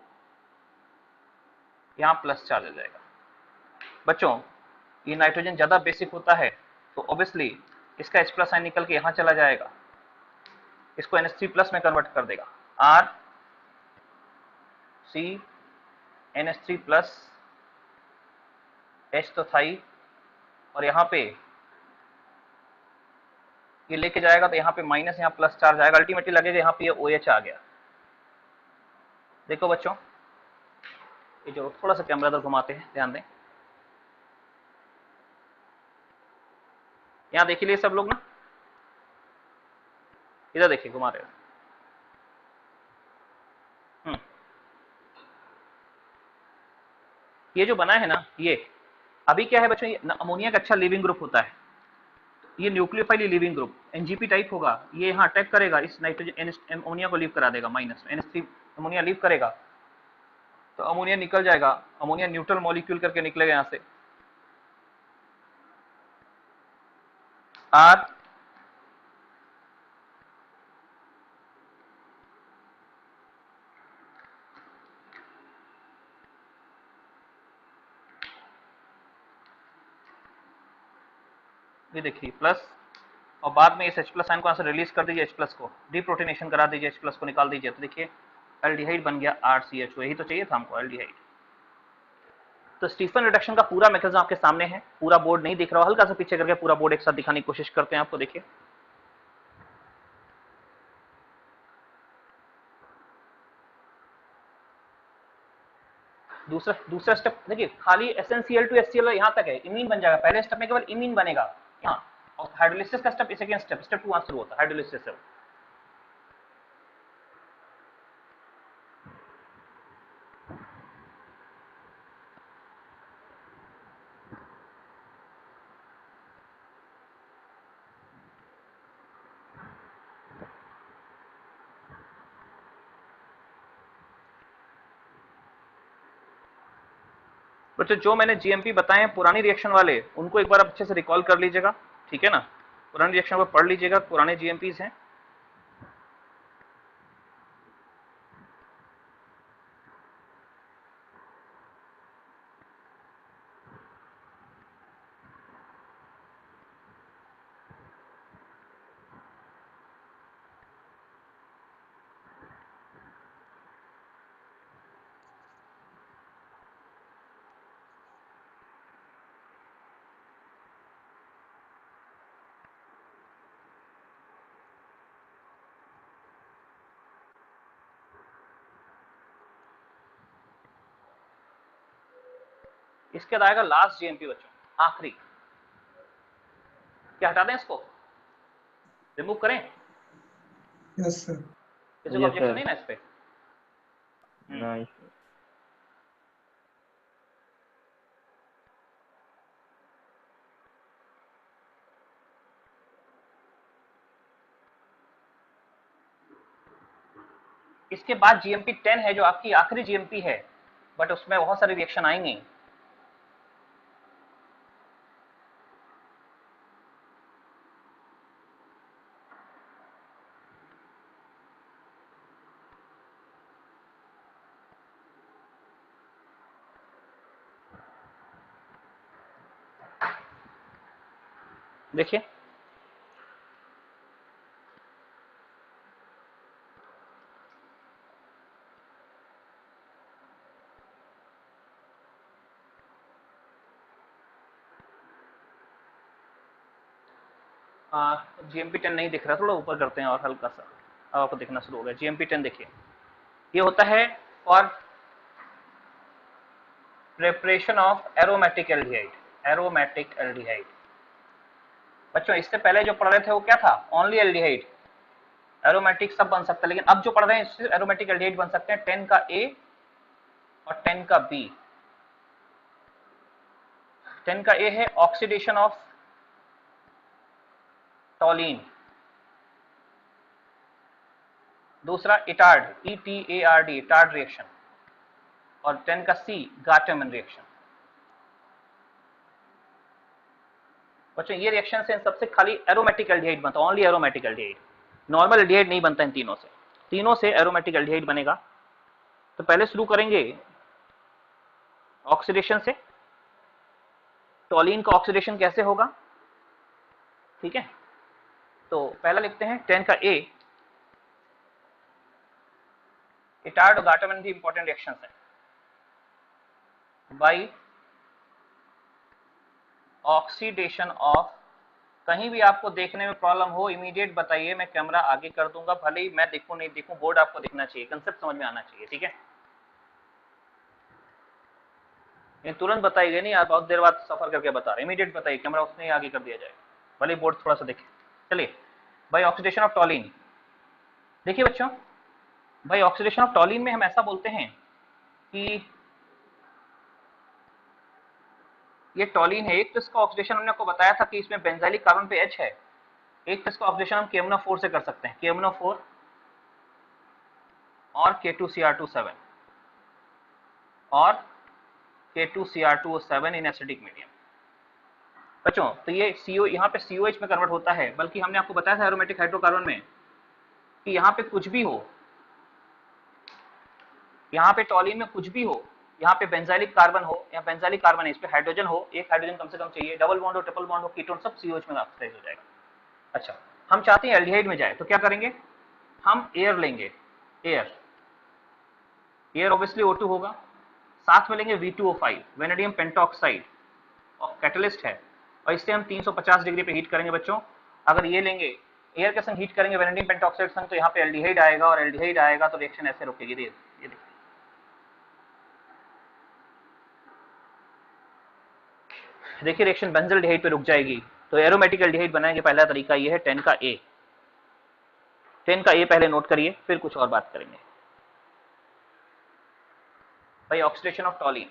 यहाँ प्लस चार्ज हो जाएगा। बच्चों ये नाइट्रोजन ज्यादा बेसिक होता है, तो ऑब्वियसली इसका H प्लस साइन निकल के यहाँ चला जाएगा, इसको N H थ्री प्लस में कन्वर्ट कर देगा, R C N H three plus H तो था ही, और यहाँ पे ये लेके जाएगा तो यहाँ पे माइनस यहाँ प्लस चार्ज आएगा, अल्टीमेटली लगेगा यहाँ पे ये OH आ गया। देखो बच्चों, ये जो थोड़ा सा कैमरा इधर घुमाते हैं, ध्यान दें, यहाँ देखिए सब लोग ना, इधर देखिए घुमा रहे हो, हम्म ये जो बना है ना, ये अभी क्या है बच्चों, ये अमोनिया का अच्छा लिविंग ग्रुप होता है, ये nucleophile leaving group NGP type होगा, ये यहाँ अटैक करेगा इस नाइट्रोजन अमोनिया को लीव करा देगा, minus N H three ammonia leave करेगा, तो अमोनिया निकल जाएगा, अमोनिया न्यूट्रल मॉलिक्यूल करके निकलेगा यहाँ से, आर ये देखिए प्लस, और बाद में इस H प्लस साइन को यहाँ से रिलीज कर दीजिए, H प्लस को डीप्रोटोनेशन करा दीजिए, H प्लस को निकाल दीजिए, तो देखिए एल्डिहाइड बन गया आर सी एच ओ, यही तो चाहिए था हमको, एल्डिहाइड। तो स्टीफन रिडक्शन का पूरा मैकेनिज्म आपके सामने है, पूरा बोर्ड नहीं दिख रहा, हल्का सा पीछे करके पूरा बोर्ड एक साथ दिखाने की कोशिश करते हैं आपको, देखिए दूसरा दूसरा स्टेप देखिए, खाली S N C L two S C L यहाँ तक है, इमीन बन जाएगा, पहले स्टेप में केवल इमीन बनेगा यहाँ, और हाइड्रोलिसिस का step second step, step two वहां शुरू होता है हाइड्रोलिसिस से। बच्चों जो मैंने जीएमपी बताए हैं पुरानी रिएक्शन वाले, उनको एक बार अच्छे से रिकॉल कर लीजिएगा, ठीक है ना, पुरानी रिएक्शन को पढ़ लीजिएगा, पुराने जीएमपीज हैं। इसके बाद आएगा लास्ट जीएमपी बच्चों, आखिरी। क्या हटा दें इसको, रिमूव करें? Yes sir. किसी को यस ऑब्जेक्शन सर। नहीं ना इस पे? नाइस। इसके बाद जीएमपी टेन है जो आपकी आखिरी जीएमपी है, बट उसमें बहुत सारे रिएक्शन आएंगे। देखिए जीएमपी टेन नहीं दिख रहा, थोड़ा ऊपर करते हैं और हल्का सा, अब आपको दिखना शुरू हो गया। जीएमपी टेन देखिए, ये होता है for preparation of aromatic aldehyde. Aromatic aldehyde बच्चों, इससे पहले जो पढ़ रहे थे वो क्या था? Only aldehyde. एरोमेटिक सब बन सकता है, लेकिन अब जो पढ़ रहे हैं इससे एरोमेटिक एल्डिहाइड बन सकते हैं। टेन का ए और टेन का बी। टेन का ए है ऑक्सीडेशन ऑफ टॉलिन, दूसरा Etard, E T A R D, Etard reaction, और टेन का सी गार्टमैन रिएक्शन। बच्चों ये रिएक्शन से इन सबसे खाली एरोमेटिक एल्डिहाइड बनता है, only aromatic aldehyde. Normal aldehyde नहीं बनता इन तीनों से, तीनों से एरोमेटिक एल्डिहाइड बनेगा। तो पहले शुरू करेंगे ऑक्सीडेशन से। टॉलिन का ऑक्सीडेशन कैसे होगा, ठीक है? तो पहला लिखते हैं टेन का ए। इटार्ड और गार्टमैन भी इंपॉर्टेंट रिएक्शंस हैं। बाई ऑक्सीडेशन ऑफ, कहीं भी आपको देखने में प्रॉब्लम हो इमीडिएट बताइए, मैं कैमरा आगे कर दूंगा, भले ही मैं देखूं नहीं देखूं, बोर्ड आपको दिखना चाहिए, कंसेप्ट समझ में आना चाहिए, ठीक है? ये तुरंत बताइए नहीं, आप बहुत देर बाद सफर करके बता रहे, इमीडिएट बताइए, कैमरा उसने ही आगे कर दिया जाए, भले बोर्ड थोड़ा सा देखे। चलिए, बाई ऑक्सीडेशन ऑफ टॉलिन। देखिए बच्चों, बाई ऑक्सीडेशन ऑफ टॉलिन में हम ऐसा बोलते हैं कि ये टॉलिन है एक, तो इसका ऑक्सीडेशन हमने आपको बताया था कि इसमें बेंजाइलिक कार्बन पे H है, एक तो इसका ऑक्सीडेशन हम के एम एन ओ फोर से कर सकते हैं, के एम एन ओ फोर और K two C R two seven और K two C R two O seven in acidic medium. बच्चों तो ये CO यहाँ पे सी ओ एच में कन्वर्ट होता है, बल्कि हमने आपको बताया था एरोमेटिक हाइड्रोकार्बन में कि यहाँ पे कुछ भी हो, यहाँ पे टॉलिन में कुछ भी हो, यहाँ पे बेंजाइलिक कार्बन हो या बेंजाइलिक कार्बन है, इस पे हाइड्रोजन हो, एक हाइड्रोजन कम से कम चाहिए, डबल बॉन्ड हो, ट्रिपल बॉन्ड हो, कीटोन, सब सी ओ एच में ऑक्सीडाइज हो जाएगा। अच्छा, हम चाहते हैं एल्डिहाइड में जाए, तो क्या करेंगे? हम एयर लेंगे, air air obviously O two होगा, साथ में लेंगे V two O five, vanadium pentoxide, और कैटलिस्ट है, और इससे हम तीन सौ पचास डिग्री पे हीट करेंगे बच्चों। अगर ये लेंगे, एयर के संग हीट करेंगे वेनेडियम पेंटॉक्साइड संग, तो यहाँ पे एल्डिहाइड आएगा, और एल्डिहाइड आएगा तो रिएक्शन ऐसे रुकेगी। ये देखिए, देखिए रिएक्शन बेंजल्डिहाइड पे रुक जाएगी, तो एरोमेटिक एल्डिहाइड बनाएंगे। पहला तरीका ये है टेन का ए। टेन का ए पहले नोट करिए, फिर कुछ और बात करेंगे। भाई ऑक्सीडेशन ऑफ टॉलिन,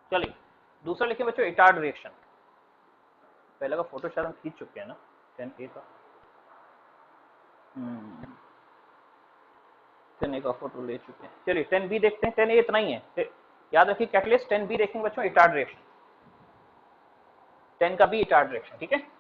चलिए दूसरा लिखे बच्चों इटार्ड रिएक्शन। पहले का फोटो शायद हम खींच चुके हैं ना, टेन ए का हम्म टेन ए का फोटो ले चुके हैं। चलिए टेन बी देखते हैं। टेन ए इतना ही है, फिर याद रखिए कैटलिस्ट। टेन बी देखेंगे बच्चों इटार्ड रिएक्शन, टेन का बी इटार्ड रिएक्शन, ठीक है।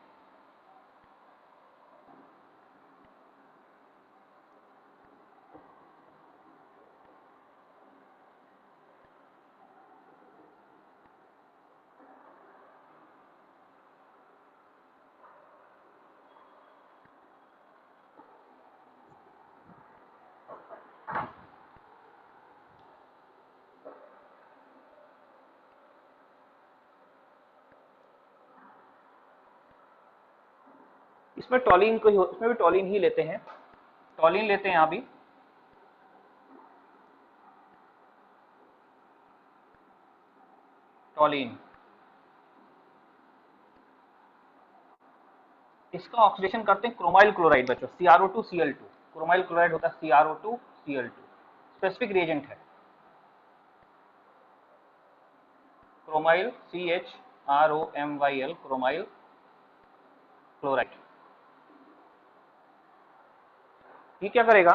इसमें टॉलिन को ही, इसमें भी टॉलिन ही लेते हैं, टॉलिन लेते हैं यहाँ भी। टॉलिन, इसका ऑक्सीडेशन करते हैं क्रोमाइल क्लोराइड बच्चों, C R O two C L two. Chromyl chloride होता है C R O two C L two, specific reagent है chromyl, C H R O M Y L, chromyl chloride. ये क्या करेगा,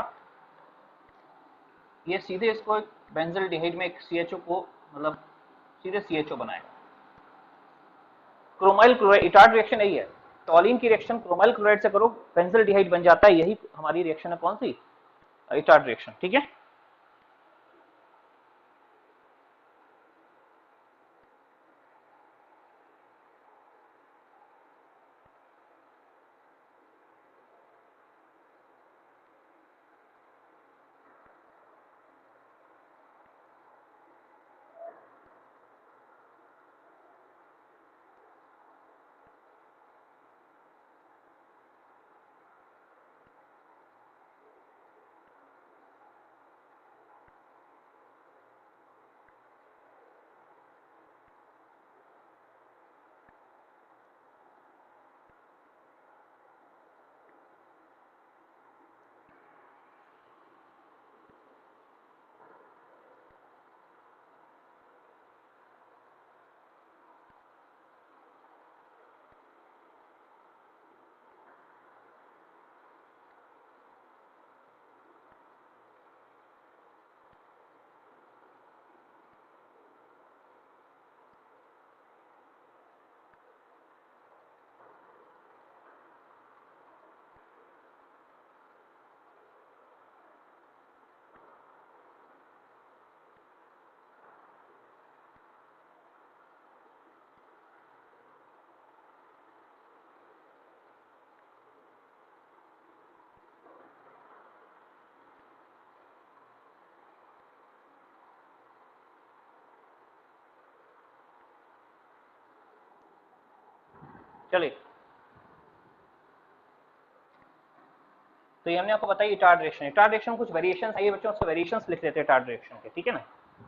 ये सीधे इसको एक बेंजल्डिहाइड में एक सी एच ओ को मतलब सीधे सी एच ओ बनाएगा। क्रोमाइल क्लोराइड इटार्ड रिएक्शन यही है, टॉलिन की रिएक्शन क्रोमाइल क्लोराइड से करो बेंजल्डिहाइड बन जाता है, यही हमारी रिएक्शन है कौन सी, इटार्ड रिएक्शन, ठीक है। चलिए तो ये हमने आपको बताया इटार्ड रिएक्शन। इटार्ड रिएक्शन में कुछ वेरिएशन है बच्चों, उसके वेरिएशंस लिख लेते हैं इटार्ड रिएक्शन के, ठीक है ना।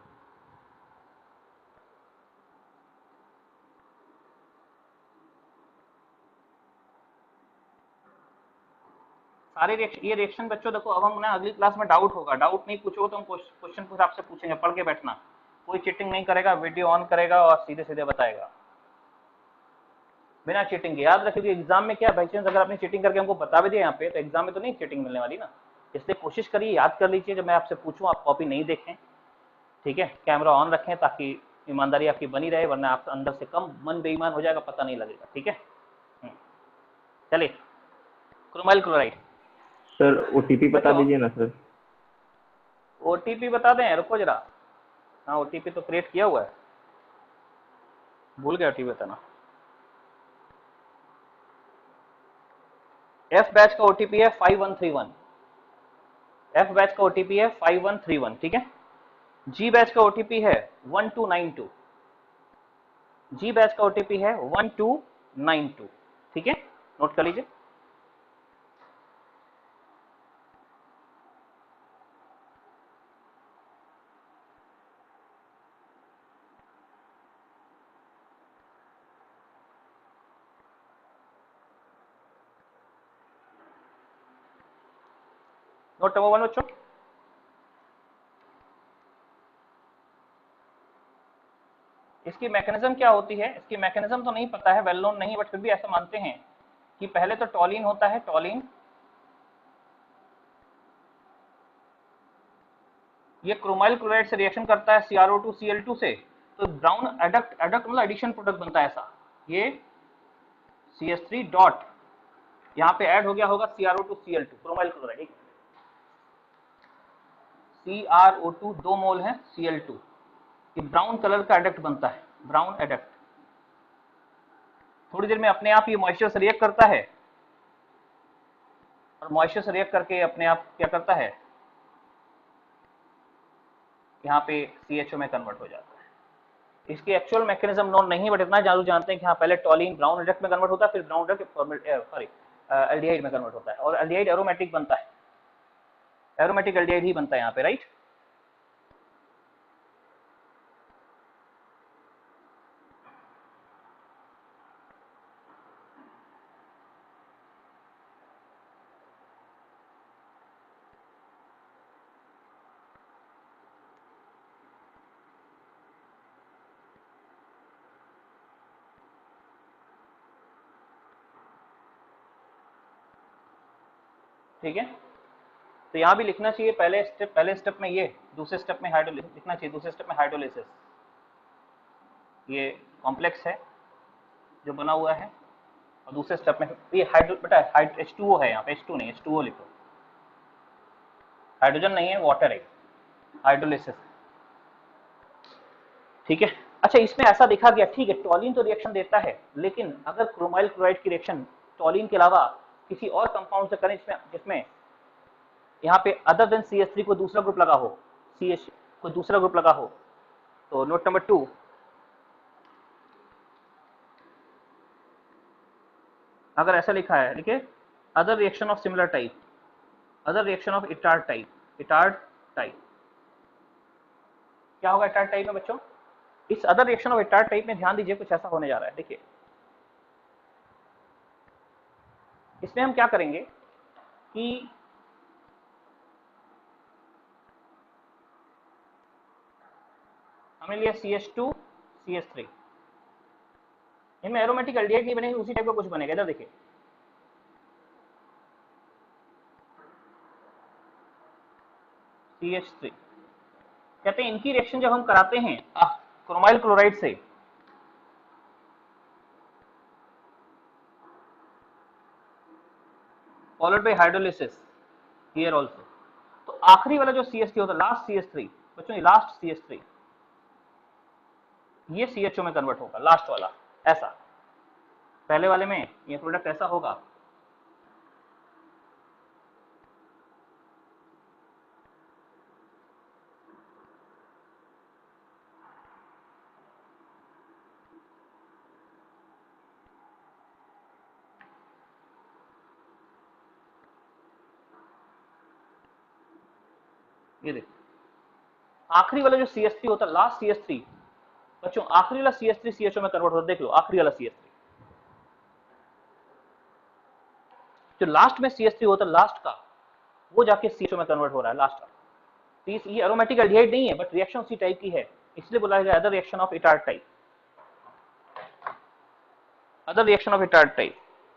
सारे रिएक्शन, ये रिएक्शन बच्चों देखो अब हम ना अगली क्लास में डाउट होगा, डाउट नहीं पूछोगे तो हम क्वेश्चन के हिसाब से पूछेंगे, पढ़ के बैठना, कोई चीटिंग नहीं करेगा, वीडियो ऑन करेगा और सीधे सीधे बताएगा बिना चीटिंग के। याद रखिए एग्जाम में क्या बाई चांस अगर आपने चीटिंग करके हमको बता भी दिया यहाँ पे, तो एग्जाम में तो नहीं चीटिंग मिलने वाली ना, इसलिए कोशिश करिए याद कर लीजिए, जब मैं आपसे पूछूं आप कॉपी नहीं देखें, ठीक है। कैमरा ऑन रखें ताकि ईमानदारी आपकी बनी रहे, वरना आप अंदर से कम मन बेईमान हो जाएगा, पता नहीं लगेगा, ठीक है। चलिए क्रोमाइल क्लोराइड। सर ओटीपी बता दीजिए ना सर। ओटीपी बता दें, रुको जरा। हाँ ओटीपी तो क्रिएट किया हुआ है, भूल गया ओटीपी बताना। एफ बैच का ओटीपी है five one three one, F batch का ओटीपी है फाइव वन थ्री वन, ठीक है। जी बैच का ओटीपी है one two nine two, G batch का ओटीपी है वन टू नाइन टू, ठीक है, नोट कर लीजिए। नोट नंबर वन बच्चों, इसकी मैकेनिज्म क्या होती है, इसकी मैकेनिज्म तो नहीं पता है, वेल नोन नहीं, बट फिर भी ऐसा मानते हैं कि पहले तो टॉलिन होता है, टॉलिन ये क्रोमाइल क्लोराइड से रिएक्शन करता है C R O two C L two से, तो ब्राउन एडक्ट, एडक्ट मतलब एडिशन प्रोडक्ट बनता है ऐसा, ये सी एच थ्री डॉट यहाँ पे ऐड हो गया होगा C R O two C L two, chromyl chloride, C R O two दो मोल है सी एल टू, ये ब्राउन कलर का एडक्ट बनता है, ब्राउन एडक्ट। थोड़ी देर में अपने आप ये मॉइस्चर से रिएक्ट करता है और मॉइस्चर से रिएक्ट करके अपने आप क्या करता है, यहाँ पे सी एच ओ में कन्वर्ट हो जाता है। इसकी एक्चुअल मैकेनिज्म नोन नहीं, बट इतना जरूर जानते हैं कि हाँ पहले टॉलिन ब्राउन एडक्ट में कन्वर्ट होता है, फिर ब्राउन एडक्ट सॉरी एल्डिहाइड में कन्वर्ट होता है, और एल्डिहाइड एरोमेटिक बनता है, एरोमेटिक एल्डिहाइड ही बनता है यहाँ पे, राइट। ठीक है, तो यहाँ भी लिखना चाहिए पहले स्टेप, पहले स्टेप में ये, दूसरे स्टेप में हाइड्रोलिसिस लिखना चाहिए, दूसरे स्टेप में हाइड्रोलिसिस, ये कॉम्प्लेक्स है जो बना हुआ है, और दूसरे स्टेप में ये हाइड्रो बेटा हाइड एच टू ओ है, यहाँ पे एच टू नहीं एच टू ओ लिखो, हाइड्रोजन नहीं है वाटर है, हाइड्रोलिसिस, ठीक है। अच्छा इसमें ऐसा देखा गया, ठीक है टॉलिन तो रिएक्शन देता है, लेकिन अगर क्रोमाइल क्लोराइड की रिएक्शन टॉलिन के अलावा किसी और कंपाउंड से करें जिसमें जिसमें यहाँ पे other than C H three को दूसरा ग्रुप लगा हो, सी एच को दूसरा ग्रुप लगा हो, तो नोट नंबर टू, अगर ऐसा लिखा है देखिए, other reaction of similar type, other reaction of Etard type, Etard type क्या होगा इटार्ड टाइप में बच्चों, इस other reaction of Etard type में ध्यान दीजिए कुछ ऐसा होने जा रहा है। देखिए इसमें हम क्या करेंगे कि हमने लिया C H two C H three, इनमें एरोमेटिक एल्डिहाइड नहीं बनेगी, उसी टाइप का कुछ बनेगा, इधर देखिए सी एच थ्री, कहते हैं इनकी रिएक्शन जब हम कराते हैं क्रोमाइल क्लोराइड से, followed by hydrolysis here also, तो आखिरी वाला जो सी एच थ्री होता है, लास्ट सी एच थ्री बच्चों, ये लास्ट सी एच थ्री ये सी एच ओ में कन्वर्ट होगा, लास्ट वाला ऐसा, पहले वाले में ये प्रोडक्ट ऐसा होगा, ये देखो आखिरी वाला जो सी एच थ्री होता है, लास्ट सी एच थ्री बच्चों, आखिरी वाला C H three C H O में कन्वर्ट होता है, देख लो आखिरी वाला सी एच थ्री, जो लास्ट में सी एच थ्री होता है लास्ट का, वो जाके सी एच ओ में कन्वर्ट हो रहा है लास्ट का, तो ये एरोमेटिक एल्डिहाइड नहीं है, बट रिएक्शन उसी टाइप की है, इसलिए बोला गया other reaction of Etard type, other reaction of Etard type.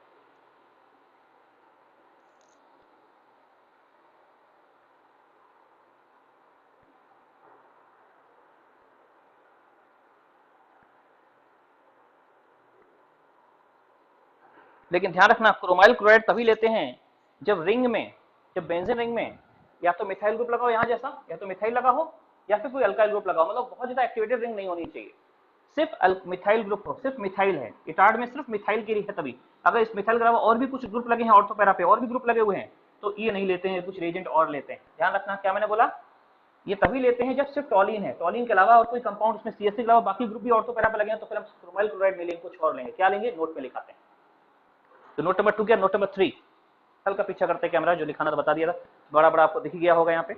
लेकिन ध्यान रखना क्रोमाइल क्लोराइड तभी लेते हैं जब रिंग में, जब बेंजीन रिंग में या तो मिथाइल ग्रुप लगा हो यहाँ जैसा, या तो मिथाइल लगा हो या फिर कोई अल्काइल ग्रुप लगा हो, मतलब बहुत ज्यादा एक्टिवेटेड रिंग नहीं होनी चाहिए, सिर्फ मिथाइल ग्रुप हो, सिर्फ मिथाइल है, इटार्ड में सिर्फ मिथाइल की है तभी, अगर इस मिथाइल के अलावा और भी कुछ ग्रुप लगे हैं ऑर्थोपैरा पे, और भी ग्रुप लगे हुए हैं, तो ये नहीं लेते हैं, कुछ रेजेंट और लेते हैं। ध्यान रखना क्या मैंने बोला, ये तभी लेते हैं जब सिर्फ टॉलिन है, टॉलिन के अलावा और कोई कंपाउंड उसमें सी एच सी के अलावा बाकी ग्रुप भी ऑर्थोपैरा पे लगे हैं, तो फिर हम क्रोमाइल क्लोराइड नहीं लेंगे, कुछ और लेंगे, क्या लेंगे नोट में लिखाते हैं। तो नोट नंबर टू क्या, नोट नंबर थ्री, हल्का पीछा करते कैमरा, जो लिखाना था बता दिया था, बड़ा बड़ा आपको दिख गया होगा यहाँ पे।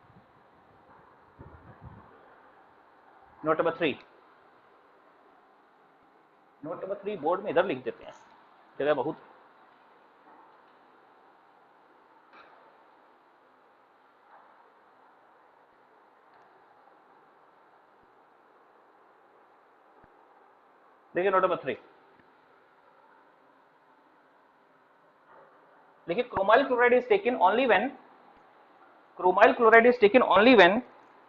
Note number three, note number three board में इधर लिख देते हैं, जगह बहुत, देखिए नोट नंबर थ्री, देखिए chromyl chloride is taken only when chromyl chloride is taken only when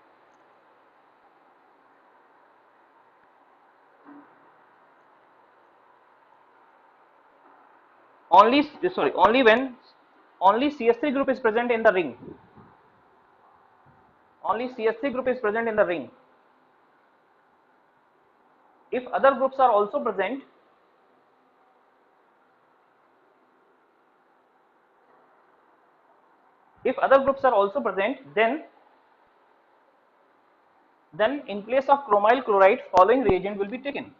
only sorry only when only C H three group is present in the ring, only C H three group is present in the ring. If other groups are also present, if other groups are also present, then then in place of chromyl chloride following reagent will be taken.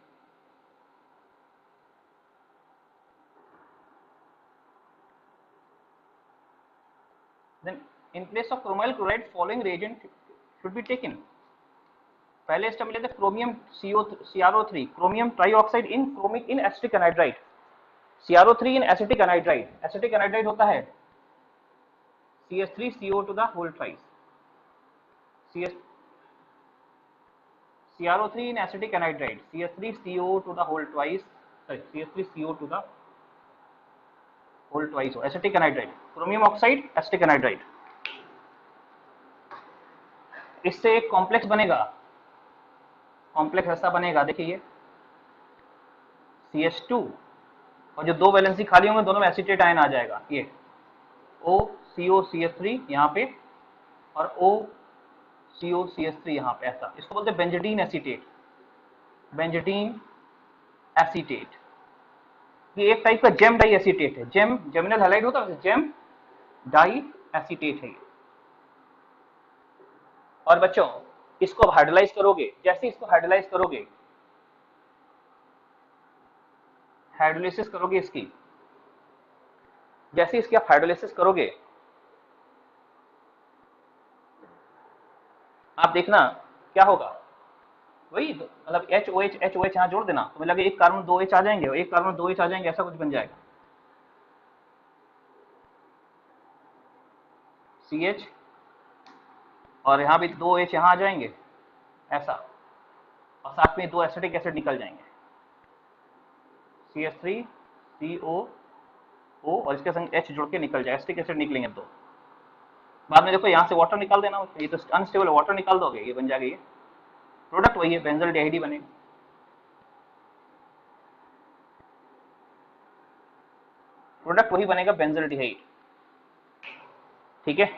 Then in place of chromyl chloride following reagent should be taken. पहले स्टेप में लेते chromium C R O three, chromium trioxide in chromic in acetic anhydride, C R O three in acetic anhydride, acetic anhydride होता है C H three C O two the whole twice, C H C R O three in acetic anhydride, C H three C O to the whole twice, sorry C H three C O to the whole twice हो acetic anhydride, chromium oxide acetic anhydride. इससे एक कॉम्प्लेक्स बनेगा, कॉम्प्लेक्स ऐसा बनेगा देखिए ये C H two और जो दो वैलेंसी खाली होंगे दोनों में एसीटेट आयन आ जाएगा, ये O C O C H three यहाँ पे और O C O C H three यहाँ पे, ऐसा इसको बोलते हैं बेंजीडीन एसीटेट, बेंजीडीन एसीटेट। ये एक टाइप का जेम डाई एसीटेट है, जेम जेमिनल हैलाइड होता है, जेम डाई एसीटेट है ये। और बच्चों इसको आप हाइड्रोलाइज करोगे, जैसे इसको हाइड्रोलाइज करोगे, हाइड्रोलिसिस करोगे इसकी, जैसे इसकी आप हाइड्रोलिसिस करोगे आप देखना क्या होगा, वही मतलब H O H H O H यहाँ जोड़ देना तो लगे एक कार्बन दो एच आ जाएंगे, एक कार्बन दो एच आ जाएंगे, ऐसा कुछ बन जाएगा सी एच और यहाँ भी दो एच यहाँ आ जाएंगे ऐसा, और साथ में दो एसिटिक एसिड निकल जाएंगे सी एच थ्री सी ओ ओ और इसके संग H जुड़ के निकल जाए, एसिटिक एसिड निकलेंगे दो। बाद में देखो यहाँ से वाटर निकाल देना, ये तो अनस्टेबल वाटर निकाल दोगे, ये बन जाएगा, ये प्रोडक्ट वही है, बेंजल डिहाइड ही बनेगा। प्रोडक्ट वही बनेगा बेंजल डिहाइड, ठीक है।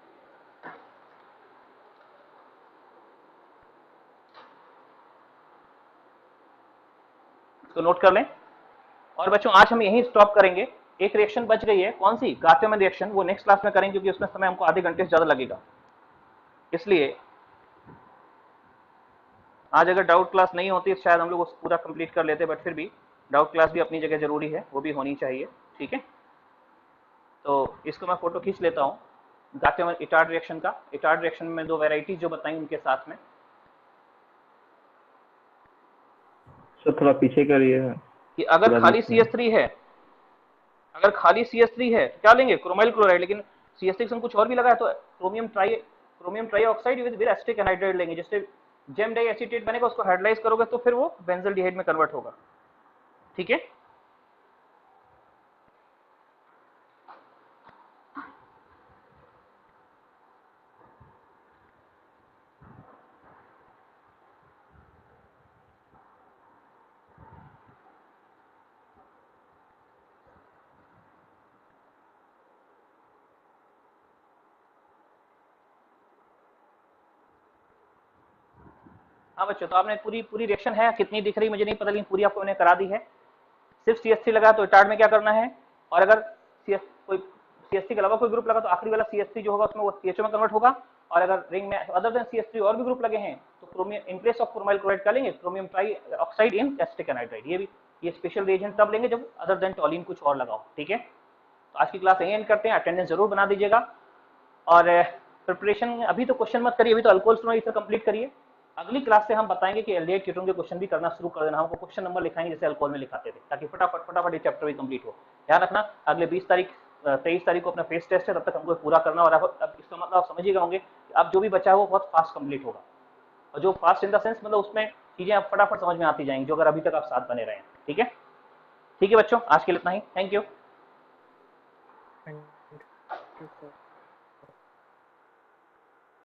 इसको नोट कर लें। और बच्चों आज हम यहीं स्टॉप करेंगे, एक रिएक्शन बच गई है, कौन सी, गार्सियन रिएक्शन, वो नेक्स्ट क्लास में करेंगे क्योंकि उसमें समय हमको आधे घंटे से ज्यादा लगेगा। इसलिए आज अगर डाउट क्लास नहीं होती शायद हम लोग उसको पूरा कंप्लीट कर लेते, बट फिर भी डाउट क्लास भी अपनी जगह जरूरी है, वो भी होनी चाहिए, ठीक है। तो इसको मैं फोटो खींच लेता हूँ गार्सियन इटार्ड रिएक्शन का। इटार्ड रिएक्शन में दो वेराइटी जो बताई उनके साथ में, सर थोड़ा पीछे करिए कि अगर खाली सी एच थ्री है, अगर खाली सी एच थ्री है तो क्या लेंगे, क्रोमाइल क्लोराइड, लेकिन सी एच थ्री के संग कुछ और भी लगा है तो chromium tri chromium trioxide with acetic anhydride लेंगे, जिससे जेम डाई एसीटेट बनेगा, उसको हाइड्रोलाइज करोगे तो फिर वो बेंजल डिहाइड में कन्वर्ट होगा, ठीक है। हाँ बच्चों, तो आपने पूरी पूरी रिएक्शन है, कितनी दिख रही मुझे नहीं पता, लेकिन पूरी आपको मैंने करा दी है। सिर्फ सी एच थ्री लगा तो इटार्ड में क्या करना है, और अगर सी एच कोई सी एच थ्री के अलावा कोई ग्रुप लगा तो आखिरी वाला सी एच थ्री जो होगा उसमें वो सी एच ओ में कन्वर्ट होगा, और अगर रिंग में other than C H three और भी ग्रुप लगे हैं तो chromium in place of chromyl chloride का लेंगे, chromium trioxide in acetic anhydride. ये भी ये स्पेशल रिएजेंट तब लेंगे जब अदर देन टॉलिन कुछ और लगाओ, ठीक है। तो आज की क्लास यही एंड करते हैं, अटेंडेंस जरूर बना दीजिएगा, और प्रिपरेशन अभी तो क्वेश्चन मत करिए, अभी तो अल्कोहल स्टोनोइड इसे कंप्लीट करिए। अगली क्लास से हम बताएंगे कि एल्डिहाइड कीटोन के क्वेश्चन भी करना शुरू कर देना, हमको क्वेश्चन नंबर लिखाएंगे जैसे अल्कोहल में लिखाते थे, ताकि फटाफट फटाफट ये चैप्टर भी कंप्लीट हो। ध्यान रखना अगले बीस तारीख तेईस तारीख को अपना फेस टेस्ट है, तब तक हमको पूरा करना, और अब इसका मतलब आप समझिएगा होंगे कि अब जो भी बचा है वो बहुत फास्ट कंप्लीट होगा, और जो फास्ट इन द सेंस मतलब उसमें चीजें आप फटाफट समझ में आती जाएंगी, जो अगर अभी तक आप साथ बने रहे हैं। ठीक है, ठीक है बच्चों, आज के लिए इतना ही। Thank you. Thank you sir.